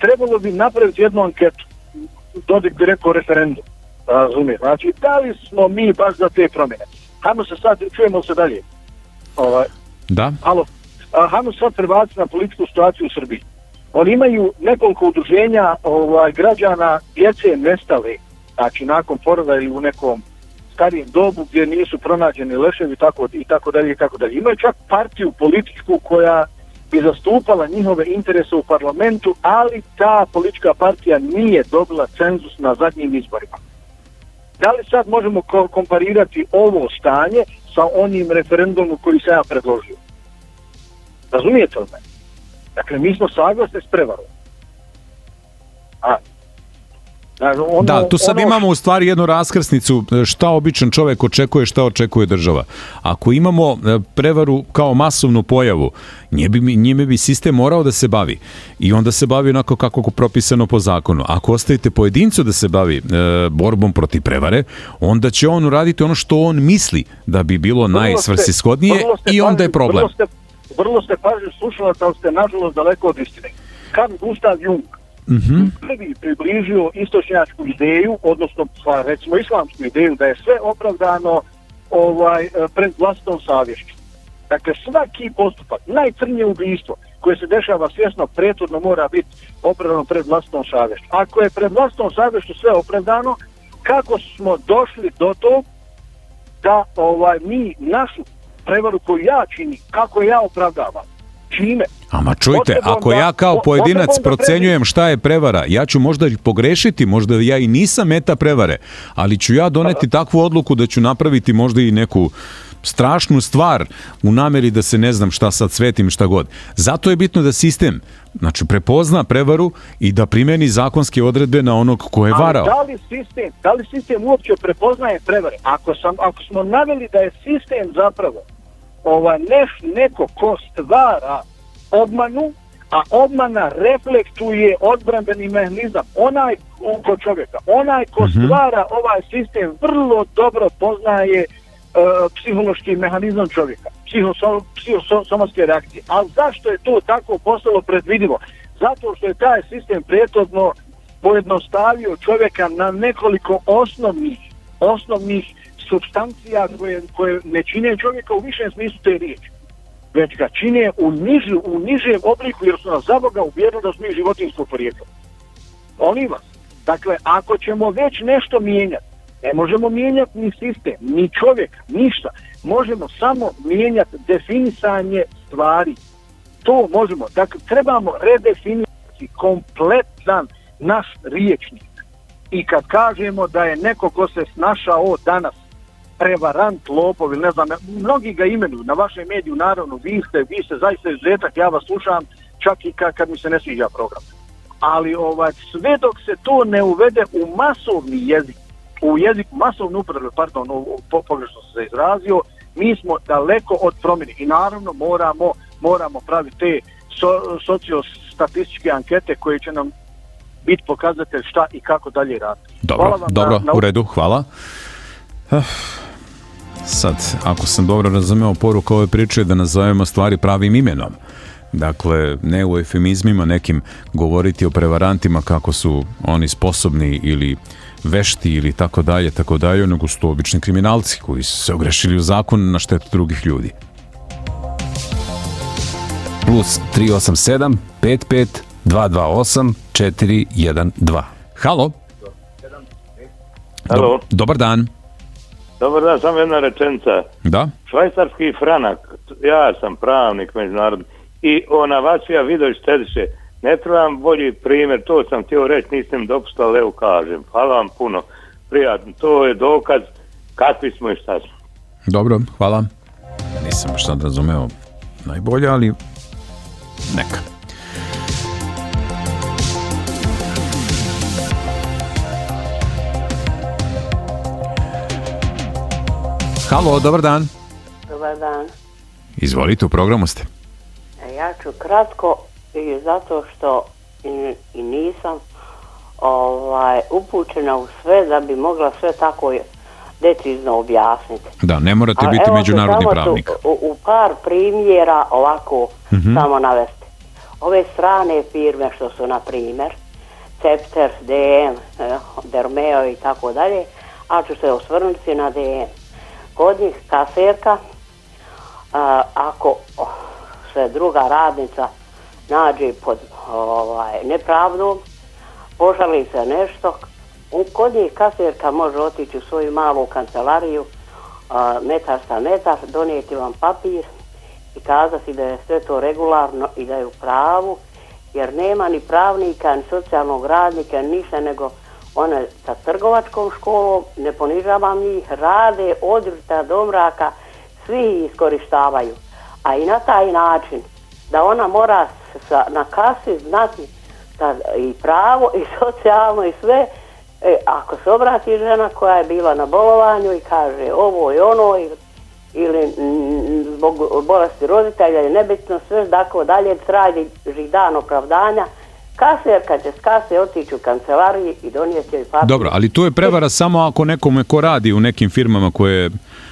trebalo bi napraviti jednu anketu, Dodik bi rekao referendum, razumije, znači da li smo mi baš za te promjene. Hajmo se sad, čujemo se dalje. Ovaj,
da.
Halo, hajmo sad prebaciti na političku situaciju u Srbiji. Oni imaju nekoliko udruženja ovaj, građana djece nestale, znači nakon poroda ili u nekom starijem dobu gdje nisu pronađeni leševi tako, i tako dalje i tako dalje. Imaju čak partiju političku koja bi zastupala njihove interese u parlamentu, ali ta politička partija nije dobila cenzus na zadnjim izborima. Da li sad možemo ko- komparirati ovo stanje sa onim referendumom koji sam ja predložio? Razumijete li me? Dakle, mi smo saglasni s prevarom. A, znači, ono,
da, tu sad
ono...
imamo u stvari jednu raskrsnicu šta običan čovjek očekuje, šta očekuje država. Ako imamo prevaru kao masovnu pojavu, njime bi, njime bi sistem morao da se bavi. I onda se bavi onako kako je propisano po zakonu. Ako ostavite pojedincu da se bavi e, borbom protiv prevare, onda će on uraditi ono što on misli da bi bilo najsvrsishodnije i onda je problem.
Vrlo ste, vrlo ste pažljivo slušali, ali ste nažalost daleko od istine. Kad Gustav Jung
Mm-hmm.
prvi približio istočnjačku ideju, odnosno pa recimo islamsku ideju da je sve opravdano ovaj, pred vlastitom savješću. Dakle, svaki postupak, najcrnije ubistvo koje se dešava svjesno prethodno mora biti opravdano pred vlastitom savješću. Ako je pred vlastitom savješću sve opravdano, kako smo došli do tog da ovaj, mi našu prevaru koju ja čini, kako ja opravdavam, čime?
Ama čujte, ako ja kao pojedinac procenjujem šta je prevara, ja ću možda pogrešiti, možda ja i nisam meta prevare, ali ću ja doneti takvu odluku da ću napraviti možda i neku strašnu stvar u namjeri da se ne znam šta sad svetim, šta god. Zato je bitno da sistem, znači, prepozna prevaru i da primeni zakonske odredbe na onog ko je varao.
Ali da li sistem, da li sistem uopće prepoznaje prevare? Ako, sam, ako smo naveli da je sistem zapravo ova, neš, neko ko stvara obmanu, a obmana reflektuje odbrambeni mehanizam, onaj kod čovjeka, onaj ko
mm-hmm.
stvara ovaj sistem vrlo dobro poznaje uh, psihološki mehanizam čovjeka, psihosomatske reakcije. Ali zašto je to tako postalo predvidivo? Zato što je taj sistem prethodno pojednostavio čovjeka na nekoliko osnovnih, osnovnih supstancija koje, koje ne čine čovjeka u višem smislu te riječi, već ga čine u, niži, u nižem obliku, jer su nas za Boga uvjerili da smo mi životinjskog porijekla. Molim vas, dakle, ako ćemo već nešto mijenjati, ne možemo mijenjati ni sistem, ni čovjek, ništa. Možemo samo mijenjati definisanje stvari. To možemo. Dakle, trebamo redefinirati kompletan naš riječnik. I kad kažemo da je neko ko se snašao danas, prevarant, lopov ili ne znam, mnogi ga imenuju na vašem mediju, naravno, vi ste, vi ste zaista izuzetak, ja vas slušam čak i kad, kad mi se ne sviđa program. Ali ovaj, sve dok se to ne uvede u masovni jezik, u jeziku masovne upotrebe, pardon, po, pogrešno sam se izrazio, mi smo daleko od promjene i naravno moramo, moramo praviti te so, sociostatističke ankete koje će nam biti pokazatelj šta i kako dalje raditi.
Dobro, dobro, na, na... u redu, hvala. Uh. Sad, ako sam dobro razumeo, poruka ove priče je da nazovemo stvari pravim imenom. Dakle, ne u eufemizmima nekim govoriti o prevarantima kako su oni sposobni ili vešti ili tako dalje, tako dalje, nego su to obični kriminalci koji su se ogrešili u zakon na štetu drugih ljudi.
Plus tri osam sedam pet pet dva dva osam četiri jedan dva.
Halo.
Halo.
Do, dobar dan.
Dobar dan, samo jedna rečenica.
Da?
Švajcarski franak, ja sam pravnik međunarodni, i ona Vasija Vidović štediše, ne trebam bolji primjer, to sam htio reći, nisam dopustao, ali evo kažem. Hvala vam puno, prijatno, to je dokaz kakvi smo i šta smo.
Dobro, hvala. Nisam sad razumeo najbolje, ali neka. Halo, dobar dan.
Dobar dan.
Izvolite, u programu ste.
Ja ću kratko i zato što i, i nisam ovaj, upućena u sve da bi mogla sve tako decizno objasniti.
Da, ne morate biti međunarodni pravnik.
U, u par primjera ovako mm-hmm. samo navesti. ove strane firme što su na primjer Cepter, D M, Dermeo i tako dalje, a ću se osvrnuti na D M. Kod njih kaserka, a, ako se druga radnica nađe pod ovaj, nepravdom, požali se nešto, kod njih kaserka može otići u svoju malu kancelariju, a, metar sa metar, donijeti vam papir i kazati da je sve to regularno i da je u pravu, jer nema ni pravnika, ni socijalnog radnika, ništa, nego one sa trgovačkom školom, ne ponižavam njih, rade od jutra do mraka, svi ih iskorištavaju. A i na taj način, da ona mora sa, na kasi znati da i pravo, i socijalno, i sve, e, ako se obrati žena koja je bila na bolovanju i kaže ovo i ono, ili, ili m, zbog bolesti roditelja, ili nebitno sve, tako dalje, traži dan opravdanja, kaserka će s kase otići u kancelariji i donijeti joj papir.
Dobro, ali to je prevara samo ako nekome ko radi u nekim firmama koje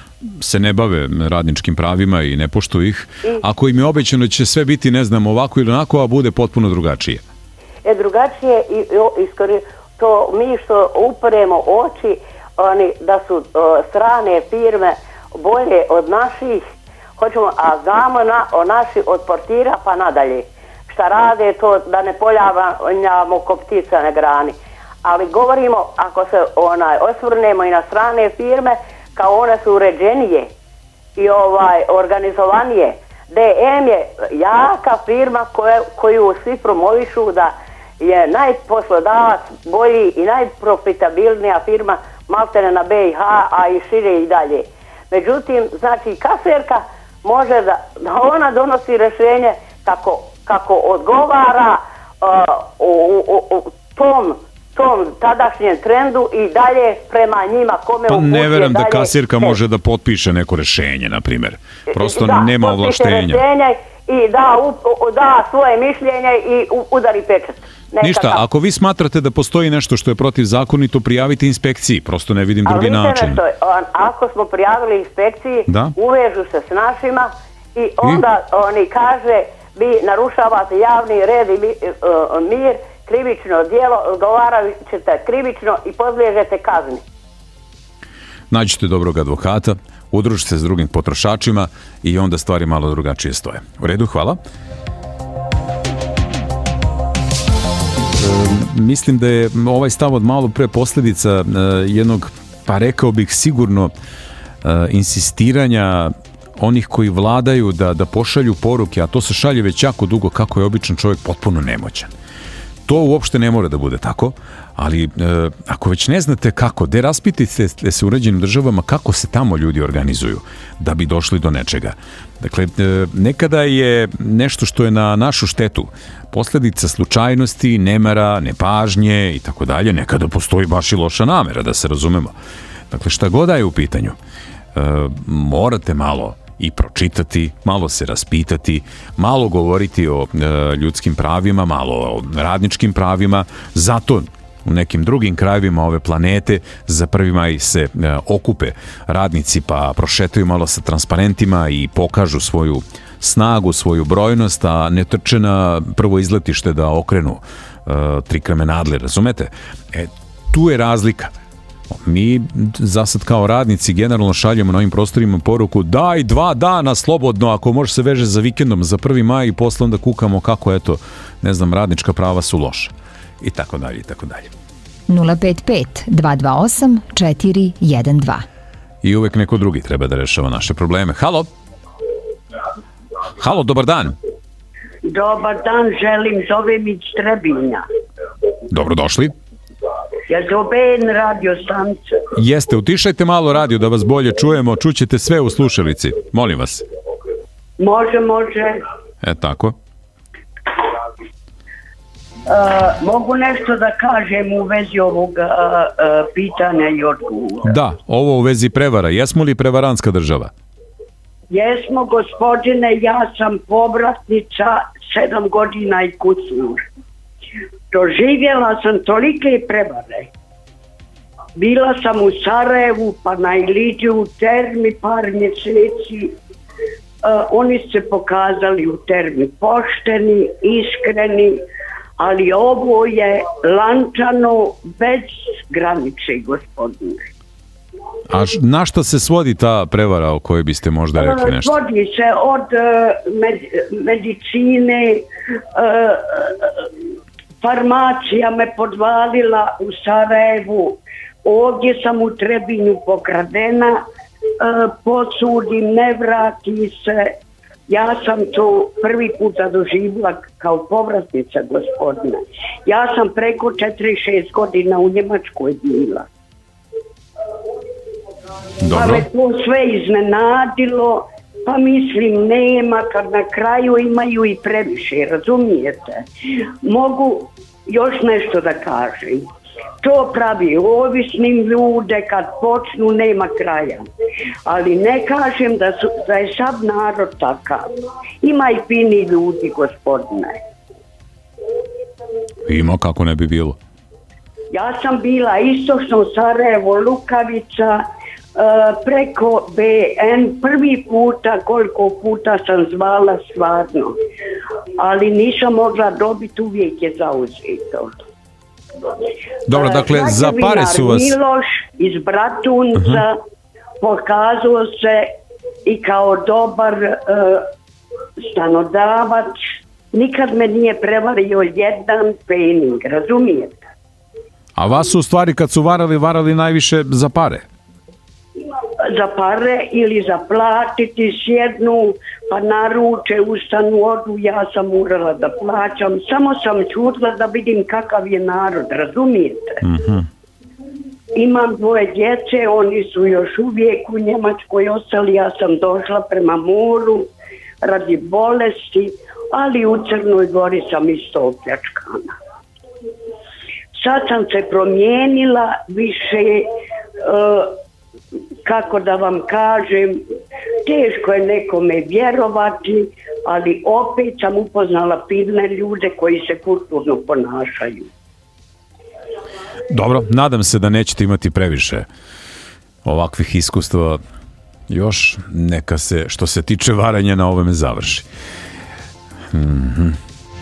se ne bave radničkim pravima i ne poštuju ih, I, ako im je obećano da će sve biti, ne znam, ovako ili onako, a bude potpuno drugačije.
E, drugačije i, i iskori, to mi što upremo oči, oni, da su o, strane firme bolje od naših, hoćemo, a znamo na, o naši od portira pa nadalje. Šta rade to da ne poljavamo ko ptica na grani. Ali govorimo, ako se onaj osvrnemo i na strane firme, kao one su uređenije i ovaj organizovanije. D M je jaka firma koje, koju svi promovišu da je najposlodavac bolji i najprofitabilnija firma maltene na B i H, a i šire i dalje. Međutim, znači kaserka može da, da ona donosi rješenje kako kako odgovara uh, u, u, u tom, tom tadašnjem trendu i dalje prema njima kome
pa
upućuje.
Ne verujem da
dalje,
kasirka
ne.
može da potpiše neko rešenje, na primjer. Prosto
da,
nema ovlaštenja.
I da, u, u, da svoje mišljenje i u, udari pečat. Neka
Ništa,
tako.
Ako vi smatrate da postoji nešto što je protivzakonito, prijavite inspekciji. Prosto ne vidim drugi način.
Nešto, on, ako smo prijavili inspekciji,
da?
uvežu se s našima i onda I? oni kaže vi narušavate javni red i mir, krivično djelo, odgovarat ćete krivično i podliježete kazni.
Nađite dobrog advokata, udružite se s drugim potrošačima i onda stvari malo drugačije stoje. U redu, hvala. E, mislim da je ovaj stav od malo pre posljedica e, jednog, pa rekao bih sigurno, e, insistiranja onih koji vladaju da, da pošalju poruke, a to se šalje već jako dugo kako je običan čovjek potpuno nemoćan. To uopšte ne mora da bude tako, ali e, ako već ne znate kako, de raspitajte se u uređenim državama kako se tamo ljudi organizuju da bi došli do nečega. Dakle, e, nekada je nešto što je na našu štetu posljedica slučajnosti, nemara, nepažnje i tako dalje, nekada postoji baš i loša namera, da se razumemo. Dakle, šta god da je u pitanju, e, morate malo i pročitati, malo se raspitati, malo govoriti o e, ljudskim pravima, malo o radničkim pravima. Zato u nekim drugim krajevima ove planete za prvi maj se e, okupe radnici pa prošetaju malo sa transparentima i pokažu svoju snagu, svoju brojnost, a ne trče na prvo izletište da okrenu e, tri kremenadle, razumete? E, tu je razlika. Mi za sad kao radnici generalno šaljemo na ovim prostorima poruku daj dva dana slobodno ako može se veže za vikendom za prvi maj i posle onda kukamo kako eto, ne znam, radnička prava su loša i tako dalje i tako dalje.
nula pet pet dva dva osam četiri jedan dva.
I uvek neko drugi treba da rešava naše probleme. Halo? Halo, dobar dan.
Dobar dan, želim, zovem iz Trebinja.
Dobrodošli.
Je to B N radio stanica?
Jeste, utišajte malo radio da vas bolje čujemo, čućete sve u slušalici. Molim vas.
Može, može.
E, tako.
Uh, mogu nešto da kažem u vezi ovog uh, uh, pitanja i odgovora?
Da, ovo u vezi prevara. Jesmo li prevarantska država?
Jesmo, gospodine, ja sam povratnica sedam godina i kusur. Doživjela sam tolike prevare. Bila sam u Sarajevu, pa na Iliđu, u Termi par mjeseci. oni su se pokazali u termi pošteni, iskreni, ali ovo je lančano bez granice, gospodine.
A š- na šta se svodi ta prevara o kojoj biste možda rekli nešto?
Svodi se od uh, med, medicine, uh, farmacija me podvalila u Sarajevu, ovdje sam u Trebinju pokradena, uh, posudim, ne vrati se. Ja sam to prvi puta doživjela kao povratnica, gospodine. Ja sam preko četrdeset šest godina u Njemačkoj bila.
Dobro.
Pa me to sve iznenadilo, pa mislim nema, kad na kraju imaju i previše, razumijete? Mogu još nešto da kažem. To pravi ovisnim ljude, kad počnu nema kraja. Ali ne kažem da, su, da je sav narod takav. Ima i fini ljudi, gospodine.
Ima, kako ne bi bilo.
Ja sam bila istočno Sarajevo, Lukavica, Uh, preko B N prvi puta, koliko puta sam zvala stvarno, ali nisam mogla dobiti, uvijek je zauzeto.
Dobro, dakle,
Uh,
za pare su vas...
Miloš iz Bratunca uh-huh. pokazao se i kao dobar uh, stanodavac, nikad me nije prevario jedan pening, razumijete?
A vas su u stvari kad su varali, varali najviše za pare?
Za pare ili za platiti, sjednu, pa naruče, ustanu, odu, ja sam morala da plaćam. Samo sam čutila da vidim kakav je narod, razumijete?
Mm-hmm.
Imam dvoje djece, oni su još uvijek u Njemačkoj ostali, ja sam došla prema moru radi bolesti, ali u Crnoj Gori sam isto opljačkana. Sad sam se promijenila, više... Uh, kako da vam kažem, teško je nekome vjerovati, ali opet sam upoznala fine ljude koji se kulturno ponašaju.
Dobro, nadam se da nećete imati previše ovakvih iskustava. Još neka se, što se tiče varanja, na ovome završi. Mm-hmm.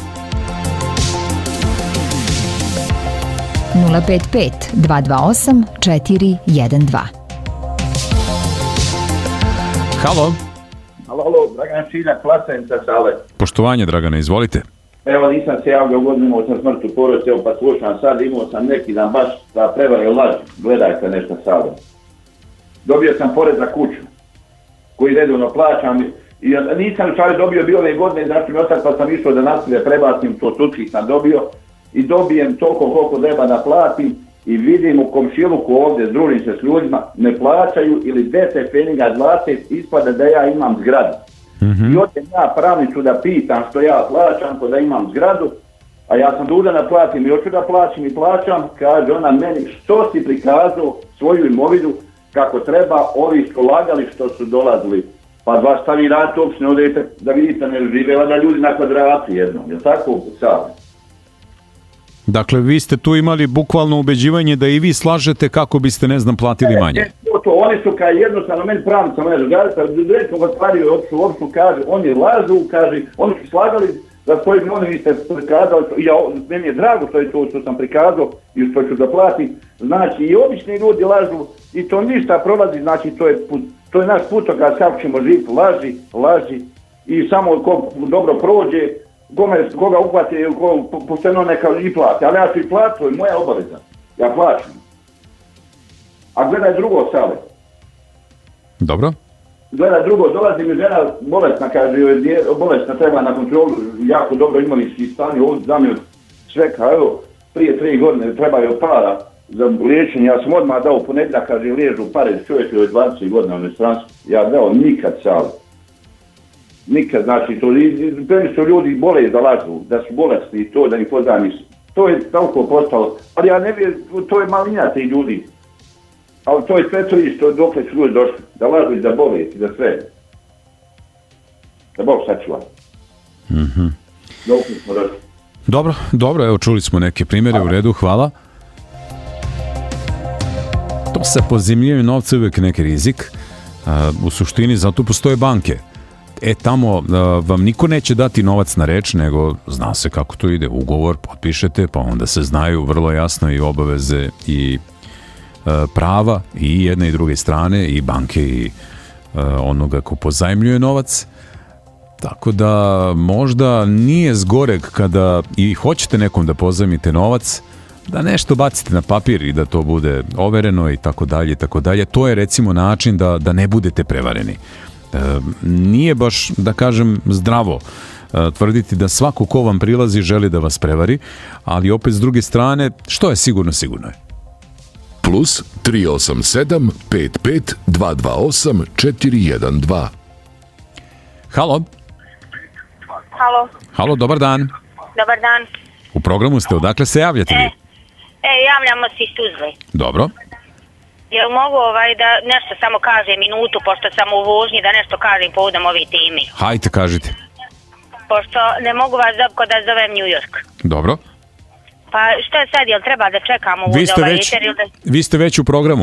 nula pet pet dva dva osam četiri jedan dva.
Halo.
Halo, halo, Dragan Šiljak, Vlasenica, Sale.
Poštovanje, Dragane, izvolite.
Evo, nisam se javljao godinu, imao sam smrt u porodici, evo pa slušam sad, imao sam neki dan baš da prevare laž, gledajte nešto Sale. Dobio sam porez za kuću, koji redovno plaćam, i nisam stvari dobio bio ove godine, znači mi otak pa sam išao da nasilje prebacim, to sudski sam dobio, i dobijem toliko koliko treba da platim, i vidim u komšiluku ovdje, združim se s ljudima, ne plaćaju ili deset feninga dvadeset, ispada da ja imam zgradu. Mm-hmm. I odem ja pravnicu da pitam što ja plaćam, ko da imam zgradu, a ja sam dužan da platim i hoću da plaćam i plaćam, kaže ona meni što si prikazao svoju imovinu kako treba, ovi su lagali što su dolazili. Pa vas stavi raditi uopšte, ne odete da vidite, ne živela da ljudi na kvadrati jednom, je tako sad?
Dakle, vi ste tu imali bukvalno ubeđivanje da i vi slažete kako biste, ne znam, platili manje.
E, to, to, oni su kao jednostavno, meni pravnica moja žugarca, recimo ga stvari u opštu, kaže, oni lažu, kaže, oni su slagali za svoje imovine, vi ste prikazali, ja, meni je drago što je to što sam prikazao i što ću da platim, znači i obični ljudi lažu i to ništa prolazi, znači to je, to je naš putokaz kako ćemo živjeti, laži, laži i samo ko dobro prođe, Gome, koga uhvati, ko, pošteno neka i plati, ali ja ću i plati, to je moja obaveza, ja plaćam. A gledaj drugo, Sale.
Dobro.
Gledaj drugo, dolazi mi žena bolesna, kaže, bolesna treba na kontrolu, jako dobro imovinski stanje, ovdje zamio sve, kao evo, prije tri godine treba joj para za liječenje, ja sam odmah dao ponedjeljak, kaže, liježu pare, čovjek je dvadeset godina u inostranstvu, ja dao nikad, Sale. Nikad, znači, to prvi su ljudi bolje da lažu, da su bolesti i to, da ih poznaniš. To je toliko postalo, ali ja ne vidim, to je malina tih ljudi. Ali to je sve to isto, dokle su ljudi došli, da lažu i za bolesti, za sve. Da Bog sačuva.
Mm-hmm.
Dokle smo došli.
Dobro, dobro, evo čuli smo neke primjere, u redu, hvala. To sa pozemljenjem novca je uvijek neki rizik. Uh, u suštini zato postoje banke. E, tamo vam niko neće dati novac na reč, nego zna se kako to ide. Ugovor potpišete, pa onda se znaju vrlo jasno i obaveze i prava i jedne i druge strane, i banke i onoga ko pozajmljuje novac. Tako da možda nije zgoreg kada i hoćete nekom da pozajmite novac, da nešto bacite na papir i da to bude overeno i tako dalje i tako dalje. To je recimo način da, da ne budete prevareni. E, nije baš, da kažem, zdravo e, tvrditi da svako ko vam prilazi želi da vas prevari, ali opet s druge strane, što je sigurno, sigurno je.
Plus tri osam sedam pet pet dva dva osam četiri jedan dva.
Halo.
Halo.
Halo, dobar dan.
Dobar dan.
U programu ste, odakle se javljate vi?
E, e javljamo se iz Tuzle.
Dobro.
Jel mogu ovaj da nešto samo kažem minutu, pošto sam u vožnji, da nešto kažem povodom ove teme?
Hajte, kažite.
Pošto ne mogu vas dobko da zovem New York.
Dobro.
Pa što je sad, jel treba da čekamo
Vi ste,
ovaj
već,
eter, ili da...
vi ste već u programu.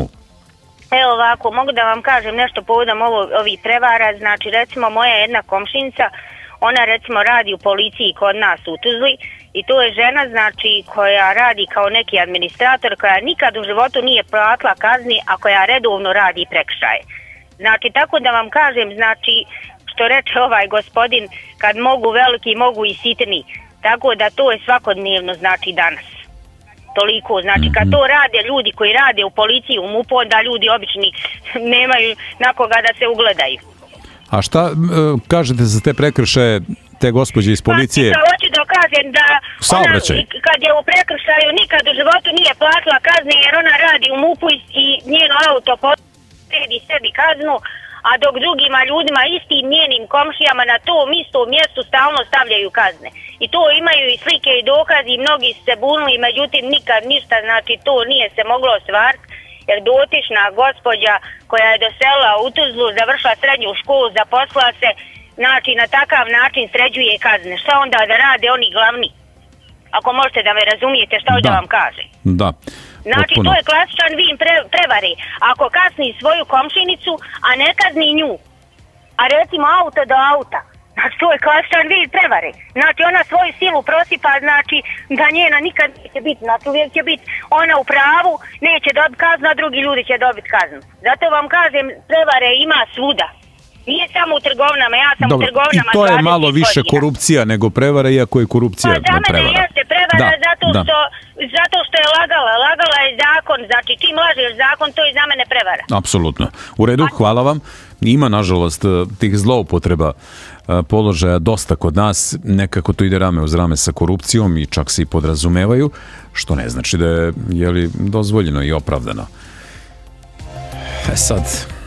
Evo ovako, mogu da vam kažem nešto povodom ovo, ovih prevara. Znači, recimo, moja jedna komšinica, ona recimo radi u policiji kod nas u Tuzli i to je žena, znači, koja radi kao neki administrator, koja nikad u životu nije platila kazni, a koja redovno radi prekršaje. Znači, tako da vam kažem, znači, što reče ovaj gospodin, kad mogu veliki, mogu i sitni. Tako da to je svakodnevno, znači, danas. Toliko, znači, kad to rade ljudi koji rade u policiji, u MUP-u, onda ljudi obični nemaju na koga da se ugledaju.
A šta e, kažete za te prekršaje te gospođe iz policije?
Pa, hoću da kažem da ona, kad je u prekršaju, nikad u životu nije platila kazne, jer ona radi u MUP-u i, i njeno auto potredi sebi kaznu, a dok drugima ljudima, istim njenim komšijama na tom istom mjestu stalno stavljaju kazne. I to imaju i slike i dokazi, i mnogi su se bunili, međutim nikad ništa, znači to nije se moglo ostvariti, jer dotična gospođa koja je doselila u Tuzlu, završila srednju školu, zaposlila se, znači na takav način sređuje kazne. Šta onda da rade oni glavni? Ako možete da me razumijete, šta hoću da vam kažem?
Da.
Znači, to je klasičan vid pre, prevare. Ako kasni svoju komšinicu, a ne kazni nju, a recimo auto do auta, znači to je klasičan vid prevare. Znači, ona svoju silu prosipa, znači da njena nikad neće biti, znači uvijek će biti ona u pravu, neće dobiti kaznu, a drugi ljudi će dobiti kaznu. Zato vam kažem, prevare ima svuda. Nije samo u trgovinama, ja sam
Dobro,
u trgovinama
i to je malo više
godina.
korupcija nego prevara, iako je korupcija
Pa za mene
prevara.
jeste prevara
Da,
zato,
da.
što, zato što je lagala. Lagala je zakon, znači čim lažeš zakon, to je za mene prevara.
Apsolutno. U redu, hvala vam. Ima, nažalost, tih zloupotreba e, položaja dosta kod nas. Nekako to ide rame uz rame sa korupcijom i čak se i podrazumevaju, što ne znači da je, je li, dozvoljeno i opravdano. E sad...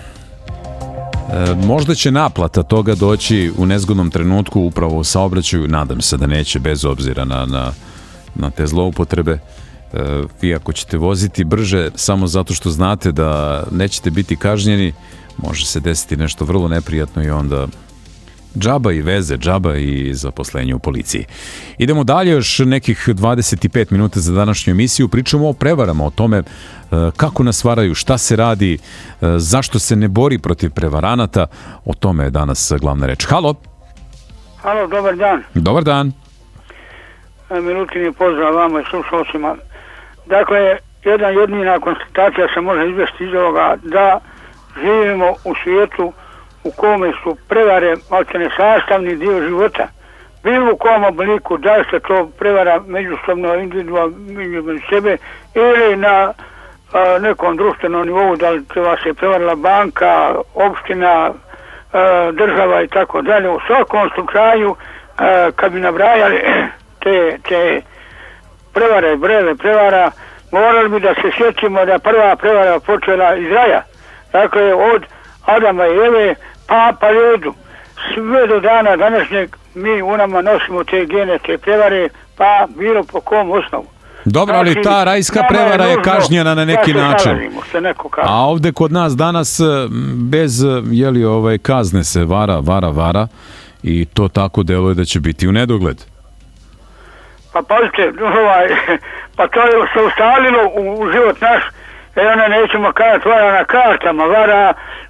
E, možda će naplata toga doći u nezgodnom trenutku upravo u saobraćaju, nadam se da neće, bez obzira na, na, na te zloupotrebe. E, vi ako ćete voziti brže samo zato što znate da nećete biti kažnjeni, može se desiti nešto vrlo neprijatno i onda džaba i veze, džaba i zaposlenje u policiji. Idemo dalje, još nekih dvadeset pet minuta za današnju emisiju. Pričamo o prevarama, o tome kako nas varaju, šta se radi, zašto se ne bori protiv prevaranata. O tome je danas glavna reč. Halo.
Halo, dobar dan.
Dobar dan.
Milutin je pozdrav vama i slušalcima. Dakle, jedan jedina konstatacija se može izvesti iz ovoga, da živimo u svijetu u kome su prevare maltene sastavni dio života. Bilo u kom obliku, da li se to prevara međusobno, individualno među sebe ili na a, nekom društvenom nivou, da li se vas je prevarila banka, opština, a, država i tako dalje. U svakom slučaju, a, kad bi nabrajali te, te prevare, breve prevara, morali bi da se sjetimo da prva prevara počela iz raja. Dakle, od Adama i Eve, pa pa redu. Sve do dana današnjeg mi u nama nosimo te gene, te prevare, pa bilo po kom osnovu.
Dobro, ali
Znači,
ta rajska
nama je
prevara je
nužno
kažnjena na neki
da se
način.
snalazimo, što neko kaže.
A ovde kod nas danas bez jeli, ovaj, kazne se vara, vara, vara i to tako deluje da će biti u nedogled.
Pa pazite, ovaj, pa to je se ustalilo u, u život naš, e onda nećemo kada vara na kartama, vara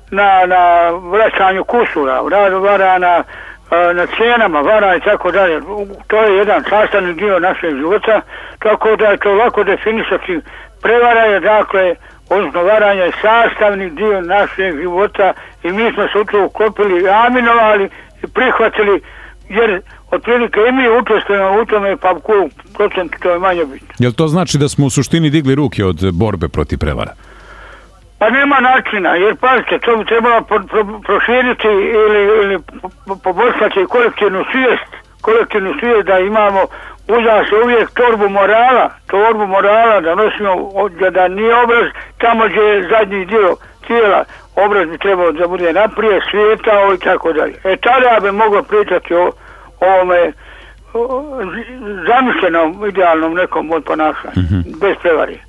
na, na vraćanju kusura, vara na, na cijenama, vara i tako dalje. To je jedan sastavni dio našeg života, tako da je to lako definisati. Prevara je, dakle, odnosno varanje je sastavni dio našeg života i mi smo se u to uklopili, aminovali i prihvatili, jer otprilike i mi učestvujemo u tome, pa koliko procent to je manje bitno.
Jel to znači da smo u suštini digli ruke od borbe protiv prevara?
Pa nema načina, jer pazite, to bi trebalo pro, pro, proširiti ili, ili poboljšati kolektivnu svijest, kolektivnu svijest da imamo uz nas uvijek torbu morala, torbu morala da nosimo, da nije obraz tamo gdje je zadnji dio tijela, obraz bi trebao da bude naprijed, svijetao i tako dalje. E tada bi moglo pričati o ovome zamišljenom, idealnom nekom od ponašanja, mm-hmm. bez prevari.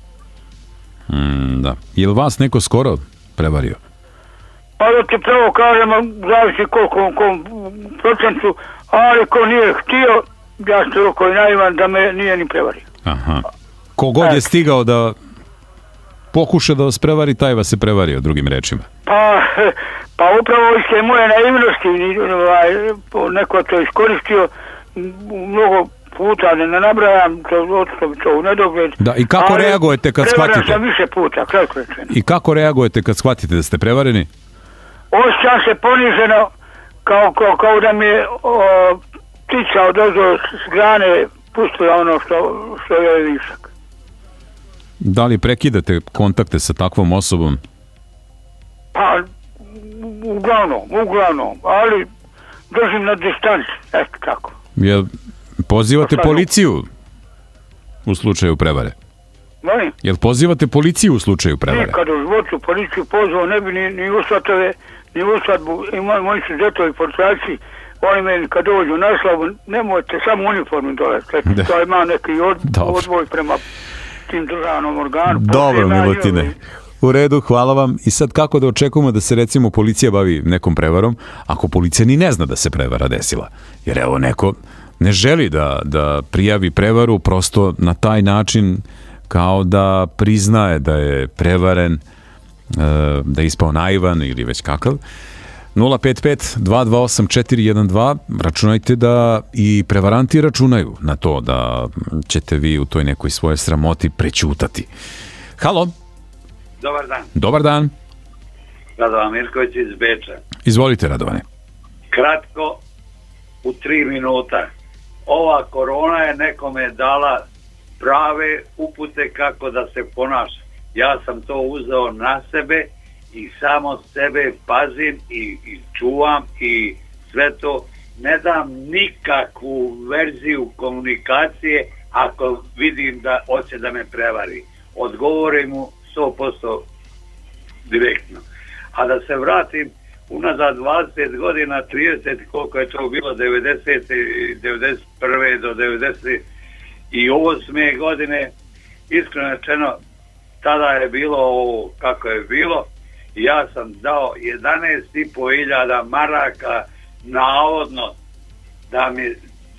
Mm, da. Je li vas neko skoro prevario?
Pa da ti pravo kažemo, zavisi koliko kom procentu, ali ko nije htio, ja sam toliko i naivan da me nije ni prevario.
Aha. Kogod je stigao da pokuša da vas prevari, taj vas se prevario, drugim rečima.
Pa, pa upravo iz te moje naivnosti neko to iskoristio mnogo puta, ne nabrajam, to očito to u nedogled.
Da, i kako ali reagujete kad shvatite?
Prevaran sam više puta, kratko rečeno.
I kako reagujete kad shvatite da ste prevareni?
Osjećam se poniženo kao, kao, kao da mi je o, ptica odozdo s grane pustila ono što, što je višak.
Da li prekidate kontakte sa takvom osobom?
Pa, uglavnom, uglavnom, ali držim na distanci, eto tako.
Jel pozivate policiju u slučaju prevare?
Molim?
Jel pozivate policiju u slučaju prevare?
Nikad u životu policiju pozvao ne bi ni, ni usvatove, ni usvatbu, i moj, moji su djetovi policajci, oni meni kad dođu na slavu, nemojte samo uniformi dolaziti, to ima neki od, odvoj prema tim državnom organu.
Dobro, Milutine. U redu, hvala vam. I sad kako da očekujemo da se recimo policija bavi nekom prevarom, ako policija ni ne zna da se prevara desila? Jer evo neko ne želi da, da prijavi prevaru prosto na taj način kao da priznaje da je prevaren, da je ispao naivan ili već kakav. nula pet pet dva dva osam četiri jedan dva, računajte da i prevaranti računaju na to da ćete vi u toj nekoj svojoj sramoti prećutati. Halo?
Dobar dan.
Dobar dan.
Radovan Mirković iz Beča.
Izvolite, Radovane.
Kratko, u tri minuta. Ova korona je nekome dala prave upute kako da se ponaša. Ja sam to uzeo na sebe i samo sebe pazim i, i čuvam i sve to. Ne dam nikakvu verziju komunikacije ako vidim da hoće da me prevari. Odgovorim mu sto posto direktno. A da se vratim unazad dvadeset godina, trideset, koliko je to bilo, devedeset, devedeset prve do devedeset osme godine, iskreno rečeno, tada je bilo ovo kako je bilo. Ja sam dao jedanaest i po hiljada maraka navodno da mi,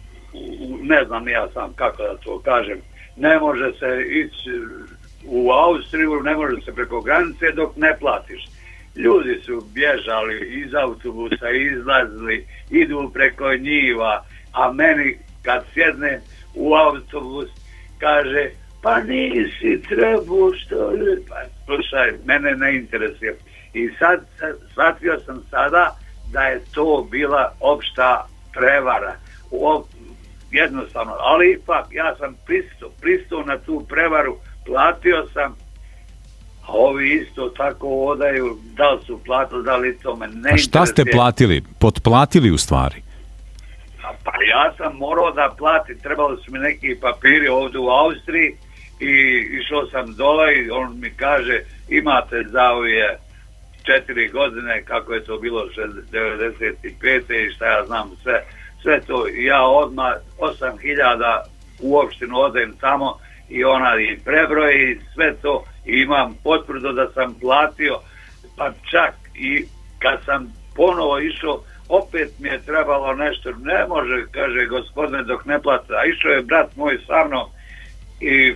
ne znam ja sam kako da to kažem, ne može se ići u Austriju, ne može se preko granice dok ne platiš. Ljudi su bježali iz autobusa, izlazili, idu preko njiva, a meni kad sjedne u autobus kaže pa nisi trebao što li, pa slušaj, mene ne interesuje. I sad shvatio sam sada da je to bila opšta prevara. O, jednostavno, ali ipak ja sam pristao, pristao na tu prevaru, platio sam, a ovi isto tako odaju, da li su platili, da li to me ne interesuje. A šta
ste platili? Potplatili u stvari?
Pa ja sam morao da platim, trebali su mi neki papiri ovdje u Austriji i išao sam dole i on mi kaže imate za ove četiri godine, kako je to bilo devedeset pete i šta ja znam, sve, sve to. Ja odmah osam hiljada u opštinu odem tamo i ona i prebroji sve to i imam potvrdu da sam platio, pa čak i kad sam ponovo išao, opet mi je trebalo nešto, ne može, kaže gospodine, dok ne plati, a išao je brat moj sa mnom i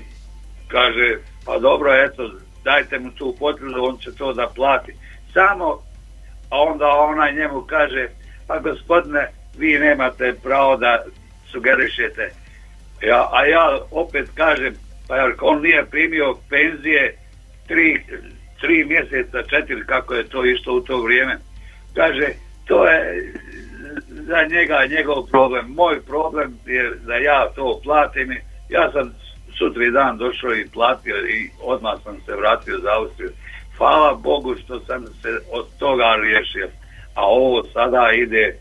kaže, pa dobro, eto, dajte mu tu potvrdu, on će to da plati. Samo a onda onaj njemu kaže, pa gospodine, vi nemate pravo da sugerišete. Ja, a ja opet kažem, pa jer on nije primio penzije tri, tri mjeseca, četiri, kako je to išlo u to vrijeme. Kaže, to je za njega njegov problem. Moj problem je da ja to platim. Ja sam sutri dan došao i platio i odmah sam se vratio za Austriju. Hvala Bogu što sam se od toga riješio. A ovo sada ide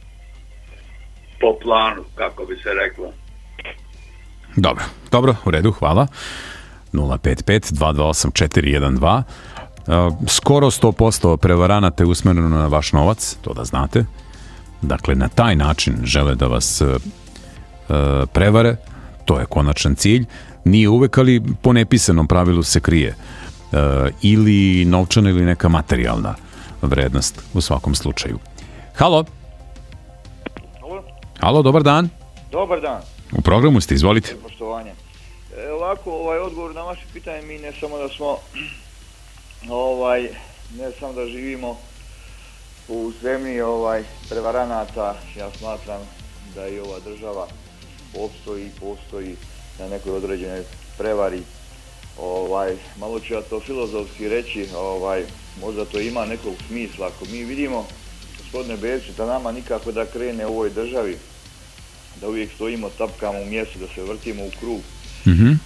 po planu, kako bi se reklo.
Dobro, dobro, u redu, hvala. nula pet pet dva dva osam četiri jedan dva. Skoro sto posto prevaranata je usmjereno na vaš novac, to da znate. Dakle, na taj način žele da vas uh, prevare, to je konačan cilj. Nije uvek, ali po nepisanom pravilu se krije. Uh, ili novčana ili neka materijalna vrednost u svakom slučaju. Halo?
Halo?
Halo, dobar dan.
Dobar dan.
U programu ste, izvolite.
Poštovanje. E, ovako, ovaj odgovor na vaše pitanje, mi ne samo da smo ovaj, ne samo da živimo u zemlji ovaj, prevaranata, ja smatram da i ova država postoji, postoji na nekoj određenoj prevari. Ovaj, malo ću ja to filozofski reći, ovaj, možda to ima nekog smisla. Ako mi vidimo, gospodine Bečić, da nama nikako da krene u ovoj državi, da uvijek stojimo, tapkamo u mjestu, da se vrtimo u krug.
Mm-hmm.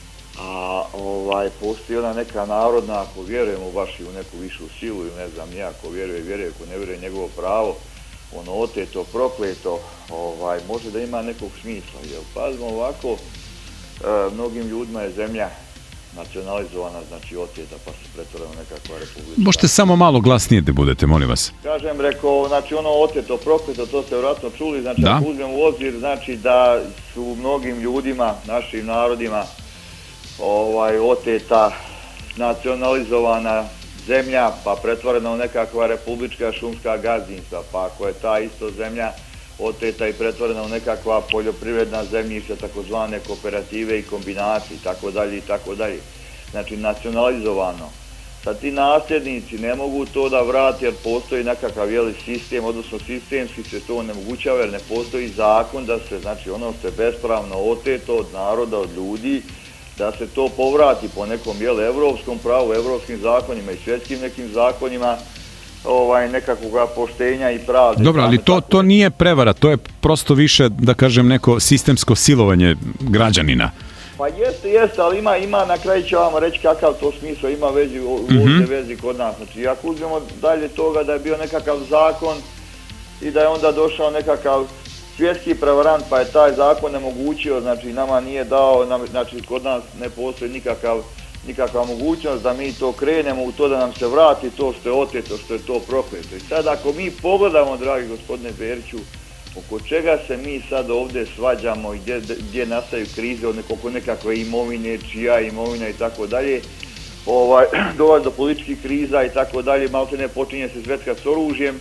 A ovaj, postoji ona neka narodna, ako vjerujemo baš i u neku višu silu, ili ne znam ja, ako vjeruje, vjeruje, ako ne vjeruje njegovo pravo, ono oteto, prokleto, ovaj, može da ima nekog smisla. Jer pazimo ovako, e, mnogim ljudima je zemlja nacionalizovana, znači oteta, pa se pretvoreno nekakva republika.
Možete samo malo glasnije da budete, molim vas.
Kažem, rekao, znači ono oteto, prokleto, to ste vjerojatno čuli, znači
da.
Ako uzmemo u obzir, znači da su mnogim ljudima, našim narodima, ovaj, oteta, nacionalizovana zemlja, pa pretvorena u nekakva republička šumska gazdinstva, pa ako je ta isto zemlja oteta i pretvorena u nekakva poljoprivredna zemljišta, takozvane kooperative i kombinacije, i tako dalje, i tako dalje. Znači, nacionalizovano. Sad ti nasljednici ne mogu to da vrati jer postoji nekakav jeli sistem, odnosno sistemski se to onemogućava jer ne postoji zakon da se, znači ono što je bespravno oteto od naroda, od ljudi, da se to povrati po nekom jel, evropskom pravu, evropskim zakonima i svjetskim nekim zakonima, ovaj, nekakvog poštenja i pravde.
Dobro, ali to, to nije prevara, to je prosto više, da kažem, neko sistemsko silovanje građanina.
Pa jeste, jeste, ali ima, ima na kraju ću vam reći kakav to smisao, ima vezi, u mm-hmm. vezi kod nas. Znači, ako uzmemo dalje toga da je bio nekakav zakon i da je onda došao nekakav svjetski prevarant, pa je taj zakon nemogućio, znači nama nije dao, nam, znači kod nas ne postoji nikakav, nikakva mogućnost da mi to krenemo u to da nam se vrati to što je oteto, što je to prokleto. I sad ako mi pogledamo, dragi gospodine Beriću, oko čega se mi sad ovdje svađamo i gdje, gdje nastaju krize od oko nekakve imovine, čija imovina i tako dalje, ovaj, dolazi do političkih kriza i tako dalje, malo se ne počinje se zvetkati s oružjem,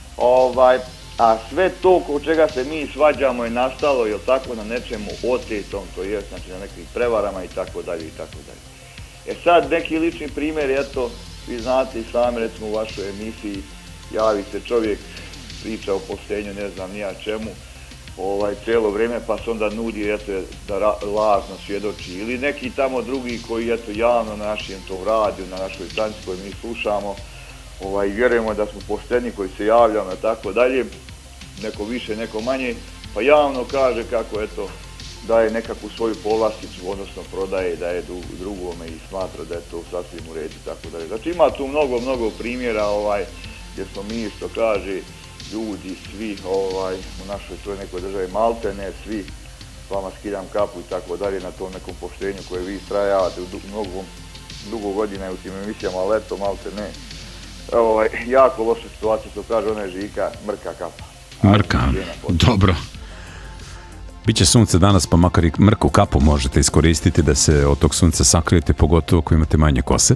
ovaj, a sve to oko čega se mi svađamo je nastalo, jel tako, na nečemu otetom, to je, znači na nekim prevarama i tako dalje i tako dalje. E sad, neki lični primjer, eto, vi znate i sami, recimo u vašoj emisiji, javi se čovjek, priča o poštenju, ne znam nija čemu, ovaj, cijelo vrijeme, pa se onda nudi, eto, da ra, lažno svjedoči, ili neki tamo drugi koji, eto, javno na našem tom radiju, na našoj stanici koju mi slušamo, ovaj, vjerujemo da smo pošteni koji se javljamo i tako dalje, neko više, neko manje, pa javno kaže kako, eto, daje nekakvu svoju povlasticu, odnosno prodaje, daje drugome i smatra da je to sasvim u redu, tako dalje. Znači ima tu mnogo, mnogo primjera, ovaj, gdje smo mi, što kaže, ljudi, svi, ovaj, u našoj toj nekoj državi, malte ne, svi, s vama skidam kapu i tako dalje, na tom nekom poštenju koje vi strajavate u mnogo, dugo godina u tim emisijama, ali eto, malte ne. Ovaj, jako loša situacija, što kaže ona je Žika, mrka kapa.
Mrka, dobro. Biće sunce danas, pa makar i mrku kapu možete iskoristiti da se od tog sunca sakrijete, pogotovo ako imate manje kose.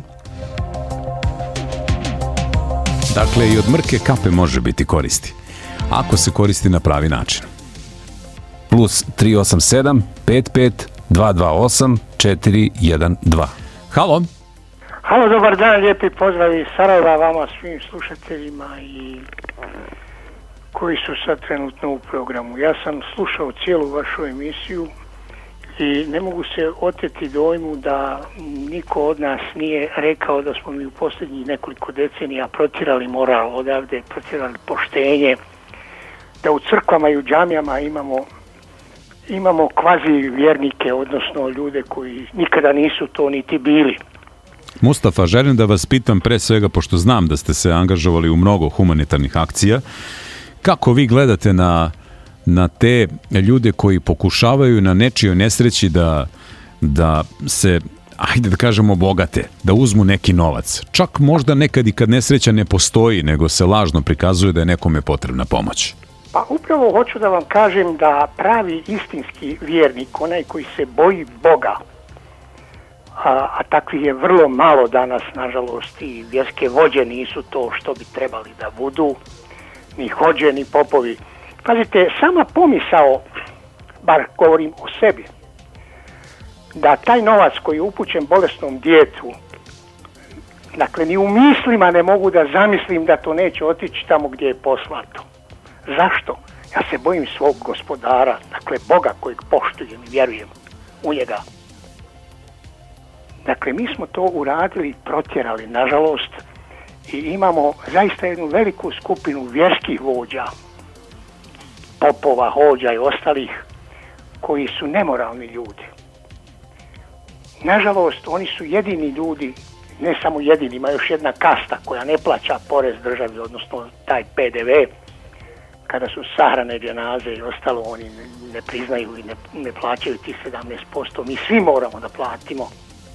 Dakle, i od mrke kape može biti koristi, ako se koristi na pravi način.
Plus tri osam sedam pet pet dva dva osam četiri jedan dva.
Halo?
Halo, dobar dan, lijepi pozdrav iz Sarajeva vama svim slušateljima i koji su sad trenutno u programu. Ja sam slušao cijelu vašu emisiju i ne mogu se oteti dojmu da niko od nas nije rekao da smo mi u posljednjih nekoliko decenija protjerali moral odavde, protjerali poštenje, da u crkvama i u džamijama imamo imamo kvazi vjernike, odnosno ljude koji nikada nisu to niti bili.
Mustafa, želim da vas pitam pre svega, pošto znam da ste se angažovali u mnogo humanitarnih akcija, kako vi gledate na, na te ljude koji pokušavaju na nečijoj nesreći da, da se, ajde da kažemo, bogate, da uzmu neki novac. Čak možda nekad i kad nesreća ne postoji, nego se lažno prikazuje da je nekome potrebna pomoć.
Pa upravo hoću da vam kažem da pravi istinski vjernik, onaj koji se boji Boga, a, a takvih je vrlo malo danas, nažalost, i vjerske vođe nisu to što bi trebali da budu, ni hođe, ni popovi. Pazite, sama pomisao, bar govorim o sebi, da taj novac koji je upućen bolesnom djetetu, dakle, ni u mislima ne mogu da zamislim da to neće otići tamo gdje je poslato. Zašto? Ja se bojim svog gospodara, dakle Boga kojeg poštujem i vjerujem u njega. Dakle, mi smo to uradili i protjerali, nažalost, i imamo zaista jednu veliku skupinu vjerskih vođa, popova, hođa i ostalih, koji su nemoralni ljudi. Nažalost, oni su jedini ljudi, ne samo jedini, ima još jedna kasta koja ne plaća porez državi, odnosno taj P D V, kada su sahrane dženaze i ostalo, oni ne, ne priznaju i ne, ne plaćaju ti sedamnaest posto. Mi svi moramo da platimo.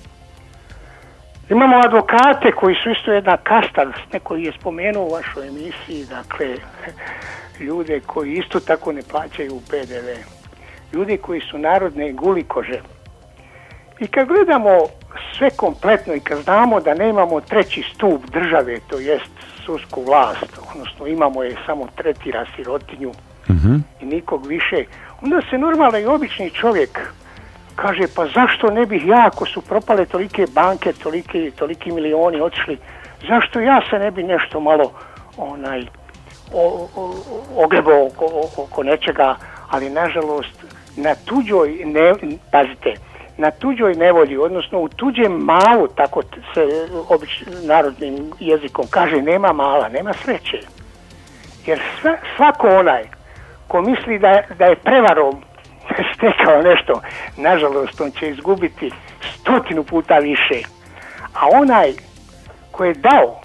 Imamo advokate koji su isto jedna kasta, neko je spomenuo u vašoj emisiji, dakle, ljude koji isto tako ne plaćaju P D V. Ljudi koji su narodne gulikože. I kad gledamo sve kompletno i kad znamo da nemamo treći stup države, to jest sudsku vlast, odnosno imamo je, samo tretira sirotinju mm-hmm. i nikog više, onda se normalno i obični čovjek kaže, pa zašto ne bih ja, ako su propale tolike banke, toliki, toliki milioni otišli, zašto ja se ne bi nešto malo onaj o, o, ogrebao oko, oko nečega, ali nažalost na tuđoj, ne, pazite, na tuđoj nevolji, odnosno u tuđem malu, tako se običnim narodnim jezikom kaže, nema mala, nema sreće. Jer sva, svako onaj ko misli da, da je prevarom stekao nešto, nažalost on će izgubiti stotinu puta više. A onaj ko je dao,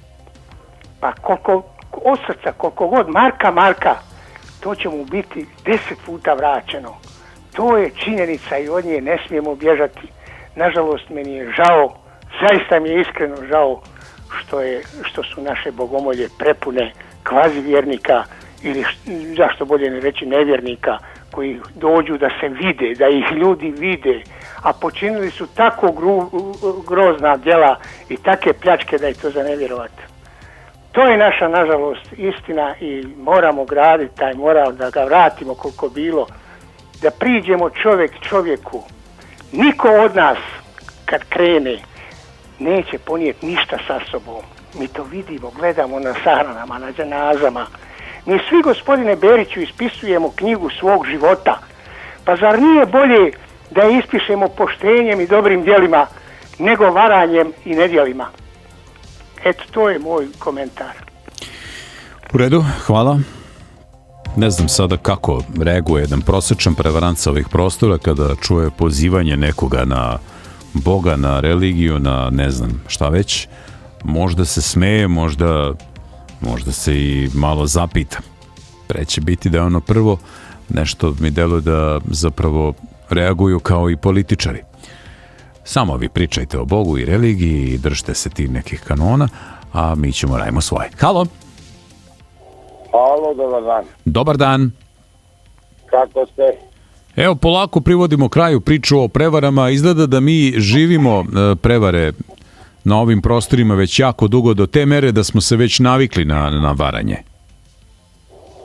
pa koliko od srca, koliko god marka marka, to će mu biti deset puta vraćeno. To je činjenica i od nje ne smijemo bježati. Nažalost, meni je žao, zaista mi je iskreno žao što, je, što su naše bogomolje prepune kvazi vjernika ili zašto bolje ne reći nevjernika koji dođu da se vide, da ih ljudi vide, a počinili su tako gru, grozna djela i take pljačke da je to za nevjerovati. To je naša, nažalost, istina i moramo graditi taj moral, da ga vratimo koliko bilo, da priđemo čovjek čovjeku. Niko od nas kad krene neće ponijeti ništa sa sobom. Mi to vidimo, gledamo na sahranama, na dženazama. Mi svi, gospodine Beriću, ispisujemo knjigu svog života. Pa zar nije bolje da je ispišemo poštenjem i dobrim djelima nego varanjem i nedjelima? Eto, to je moj komentar.
U redu, hvala. Ne znam sada kako reaguje jedan prosječan prevarant sa ovih prostora kada čuje pozivanje nekoga na Boga, na religiju, na ne znam šta već. Možda se smeje, možda, možda se i malo zapita. Pre će biti da je ono prvo nešto mi deluje da zapravo reaguju kao i političari. Samo vi pričajte o Bogu i religiji i držite se tih nekih kanona, a mi ćemo radimo svoje. Halo!
Halo, dobar dan.
Dobar dan.
Kako ste?
Evo, polako privodimo kraju priču o prevarama. Izgleda da mi živimo prevare na ovim prostorima već jako dugo, do te mere da smo se već navikli na, na varanje.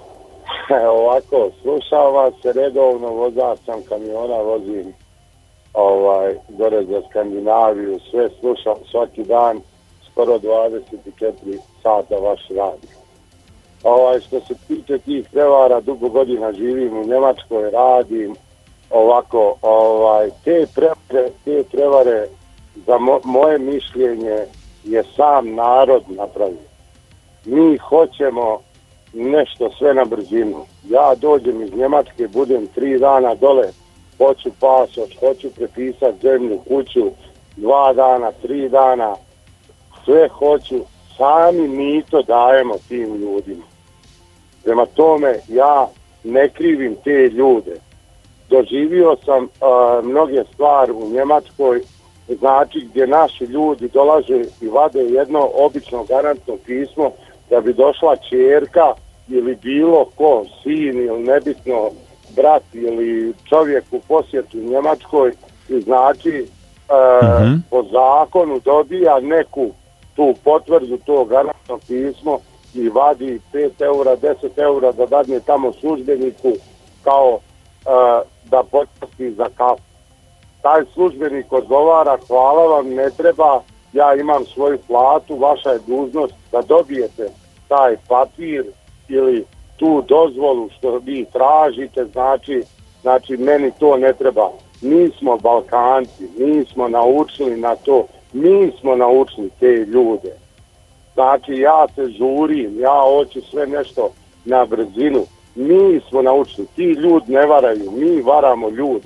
Ovako, slušao vas redovno, vozač sam kamiona, vozim ovaj, gore za Skandinaviju, sve slušam svaki dan, skoro dvadeset četiri sata vaš radio. Ovaj, što se tiče tih prevara, dugo godina živim u Njemačkoj, radim, ovako, ovaj, te prevare, te prevare za mo, moje mišljenje je sam narod napravio. Mi hoćemo nešto sve na brzinu. Ja dođem iz Njemačke, budem tri dana dole, hoću pasoš, hoću prepisati zemlju, kuću, dva dana, tri dana, sve hoću, sami mi to dajemo tim ljudima. Prema tome, ja ne krivim te ljude. Doživio sam uh, mnoge stvari u Njemačkoj, znači gdje naši ljudi dolaze i vade jedno obično garantno pismo da bi došla ćerka ili bilo ko, sin ili nebitno brat ili čovjek u posjetu u Njemačkoj i znači uh, mm-hmm. po zakonu dobija neku tu potvrdu, to garantno pismo i vadi pet eura, deset eura da dadne tamo službeniku kao uh, da potpusti za kafu. Taj službenik odgovara, hvala vam, ne treba, ja imam svoju platu, vaša je dužnost da dobijete taj papir ili tu dozvolu što vi tražite, znači, znači meni to ne treba. Mi smo Balkanci, mi smo naučili na to, mi smo naučili te ljude. Znači ja se žurim, ja hoću sve nešto na brzinu. Mi smo naučili, ti ljudi ne varaju, mi varamo ljude.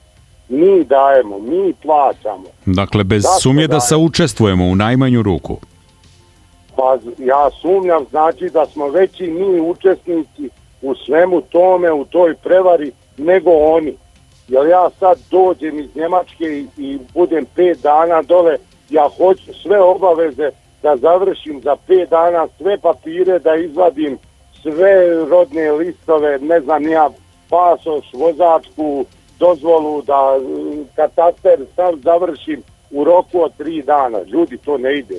Mi dajemo, mi plaćamo.
Dakle, bez Zašto sumnje da se učestvujemo u najmanju ruku.
Pa ja sumnjam, znači da smo veći mi učesnici u svemu tome, u toj prevari, nego oni. Jer ja sad dođem iz Njemačke i, i budem pet dana dole, ja hoću sve obaveze da završim za pet dana, sve papire da izvadim, sve rodne listove, ne znam ja, pasoš, vozačku dozvolu, da katastar sam završim u roku od tri dana. Ljudi, to ne ide.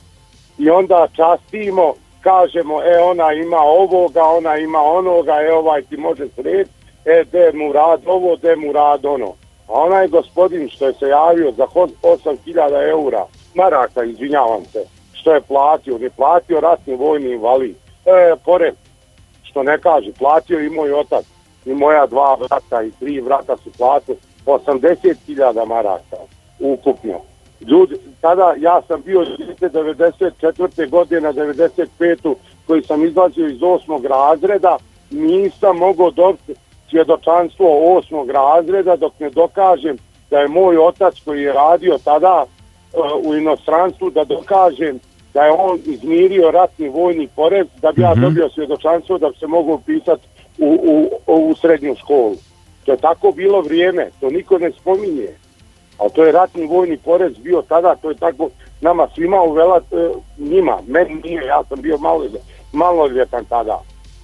I onda častimo, kažemo, e ona ima ovoga, ona ima onoga, e ovaj ti može sred, e de mu rad ovo, de mu rad ono. A onaj gospodin što je se javio za osam hiljada eura, maraka, izvinjavam se, što je platio, ne platio ratni vojni invalid, e, pored, što ne kaže, platio i moj otac, i moja dva vrata i tri vrata su platili osamdeset hiljada maraka ukupno. Ljudi, tada ja sam bio devedeset četvrte godine na devedeset petu koji sam izlazio iz osmog razreda, nisam mogao dobiti svjedočanstvo osmog razreda dok ne dokažem da je moj otac koji je radio tada uh, u inostranstvu, da dokažem da je on izmirio ratni vojni porez, da bi ja mm-hmm. dobio svjedočanstvo da bi se mogao upisati u, u, u srednju školu. To je tako bilo vrijeme, to niko ne spominje. Ali to je ratni vojni porez bio tada, to je tako nama svima uvela, e, njima, meni nije, ja sam bio malo, maloljetan tada.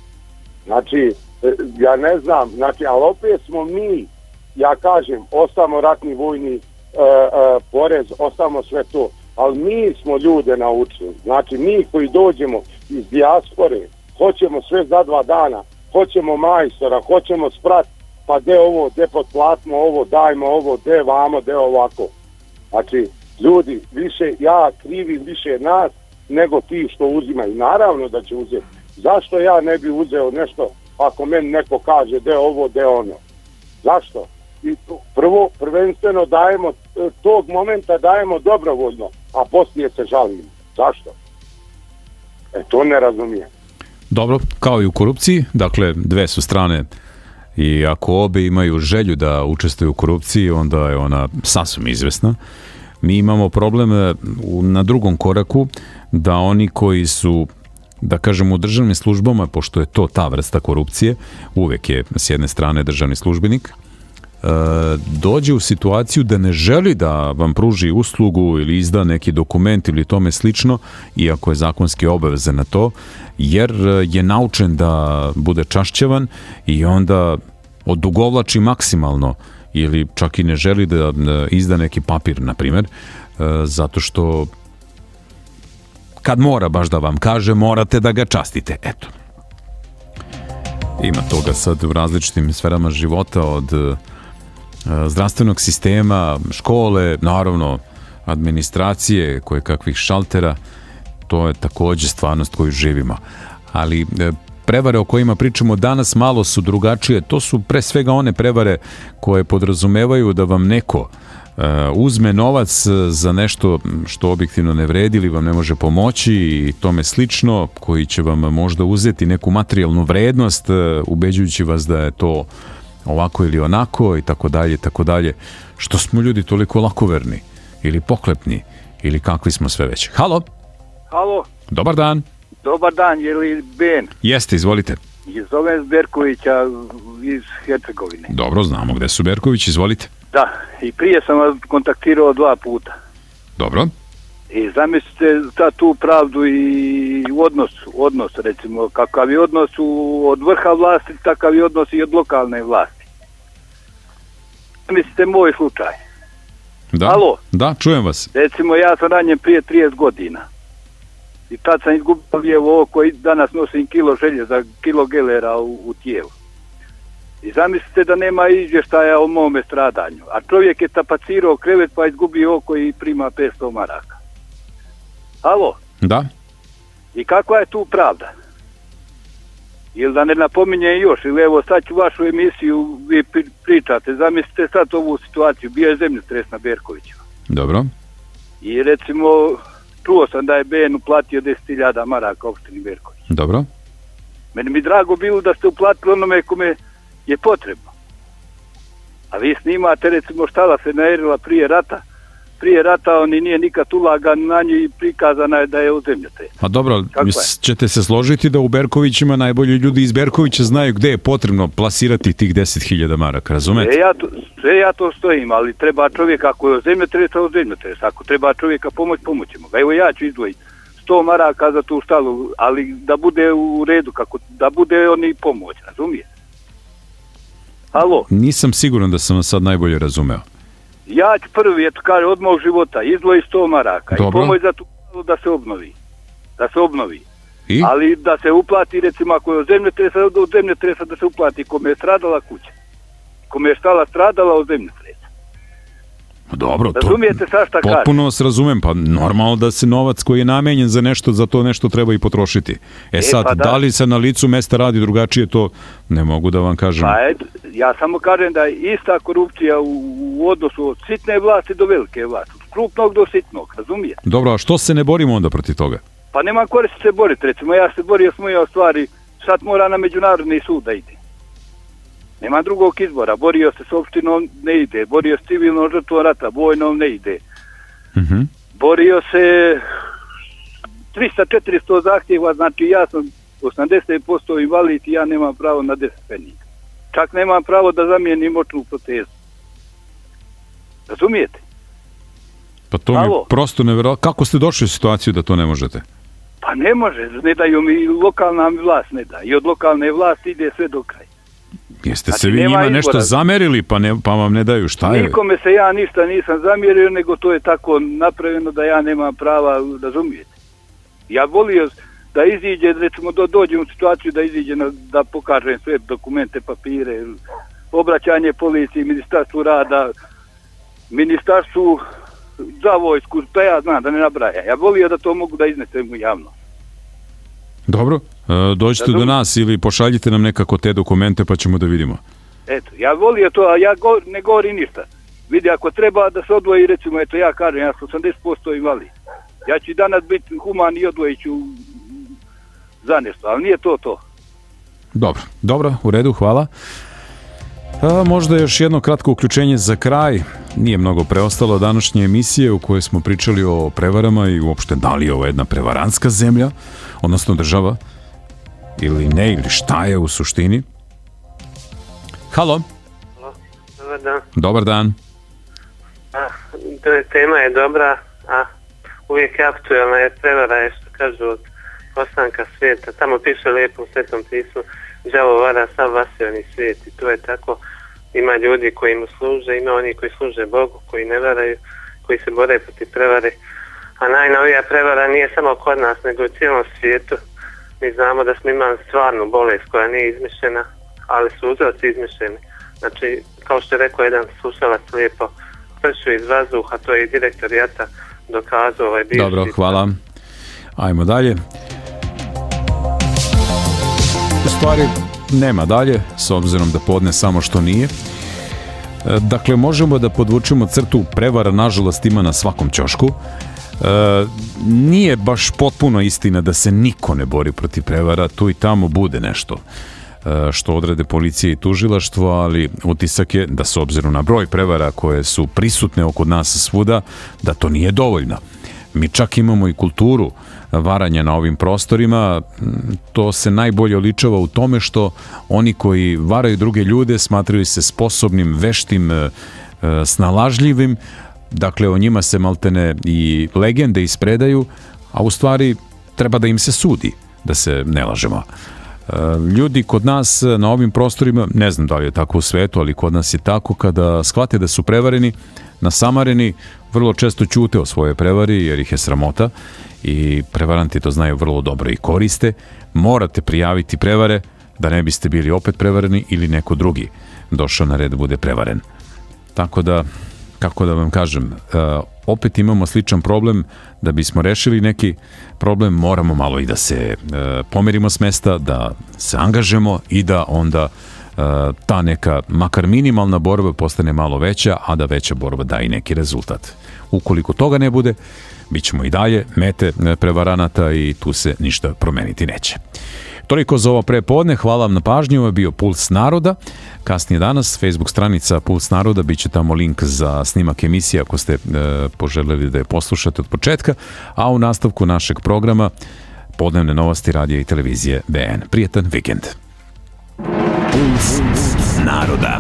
Znači, e, ja ne znam, znači, ali opet smo mi, ja kažem, ostamo ratni vojni e, e, porez, ostamo sve to, ali mi smo ljude naučili. Znači, mi koji dođemo iz dijaspore, hoćemo sve za dva dana, hoćemo majstora, hoćemo sprat, pa de ovo, de potplatimo ovo, dajmo ovo, de vamo, de ovako. Znači, ljudi, više, ja krivim više nas nego ti što uzimaju. Naravno da će uzeti. Zašto ja ne bi uzeo nešto ako meni neko kaže de ovo, de ono? Zašto? I prvo, prvenstveno dajemo, tog momenta dajemo dobrovoljno, a poslije se žalimo. Zašto? E, to ne razumijem.
Dobro, kao i u korupciji, dakle, dve su strane. I ako obe imaju želju da učestvuju u korupciji, onda je ona sasvim izvesna. Mi imamo problem na drugom koraku da oni koji su, da kažem, u državnim službama, pošto je to ta vrsta korupcije, uvek je s jedne strane državni službenik, dođe u situaciju da ne želi da vam pruži uslugu ili izda neki dokument ili tome slično, iako je zakonski obavezan na to, jer je naučen da bude čašćevan i onda odugovlači maksimalno ili čak i ne želi da izda neki papir, na primjer, zato što kad mora baš da vam kaže, morate da ga častite. Eto. Ima toga sad u različitim sferama života, od zdravstvenog sistema, škole, naravno administracije, koje kakvih šaltera, to je također stvarnost koju živimo. Ali prevare o kojima pričamo danas malo su drugačije. To su pre svega one prevare koje podrazumevaju da vam neko uzme novac za nešto što objektivno ne vredi ili vam ne može pomoći i tome slično, koji će vam možda uzeti neku materijalnu vrednost ubeđujući vas da je to ovako ili onako i tako dalje i tako dalje. Što smo ljudi toliko lakoverni ili pohlepni ili kakvi smo sve već. Halo?
Halo?
Dobar dan.
Dobar dan, je li Ben?
Jeste, izvolite.
Zovem Berkovića iz Hercegovine.
Dobro, znamo gde su Berković, izvolite.
Da, i prije sam vas kontaktirao dva puta.
Dobro.
I zamislite ta tu pravdu i odnos, odnos recimo, kakav je odnos od vrha vlasti, takav je odnos i od lokalne vlasti. Zamislite moj slučaj.
Da,
Alo?
Da, čujem vas.
Recimo ja sam ranjen prije trideset godina. I tad sam izgubio lijevo oko i danas nosim kilo željeza, kilo gelera u, u tijelu. I zamislite da nema izvještaja o mome stradanju. A čovjek je tapacirao krevet pa izgubio oko i prima petsto maraka. Alo?
Da.
I kakva je tu pravda? Ili da ne napominjem još, ili evo sad ću vašu emisiju, vi pričate, zamislite sad ovu situaciju, bio je zemljotres na Berkovićima.
Dobro.
I recimo, čuo sam da je B N uplatio deset hiljada maraka opštini Berković.
Dobro.
Meni mi drago bilo da ste uplatili onome kome je potrebno. A vi snimate recimo štala se najerila prije rata, prije rata oni nije nikad ulagan na nju i prikazana je da je u zemljotres.
A dobro, ćete se složiti da u Berkovićima najbolji ljudi iz Berkovića znaju gde je potrebno plasirati tih deset hiljada maraka, razumete?
Sve ja, to, sve ja to stojim, ali treba čovjek, ako je u zemljotresa, u zemljotresa. Ako treba čovjeka pomoć, pomoćemo ga. Evo ja ću izdvojiti sto maraka za tu štalu, ali da bude u redu, kako, da bude oni pomoć, razumijete? Alo?
Nisam siguran da sam vas sad najbolje razumeo.
Ja ću prvi, eto kaže, od mog života izdvoji sto maraka.
Dobro.
I pomoć za tu da se obnovi. Da se obnovi.
I?
Ali da se uplati, recimo, ako je od zemljotresa, od zemljotresa da se uplati kome je stradala kuća. Kome je štala stradala od zemljotresa.
Dobro, to
razumijete sad šta
potpuno vas razumem, pa normalno da se novac koji je namenjen za nešto, za to nešto treba i potrošiti. E, e sad, pa da. da li se na licu mesta radi drugačije, to ne mogu da vam kažem.
Pa et, ja samo kažem da je ista korupcija u, u odnosu od sitne vlasti do velike vlasti, od krupnog do sitnog, razumijete?
Dobro, a što se ne borimo onda protiv toga?
Pa nema koristi se boriti, recimo ja se borio s moje stvari, sad mora na međunarodni sud da ide. Nema drugog izbora, borio se s opštinom, ne ide, borio se civilnom žrtvom rata, vojnom, ne ide.
Mm-hmm.
Borio se trista do četiristo zahtjeva, znači ja sam osamdeset posto invalid i ja nemam pravo na deset penika. Čak nemam pravo da zamijenim očnu protezu. Razumijete?
Pa to mi prosto nevjerojatno. Kako ste došli u situaciju da to ne možete?
Pa ne može, ne daju mi, lokalna vlast ne da. I od lokalne vlasti ide sve do kraja.
Jeste znači, se vi njima nešto izbora. zamerili pa, ne, pa vam ne daju šta je?
Nikome se ja ništa nisam zamjerio, nego to je tako napravljeno da ja nemam prava, razumijete. Ja volio da iziđe, recimo da dođem u situaciju da iziđe, na, da pokažem sve dokumente, papire, obraćanje policiji, ministarstvu rada, ministarstvu za vojsku, to ja znam da ne nabraja. Ja volio da to mogu da iznesem u javno.
Dobro, dođite do nas ili pošaljite nam nekako te dokumente pa ćemo da vidimo.
Eto, ja volio to, a ja go, ne govorim ništa. Vidi, ako treba da se odvoji, recimo, eto ja kažem, ja sam osamdeset posto invalid. Ja ću danas biti human i odvojit ću za nešto, ali nije to to.
Dobro, dobro, u redu, hvala. A, možda još jedno kratko uključenje za kraj. Nije mnogo preostalo današnje emisije u kojoj smo pričali o prevarama i uopšte da li je ovo jedna prevarantska zemlja, odnosno država, ili ne, ili šta je u suštini. Halo.
Halo, dobar dan.
Dobar dan.
A, tema je dobra, a uvijek je aktualna, je prevara je što kažu od postanka svijeta. Tamo piše lijepo u Svetom pismu, đavo vara sav vasioni svijet i to je tako. Ima ljudi koji mu služe, ima oni koji služe Bogu, koji ne varaju, koji se bore protiv prevare. A najnovija prevara nije samo kod nas, nego u cijelom svijetu. Mi znamo da smo imali stvarnu bolest koja nije izmišljena, ali su uzroci izmišljeni. znači, kao što je rekao jedan slušalac lijepo, pršuje iz vazduha, to je i direktor Jata dokazao ovaj bivši.
Dobro, hvala. Ajmo dalje. U stvari, nema dalje, s obzirom da podne samo što nije. Dakle, možemo da podvučemo crtu, prevara nažalost ima na svakom ćošku. E, nije baš potpuno istina da se niko ne bori protiv prevara, tu i tamo bude nešto e, što odrede policije i tužilaštvo, ali utisak je da s obzirom na broj prevara koje su prisutne oko nas svuda, da to nije dovoljno. Mi čak imamo i kulturu varanja na ovim prostorima, to se najbolje oličava u tome što oni koji varaju druge ljude smatraju se sposobnim, veštim, e, snalažljivim. Dakle, o njima se maltene i legende ispredaju, a u stvari treba da im se sudi, da se ne lažemo. Ljudi kod nas na ovim prostorima, ne znam da li je tako u svetu, ali kod nas je tako, kada shvate da su prevareni, nasamareni, vrlo često ćute o svoje prevari jer ih je sramota i prevaranti to znaju vrlo dobro i koriste. Morate prijaviti prevare da ne biste bili opet prevareni ili neko drugi došao na red da bude prevaren. Tako da, kako da vam kažem, opet imamo sličan problem. Da bismo rešili neki problem, moramo malo i da se pomerimo s mesta, da se angažemo i da onda ta neka, makar minimalna borba postane malo veća, a da veća borba da i neki rezultat. Ukoliko toga ne bude, bit ćemo i dalje mete prevaranata i tu se ništa promeniti neće. Toliko za ovo prepodne, hvala vam na pažnju, ovo je bio Puls naroda. Kasnije danas, Facebook stranica Puls naroda, bit će tamo link za snimak emisije ako ste e, poželjeli da je poslušate od početka, a u nastavku našeg programa podnevne novosti radija i televizije B N. Prijetan vikend.
Puls naroda.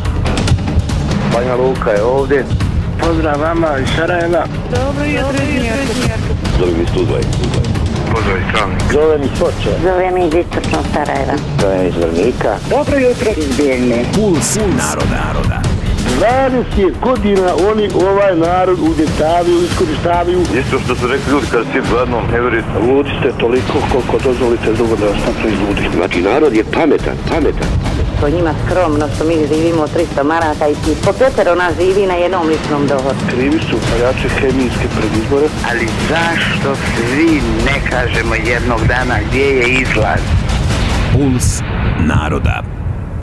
Banja Luka je ovdje.
Pozdrav vama iz Sarajeva.
Dobro jutro iz Njujorka.
Zovem iz Tudvaj.
Pozdrav iz Kamnik. Zovem iz Foča.
Zovem iz Istočnog Sarajeva.
Zovem iz Vrnika.
Dobro jutro iz Bijeljne.
Puls naroda.
dvadeset godina oni ovaj narod udjetavaju, iskoristavaju.
Isto što su rekli ljudi kad si gladno, ne verite.
Ludi ste toliko koliko dozvolite drugo da ostane iz ludi.
Znači, narod je pametan, pametan.
To njima skromno što mi živimo tristo maraka i po petero nas živi na jednom ličnom dohodku.
Krivi su paljače hemijske predizbore.
Ali zašto svi ne kažemo jednog dana gdje je izlaz?
Puls naroda.